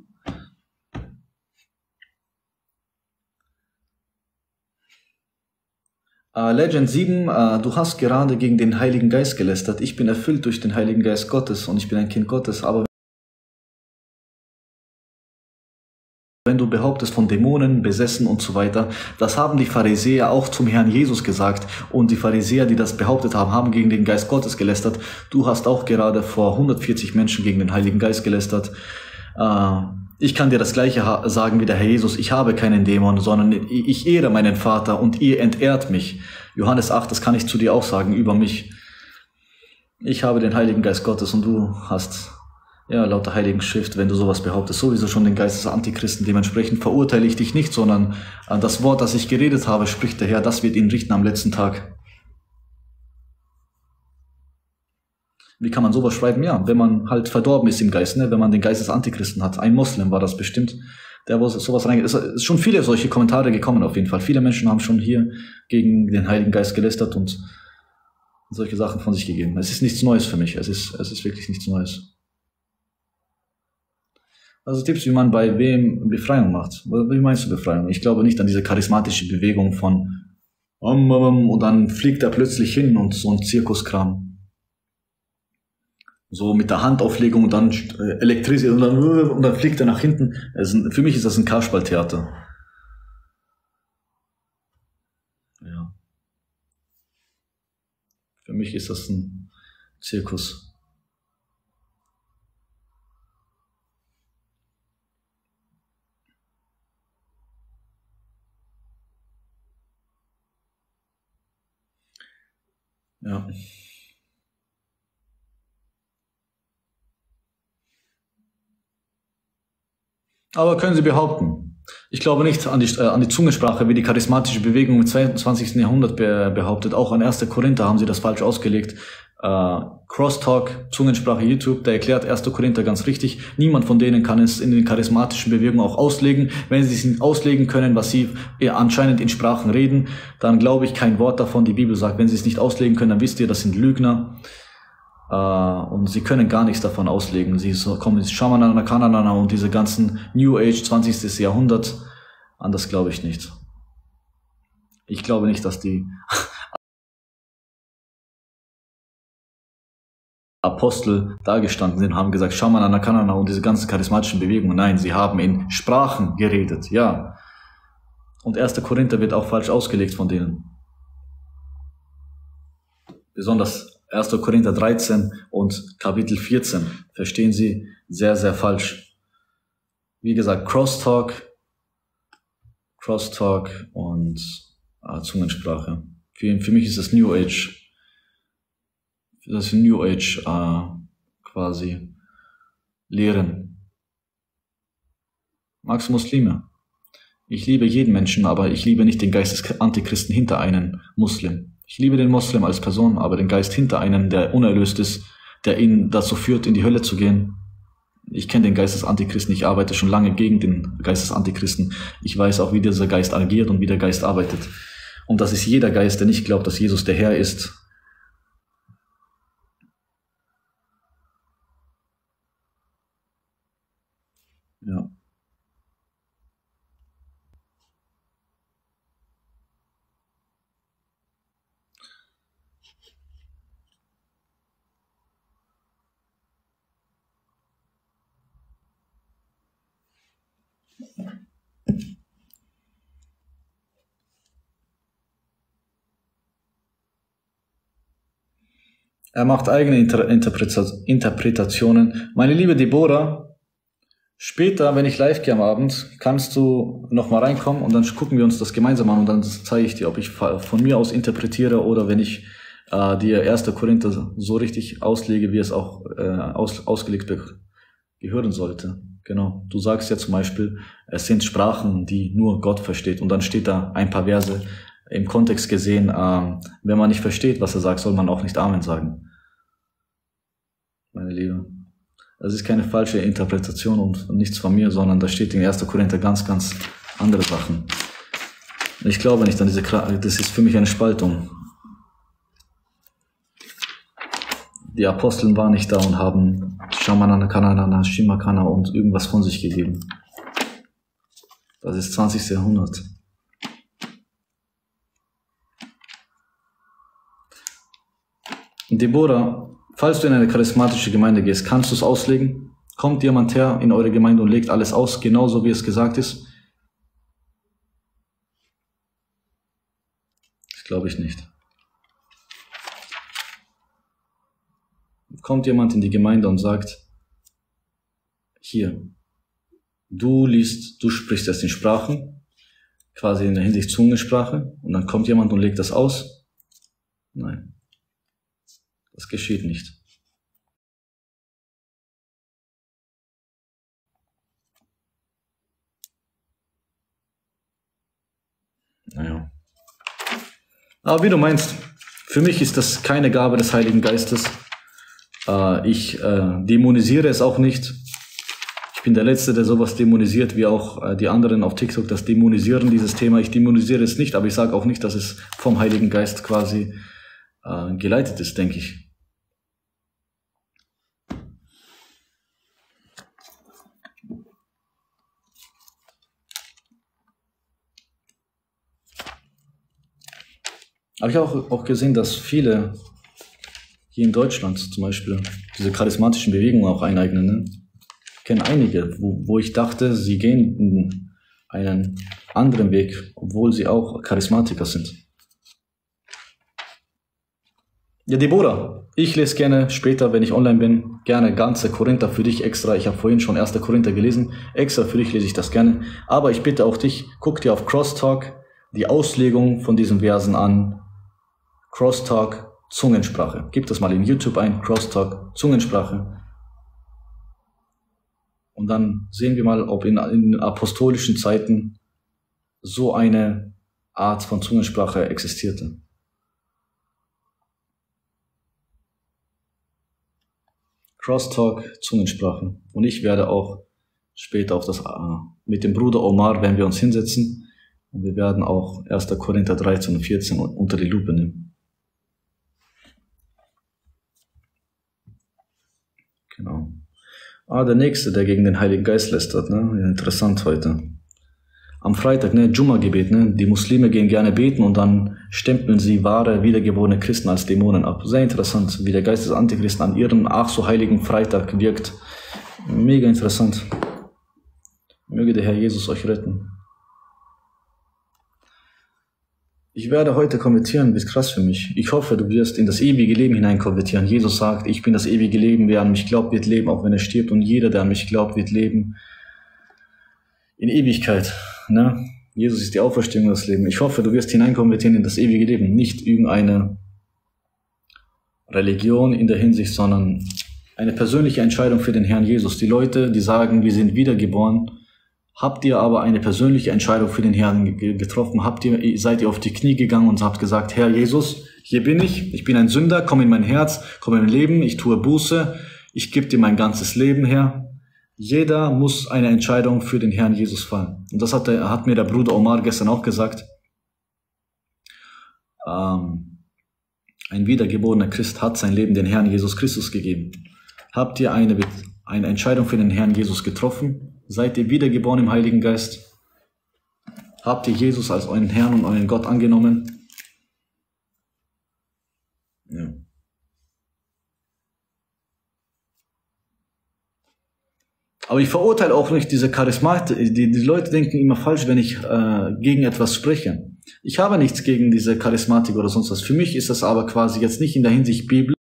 Legend 7, du hast gerade gegen den Heiligen Geist gelästert. Ich bin erfüllt durch den Heiligen Geist Gottes und ich bin ein Kind Gottes. Aber wenn du behauptest von Dämonen, besessen und so weiter, das haben die Pharisäer auch zum Herrn Jesus gesagt. Und die Pharisäer, die das behauptet haben, haben gegen den Geist Gottes gelästert. Du hast auch gerade vor 140 Menschen gegen den Heiligen Geist gelästert. Ich kann dir das Gleiche sagen wie der Herr Jesus. Ich habe keinen Dämon, sondern ich ehre meinen Vater und ihr entehrt mich. Johannes 8, das kann ich zu dir auch sagen über mich. Ich habe den Heiligen Geist Gottes und du hast, ja, laut der Heiligen Schrift, wenn du sowas behauptest, sowieso schon den Geist des Antichristen. Dementsprechend verurteile ich dich nicht, sondern das Wort, das ich geredet habe, spricht der Herr, das wird ihn richten am letzten Tag. Wie kann man sowas schreiben? Ja, wenn man halt verdorben ist im Geist, ne? Wenn man den Geist des Antichristen hat. Ein Moslem war das bestimmt, der wo sowas reingeht. Es ist schon viele solche Kommentare gekommen auf jeden Fall. Viele Menschen haben schon hier gegen den Heiligen Geist gelästert und solche Sachen von sich gegeben. Es ist nichts Neues für mich. Es ist wirklich nichts Neues. Also Tipps, wie man bei wem Befreiung macht. Wie meinst du Befreiung? Ich glaube nicht an diese charismatische Bewegung von und dann fliegt er plötzlich hin und so ein Zirkuskram. So mit der Handauflegung und dann Elektrizität und dann fliegt er nach hinten. Für mich ist das ein Kasperltheater. Ja. Für mich ist das ein Zirkus. Ja. Aber können Sie behaupten? Ich glaube nicht an die Zungensprache, wie die charismatische Bewegung im 22. Jahrhundert behauptet. Auch an 1. Korinther haben sie das falsch ausgelegt. Crosstalk, Zungensprache, YouTube, der erklärt 1. Korinther ganz richtig. Niemand von denen kann es in den charismatischen Bewegungen auch auslegen. Wenn sie es nicht auslegen können, was sie anscheinend in Sprachen reden, dann glaube ich kein Wort davon. Die Bibel sagt, wenn sie es nicht auslegen können, dann wisst ihr, das sind Lügner. Und sie können gar nichts davon auslegen. Sie kommen ins Shamanana, Kananana und diese ganzen New Age 20. Jahrhundert. An das glaube ich nicht. Ich glaube nicht, dass die Apostel dagestanden sind, haben gesagt, Shamanana, Kanana und diese ganzen charismatischen Bewegungen. Nein, sie haben in Sprachen geredet, ja. Und 1. Korinther wird auch falsch ausgelegt von denen. Besonders 1. Korinther 13 und Kapitel 14 verstehen sie sehr, sehr falsch. Wie gesagt, Crosstalk und Zungensprache. Für mich ist das New Age. Das ist New Age quasi Lehren. Magst du Muslime? Ich liebe jeden Menschen, aber ich liebe nicht den Geist des Antichristen hinter einem Muslim. Ich liebe den Muslim als Person, aber den Geist hinter einem, der unerlöst ist, der ihn dazu führt, in die Hölle zu gehen. Ich kenne den Geist des Antichristen, ich arbeite schon lange gegen den Geist des Antichristen. Ich weiß auch, wie dieser Geist agiert und wie der Geist arbeitet. Und das ist jeder Geist, der nicht glaubt, dass Jesus der Herr ist. Ja. Er macht eigene Interpretationen. Meine liebe Deborah, später, wenn ich live gehe am Abend, kannst du nochmal reinkommen und dann gucken wir uns das gemeinsam an und dann zeige ich dir, ob ich von mir aus interpretiere oder wenn ich dir 1. Korinther so richtig auslege, wie es auch ausgelegt gehören sollte. Genau. Du sagst ja zum Beispiel, es sind Sprachen, die nur Gott versteht und dann steht da ein paar Verse im Kontext gesehen, wenn man nicht versteht, was er sagt, soll man auch nicht Amen sagen. Meine Liebe. Das ist keine falsche Interpretation und nichts von mir, sondern da steht in 1. Korinther ganz, ganz andere Sachen. Ich glaube nicht an das ist für mich eine Spaltung. Die Aposteln waren nicht da und haben Shamanana, Kanana, Shimakana und irgendwas von sich gegeben. Das ist 20. Jahrhundert. Deborah, falls du in eine charismatische Gemeinde gehst, kannst du es auslegen? Kommt jemand her in eure Gemeinde und legt alles aus, genauso wie es gesagt ist? Das glaube ich nicht. Kommt jemand in die Gemeinde und sagt, hier, du sprichst jetzt in Sprachen, quasi in der Hinsicht Zungensprache, und dann kommt jemand und legt das aus? Nein. Das geschieht nicht. Naja. Aber wie du meinst, für mich ist das keine Gabe des Heiligen Geistes. Ich dämonisiere es auch nicht. Ich bin der Letzte, der sowas dämonisiert, wie auch die anderen auf TikTok das dämonisieren, dieses Thema. Ich dämonisiere es nicht, aber ich sage auch nicht, dass es vom Heiligen Geist quasi geleitet ist, denke ich. Aber ich habe auch gesehen, dass viele hier in Deutschland zum Beispiel diese charismatischen Bewegungen auch eineignen. Ne? Ich kenne einige, wo ich dachte, sie gehen einen anderen Weg, obwohl sie auch Charismatiker sind. Ja, Deborah, ich lese gerne später, wenn ich online bin, gerne ganze Korinther für dich extra. Ich habe vorhin schon 1. Korinther gelesen. Extra für dich lese ich das gerne. Aber ich bitte auch dich, guck dir auf Crosstalk die Auslegung von diesen Versen an. Crosstalk, Zungensprache. Gib das mal in YouTube ein, Crosstalk, Zungensprache. Und dann sehen wir mal, ob in apostolischen Zeiten so eine Art von Zungensprache existierte. Crosstalk, Zungensprache. Und ich werde auch später auf das mit dem Bruder Omar, wenn wir uns hinsetzen, und wir werden auch 1. Korinther 13 und 14 unter die Lupe nehmen. Genau. Der Nächste, der gegen den Heiligen Geist lästert, ne? Ja, interessant heute. Am am Freitag, ne, Jumma-Gebet, ne, die Muslime gehen gerne beten und dann stempeln sie wahre, wiedergeborene Christen als Dämonen ab. Sehr interessant, wie der Geist des Antichristen an ihrem ach so heiligen Freitag wirkt. Mega interessant. Möge der Herr Jesus euch retten. Ich werde heute konvertieren, ist krass für mich. Ich hoffe, du wirst in das ewige Leben hinein konvertieren. Jesus sagt, ich bin das ewige Leben, wer an mich glaubt, wird leben, auch wenn er stirbt. Und jeder, der an mich glaubt, wird leben in Ewigkeit. Ne? Jesus ist die Auferstehung und das Leben. Ich hoffe, du wirst hineinkonvertieren in das ewige Leben. Nicht irgendeine Religion in der Hinsicht, sondern eine persönliche Entscheidung für den Herrn Jesus. Die Leute, die sagen, wir sind wiedergeboren, habt ihr aber eine persönliche Entscheidung für den Herrn getroffen? Seid ihr auf die Knie gegangen und habt gesagt, Herr Jesus, hier bin ich bin ein Sünder, komm in mein Herz, komm in mein Leben, ich tue Buße, ich gebe dir mein ganzes Leben, Herr. Jeder muss eine Entscheidung für den Herrn Jesus fallen. Und das hat mir der Bruder Omar gestern auch gesagt. Ein wiedergeborener Christ hat sein Leben den Herrn Jesus Christus gegeben. Habt ihr eine Entscheidung für den Herrn Jesus getroffen? Seid ihr wiedergeboren im Heiligen Geist? Habt ihr Jesus als euren Herrn und euren Gott angenommen? Ja. Aber ich verurteile auch nicht diese Charismatik. Die Leute denken immer falsch, wenn ich gegen etwas spreche. Ich habe nichts gegen diese Charismatik oder sonst was. Für mich ist das aber quasi jetzt nicht in der Hinsicht biblisch.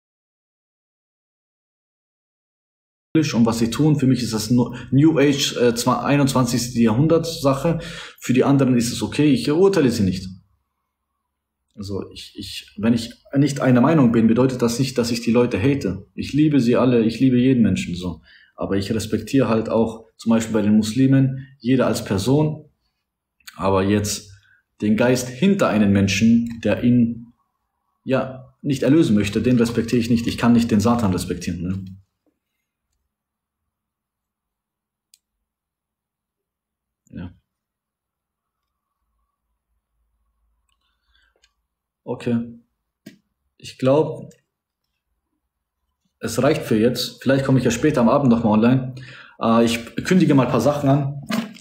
Und was sie tun, für mich ist das New Age 21. Jahrhundert Sache. Für die anderen ist es okay, ich urteile sie nicht. Also wenn ich nicht einer Meinung bin, bedeutet das nicht, dass ich die Leute hate. Ich liebe sie alle, ich liebe jeden Menschen so. Aber ich respektiere halt auch, zum Beispiel bei den Muslimen, jeder als Person, aber jetzt den Geist hinter einem Menschen, der ihn ja nicht erlösen möchte, den respektiere ich nicht. Ich kann nicht den Satan respektieren. Ne? Ja. Okay. Ich glaube, es reicht für jetzt. Vielleicht komme ich ja später am Abend nochmal online. Ich kündige mal ein paar Sachen an.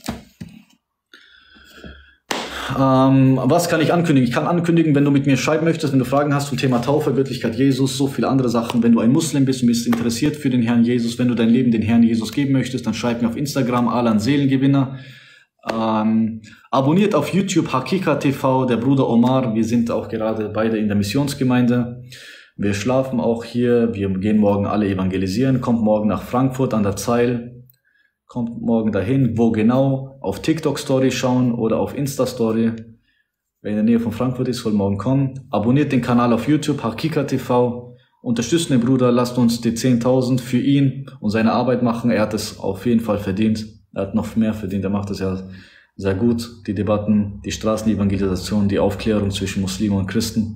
Was kann ich ankündigen? Ich kann ankündigen, wenn du mit mir schreiben möchtest, wenn du Fragen hast zum Thema Taufe, Göttlichkeit Jesus, so viele andere Sachen. Wenn du ein Muslim bist und bist interessiert für den Herrn Jesus, wenn du dein Leben den Herrn Jesus geben möchtest, dann schreib mir auf Instagram, Alan Seelengewinner. Abonniert auf YouTube Hakika TV, der Bruder Omar. Wir sind auch gerade beide in der Missionsgemeinde. Wir schlafen auch hier. Wir gehen morgen alle evangelisieren. Kommt morgen nach Frankfurt an der Zeil. Kommt morgen dahin. Wo genau? Auf TikTok Story schauen oder auf Insta Story. Wer in der Nähe von Frankfurt ist, soll morgen kommen. Abonniert den Kanal auf YouTube Hakika TV. Unterstützt den Bruder. Lasst uns die 10.000 für ihn und seine Arbeit machen. Er hat es auf jeden Fall verdient. Er hat noch mehr verdient, er macht das ja sehr gut, die Debatten, die Straßenevangelisation, die Aufklärung zwischen Muslimen und Christen.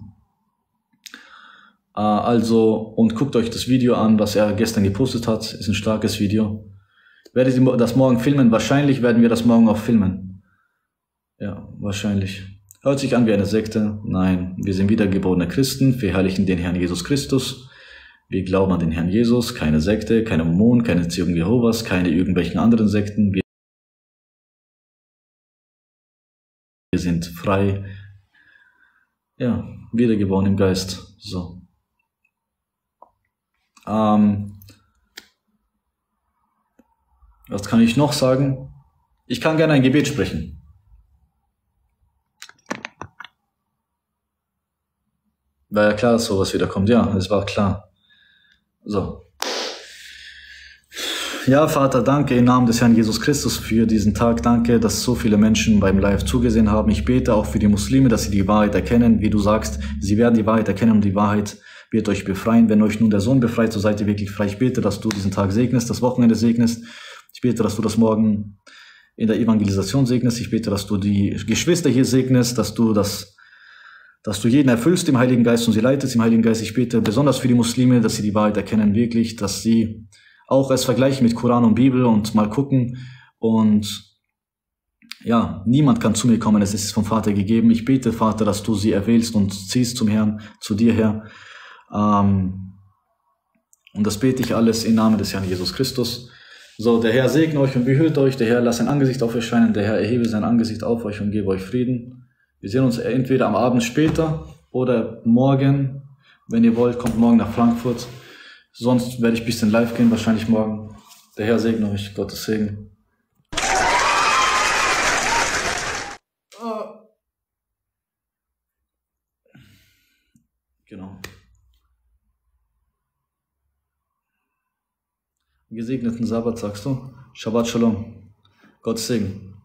Und guckt euch das Video an, was er gestern gepostet hat, ist ein starkes Video. Werdet ihr das morgen filmen? Wahrscheinlich werden wir das morgen auch filmen. Ja, wahrscheinlich. Hört sich an wie eine Sekte? Nein, wir sind wiedergeborene Christen, verherrlichen den Herrn Jesus Christus. Wir glauben an den Herrn Jesus, keine Sekte, keine Mormonen, keine Zeugen Jehovas, keine irgendwelchen anderen Sekten. Wir sind frei, ja, wiedergeboren im Geist. So. Was kann ich noch sagen? Ich kann gerne ein Gebet sprechen. War ja klar, dass sowas wieder kommt. Ja, es war klar. So. Ja, Vater, danke im Namen des Herrn Jesus Christus für diesen Tag. Danke, dass so viele Menschen beim Live zugesehen haben. Ich bete auch für die Muslime, dass sie die Wahrheit erkennen. Wie du sagst, sie werden die Wahrheit erkennen und die Wahrheit wird euch befreien. Wenn euch nun der Sohn befreit, so seid ihr wirklich frei. Ich bete, dass du diesen Tag segnest, das Wochenende segnest. Ich bete, dass du das morgen in der Evangelisation segnest. Ich bete, dass du die Geschwister hier segnest, dass du jeden erfüllst im Heiligen Geist und sie leitest im Heiligen Geist. Ich bete besonders für die Muslime, dass sie die Wahrheit erkennen, wirklich, dass sie auch es vergleichen mit Koran und Bibel und mal gucken. Und ja, niemand kann zu mir kommen, es ist vom Vater gegeben. Ich bete, Vater, dass du sie erwählst und ziehst zum Herrn, zu dir her. Und das bete ich alles im Namen des Herrn Jesus Christus. So, der Herr segne euch und behüte euch, der Herr lasse sein Angesicht auf euch scheinen, der Herr erhebe sein Angesicht auf euch und gebe euch Frieden. Wir sehen uns entweder am Abend später oder morgen, wenn ihr wollt, kommt morgen nach Frankfurt. Sonst werde ich ein bisschen live gehen, wahrscheinlich morgen. Der Herr segne euch, Gottes Segen. Genau. Gesegneten Sabbat, sagst du? Shabbat Shalom. Gottes Segen.